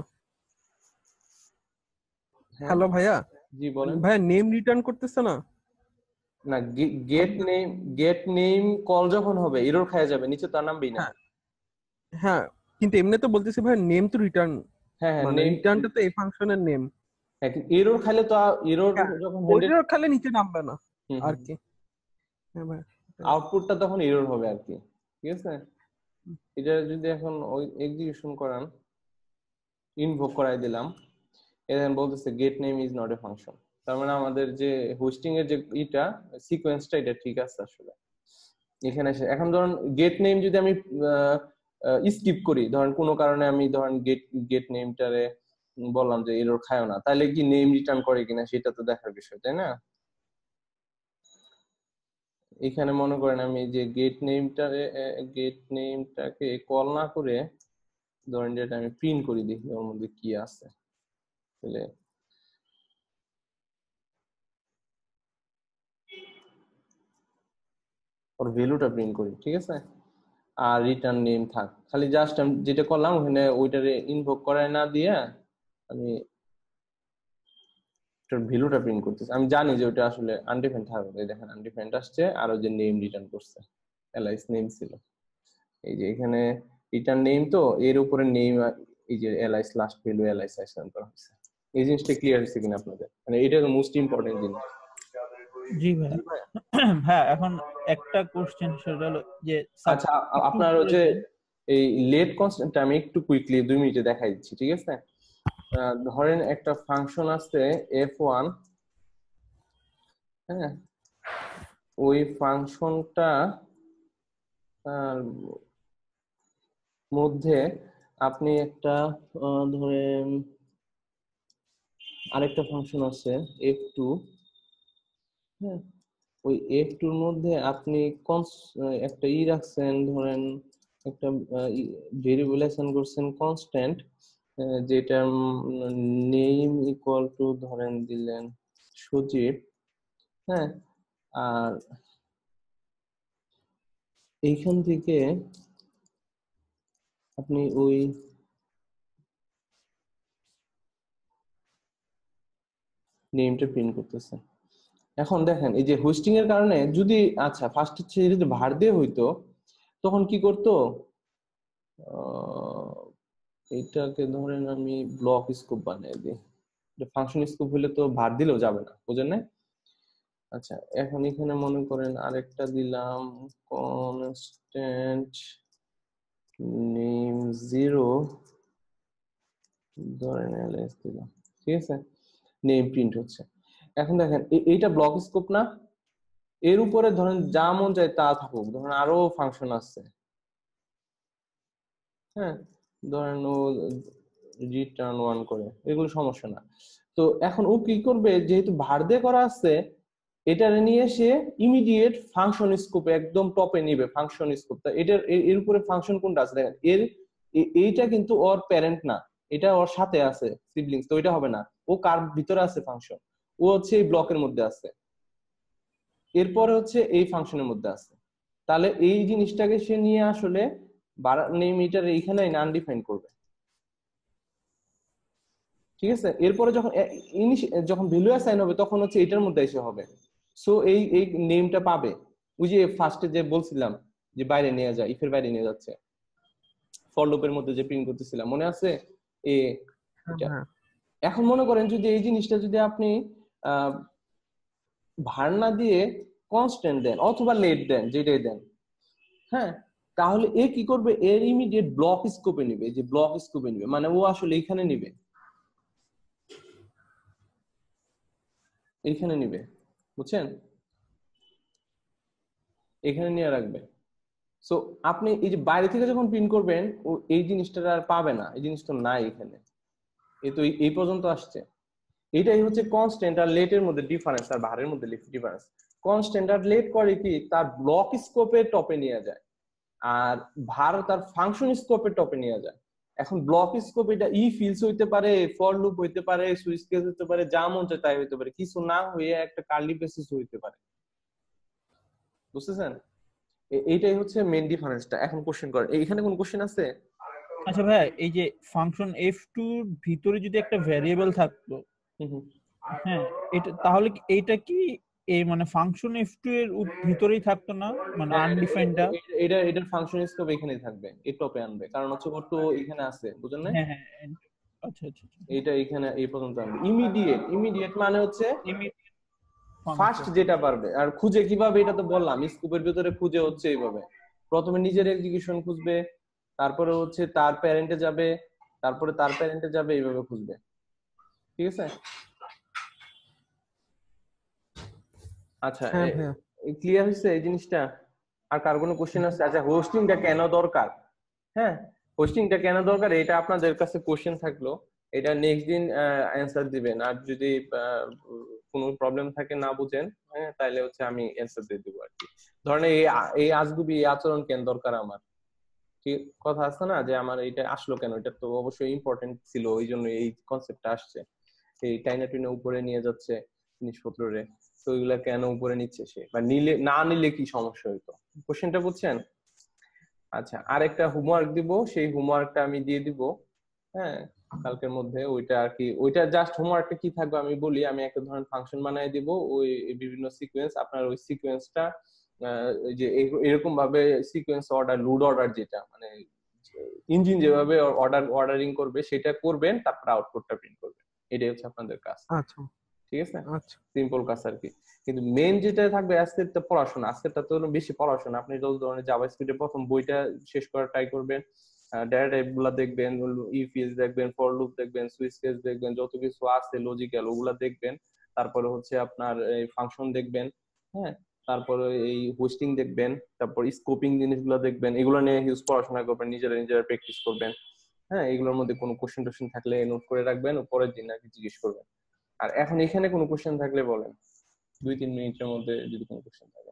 হ্যাঁ হ্যালো ভাইয়া, জি বলেন। ভাইয়া নেম রিটার্ন করতেছে না। না get name, get name call যখন হবে এরর খাওয়া যাবে, নিচে তার নামবেই না। হ্যাঁ হ্যাঁ, কিন্তু এমনি তো বলতেছি ভাই নেম তো রিটার্ন, হ্যাঁ হ্যাঁ মানে নেম, রিটার্নটা তো এই ফাংশনের নেম। এরর খাইলে তো এরর হ্যাঁ যখন হ্যান্ডেল, ওইটা খালি নিচে নামবে না আর কি। হ্যাঁ ভাই, আউটপুটটা তখন এরর হবে আর কি, ঠিক আছে? এটা যদি এখন ওই এক্সিকিউশন করান, ইনভোক করাই দিলাম, এখন বলতেছে get name is not a function, তার মানে আমাদের যে হোস্টিং এর যে ইটা সিকোয়েন্সটা এটা ঠিক আছে আসলে। এখানে এসে এখন ধরুন গেট নেম যদি আমি স্কিপ করি, ধরেন কোনো কারণে আমি ধরেন গেট গেট নেমটারে বললাম যে এরর খায়ও না, তাহলে কি নেম রিটার্ন করে কিনা সেটা তো দেখার বিষয়, তাই না? এখানে মনে করেন আমি যে গেট নেমটারে গেট নেমটাকে কল না করে ধরেন যেটা আমি প্রিন্ট করি, দেখি ওর মধ্যে কি আছে, তাহলে ওর ভ্যালুটা প্রিন্ট করি, ঠিক আছে? আর রিটার্ন নেম থাক, খালি জাস্ট আমি যেটা করলাম ওখানে ওইটারে ইনভোক করায় না দিয়ে আমি ওটার ভ্যালুটা প্রিন্ট করতেছি। আমি জানি যে ওটা আসলে আনডিফাইন্ড থাকবে, দেখেন আনডিফাইন্ড আসছে, আর ওই যে নেম রিটার্ন করছে, এলআইস নেম ছিল, এই যে এখানে রিটার্ন নেম, তো এর উপরে নেম, এই যে এলআইস লাস্ট ভ্যালু এলআইস অ্যাসাইন করা হয়েছে। এই জিনিসটা ক্লিয়ার হয়েছে কিনা আপনাদের? মানে এটা মোস্ট ইম্পর্টেন্ট জিনিস। জি ভাই। হ্যাঁ এখন একটা কোশ্চেন সেটা হলো যে আচ্ছা আপনার হচ্ছে এই লেট কনস্ট্যান্ট আমি একটু কুইকলি দুই মিনিটে দেখাই দিচ্ছি, ঠিক আছে? ধরেন একটা ফাংশন আছে এফ ওয়ান, হ্যাঁ, ওই ফাংশনটা মধ্যে আপনি একটা ধরেন আরেকটা ফাংশন আছে এফ টু, হ্যাঁ, ওই এফ টুর মধ্যে আপনি একটা ই রাখছেন, ধরেন একটা ভেরিয়েবল অ্যাসাইন করছেন কনস্ট্যান্ট, যেটা নেম ইকুয়াল টু ধরেন দিলেন সজীব, হ্যাঁ, আর এইখান থেকে আপনি ওই নেমটা প্রিন্ট করতেছেন। এখন দেখেন এই যে হোস্টিং এর কারণে যদি, আচ্ছা ফার্স্ট হচ্ছে যদি ভার দিয়ে হইতো তখন কি করতো, এইটাকে ধরেন আমি ব্লক স্কোপ বানিয়ে দিই, ফাংশন স্কোপ হলে তো ভার দিলেও যাবে না, বুঝেন না? আচ্ছা এখন এখানে মনে করেন আরেকটা দিলাম কনস্ট্যান্ট নেম জিরো, ধরেন এলএস দিলাম, ঠিক আছে? নেম প্রিন্ট হচ্ছে। এখন দেখেন এইটা ব্লক স্কোপ না, এর উপরে ধরেন যা মন চায় তা থাকুক, ধরেন আরো ফাংশন আছে, হ্যাঁ, ধরেন ও রিটার্ন ওয়ান করে, এগুলো সমস্যা না। তো এখন ও কি করবে, যেহেতু ভার দিয়ে করা আছে, এটা নিয়ে এসে ইমিডিয়েট ফাংশন স্কোপে একদম টপে নিবে ফাংশন স্কোপ। এটার এর উপরে ফাংশন কোনটা আছে দেখেন, এর এইটা কিন্তু ওর প্যারেন্ট না, এটা ওর সাথে আছে সিবলিংস, তো এটা হবে না, ও কার ভিতরে আছে ফাংশন, ও হচ্ছে এই ব্লকের মধ্যে আছে, এরপরে হচ্ছে এই ফাংশনের মধ্যে আছে। তাহলে এই জিনিসটাকে সে নিয়ে আসলে নেম এটার এইখানে আনডিফাইন করবে, ঠিক আছে। এরপরে যখন যখন ভ্যালু অ্যাসাইন হবে তখন হচ্ছে এটার মধ্যে এসে হবে। সো এই এই নেমটা পাবে, ওই যে ফার্স্টে যে বলছিলাম যে বাইরে নিয়ে যায়, ইফের বাইরে নিয়ে যাচ্ছে, ফর লুপের মধ্যে যে প্রিন্ট করতেছিলাম মনে আছে এ এটা। এখন মনে করেন যদি এই জিনিসটা যদি আপনি আহ ভার না দিয়ে কনস্ট্যান্ট দেন অথবা লেট দেন, যেটাই দেন, হ্যাঁ, তাহলে এ কি করবে, এর ইমিডিয়েট ব্লক স্কোপে নিবে, যে ব্লক স্কোপে নিবে মানে ও আসলে এখানে নিবে, এইখানে নিবে, বুঝছেন, এখানে নিয়ে রাখবে। সো আপনি এই যে বাইরে থেকে যখন প্রিন্ট করবেন ও এই জিনিসটা আর পাবে না, এই জিনিসটা নাই এখানে, এই তো এই পর্যন্ত আসছে। এটাই হচ্ছে কনস্ট্যান্ট আর লেটের মধ্যে ডিফারেন্স, আর ভারের মধ্যে ডিফারেন্স। কনস্ট্যান্ট আর লেট করে কি তার ব্লক স্কোপে টপে নিয়ে যায়, আর ভার তার ফাংশন স্কোপে টপে নিয়ে যায়। এখন ব্লক স্কোপ এটা ই ফিলস হইতে পারে, ফর লুপ হইতে পারে, সুইচ কেস হইতে পারে, যা মন চায় তাই হইতে পারে, কিছু না হয়ে একটা কার্লি বেসিস হইতে পারে, বুঝতেছেন। এইটাই হচ্ছে মেইন ডিফারেন্সটা। এখন কোশ্চেন করেন, এখানে কোন কোশ্চেন আছে? আচ্ছা ভাই, এই যে ফাংশন এফ টু এর ভিতরে যদি একটা ভ্যারিয়েবল থাকতো, হ্যাঁ, এটা তাহলে কি এইটা কি এই মানে ফাংশন এফ টু এর ভিতরেই থাকতো না, মানে আনডিফাইন্ডটা? এটা এটার ফাংশন স্কোপ এখানেই থাকবে, এই টপে আনবে, কারণ হচ্ছে ওর তো এখানে আছে, বুঝেন না? হ্যাঁ হ্যাঁ, আচ্ছা আচ্ছা। এটা এখানে এই পর্যন্ত আনবে। ইমিডিয়েট, ইমিডিয়েট মানে হচ্ছে ইমিডিয়েট ফার্স্ট যেটা পারবে। আর খুঁজে কিভাবে এটা তো বললাম, স্কোপের ভিতরে খুঁজে হচ্ছে এইভাবে, প্রথমে নিজের এক্সিকিউশন খুঁজবে, তারপরে হচ্ছে তার প্যারেন্টে যাবে, তারপরে তার প্যারেন্টে যাবে, এইভাবে খুঁজবে, ঠিক আছে। আচ্ছা, ক্লিয়ার হয়েছে এই জিনিসটা? আর কার কোনো কোশ্চেন আছে? আচ্ছা, হোস্টিংটা কেন দরকার? হ্যাঁ, হোস্টিংটা কেন দরকার এটা আপনাদের কাছে কোশ্চেন থাকলো, এটা নেক্সট দিন অ্যান্সার দিবেন। আর যদি কোনো প্রবলেম থাকে না বুঝেন, হ্যাঁ, তাহলে হচ্ছে আমি অ্যান্সার দিয়ে দিব আর কি। ধরেন এই এই আজগুবি এই আচরণ কেন দরকার আমার, ঠিক কথা আছে না, যে আমার এটা আসলো কেন, এটা তো অবশ্যই ইম্পর্টেন্ট ছিল, ওই জন্য এই কনসেপ্টটা আসছে। এই টাইনা টুইনা উপরে নিয়ে যাচ্ছে জিনিসপত্র রে, তো ওইগুলা কেন উপরে নিচ্ছে সে, বা নিলে না নিলে কি সমস্যা হইতো, কোশ্চেনটা বুঝছেন? আচ্ছা, আরেকটা হোমওয়ার্ক দিব, সেই হোমওয়ার্কটা আমি দিয়ে দিব, হ্যাঁ, কালকের মধ্যে। ওইটা আর কি, ওইটা জাস্ট হোমওয়ার্কটা কি থাকবে আমি বলি, আমি একটা ধরনের ফাংশন বানাই দিব, ওই বিভিন্ন সিকোয়েন্স, আপনার ওই সিকোয়েন্সটা যে এরকম ভাবে সিকোয়েন্স অর্ডার, লুড অর্ডার, যেটা মানে ইঞ্জিন যেভাবে অর্ডার অর্ডারিং করবে সেটা করবেন, তারপর আউটপুটটা প্রিন্ট করবেন। এটাই হচ্ছে আপনাদের কাজ। আচ্ছা, ঠিক আছে, আচ্ছা, সিম্পল কাজ আর কি। কিন্তু মেইন যেটা থাকবে আজকেরটা পড়াশোনা, আজকেরটা তো বেশি পড়াশোনা। আপনি যত ধরনের জাভাস্ক্রিপ্টের প্রথম বইটা শেষ করার ট্রাই করবেন, ডেটা টাইপ গুলা দেখবেন, ইফ ইজ দেখবেন, ফর লুপ দেখবেন, সুইচ কেস দেখবেন, যত কিছু আছে লজিক্যাল ওগুলা দেখবেন। তারপরে হচ্ছে আপনার এই ফাংশন দেখবেন, হ্যাঁ, তারপরে এই হোস্টিং দেখবেন, তারপর স্কোপিং জিনিসগুলো দেখবেন, এগুলো নিয়ে হিউজ পড়াশোনা করবেন, নিজেরা নিজেরা প্র্যাকটিস করবেন। হ্যাঁ, এগুলোর মধ্যে কোনো কোশ্চেন টোশ্চেন থাকলে নোট করে রাখবেন, পরের দিন আর কি জিজ্ঞেস করবেন। আর এখন এখানে কোনো কোশ্চেন থাকলে বলেন, দুই তিন মিনিটের মধ্যে যদি কোনো কোশ্চেন থাকে।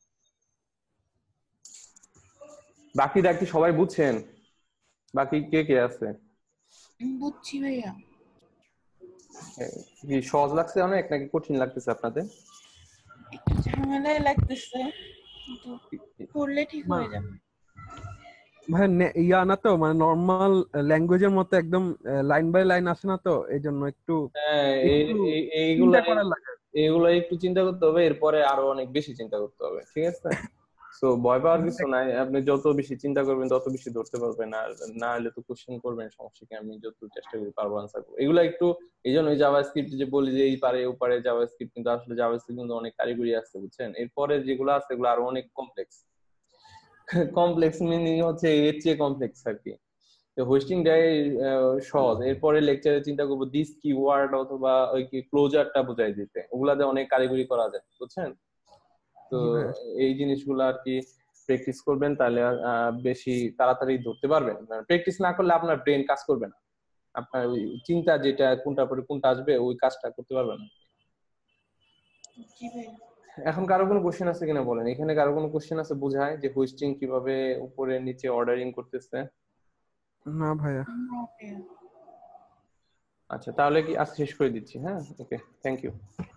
বাকিটা কি সবাই বুঝছেন? বাকি কে কে আছে? বুঝছি ভাইয়া। কি সহজ লাগছে অনেক নাকি কঠিন লাগতেছে আপনাদের? একটু ঝামেলাই লাগতেছে, কিন্তু করলে ঠিক হয়ে যাবে। ভাই ইয়া না তো, মানে নরমাল ল্যাঙ্গুয়েজের মতো একদম লাইন বাই লাইন আসে না তো, এই জন্য একটু হ্যাঁ, এইগুলো এইগুলো একটু চিন্তা করতে হবে, এরপরে আরো অনেক বেশি চিন্তা করতে হবে, ঠিক আছে। তো ভয় পাওয়ার কিছু নাই, আপনি যত বেশি চিন্তা করবেন তত বেশি ধরতে পারবেন। আর না হলে তো কোশ্চেন করবেন, সমস্যা কি, আমি যত চেষ্টা করি পারবো আনসার করবো। এগুলো একটু এই জন্য জাভাস্ক্রিপ্ট যে বলি যে এই পারে ও পারে জাভাস্ক্রিপ্ট, কিন্তু আসলে জাভাস্ক্রিপ্ট কিন্তু অনেক কারিগরি আছে, বুঝছেন। এরপরে যেগুলো আছে এগুলো আরো অনেক কমপ্লেক্স। কমপ্লেক্স মিনিং হচ্ছে এর চেয়ে কমপ্লেক্স আর কি। তো হোস্টিংটাই সহজ, এরপরে লেকচারে চিন্তা করবো দিস কিওয়ার্ড অথবা ওই কি ক্লোজারটা বুঝাই দিতে, ওগুলাতে অনেক কারিগরি করা যায়, বুঝছেন। তো এই জিনিসগুলো আর কি প্র্যাকটিস করবেন, তাহলে বেশি তাড়াতাড়ি ধরতে পারবেন। প্র্যাকটিস না করলে আপনার ব্রেন কাজ করবে না, আপনার ওই চিন্তা যেটা কোনটা পরে কোনটা আসবে ওই কাজটা করতে পারবেন না। এখন কারো কোনো কোশ্চেন আছে কিনা বলেন, এখানে কারো কোনো কোশ্চেন আছে বোঝায় যে হোস্টিং কিভাবে উপরে নিচে অর্ডারিং করতেছে? না ভাইয়া। আচ্ছা তাহলে কি আজ শেষ করে দিচ্ছি, হ্যাঁ ওকে থ্যাংক ইউ।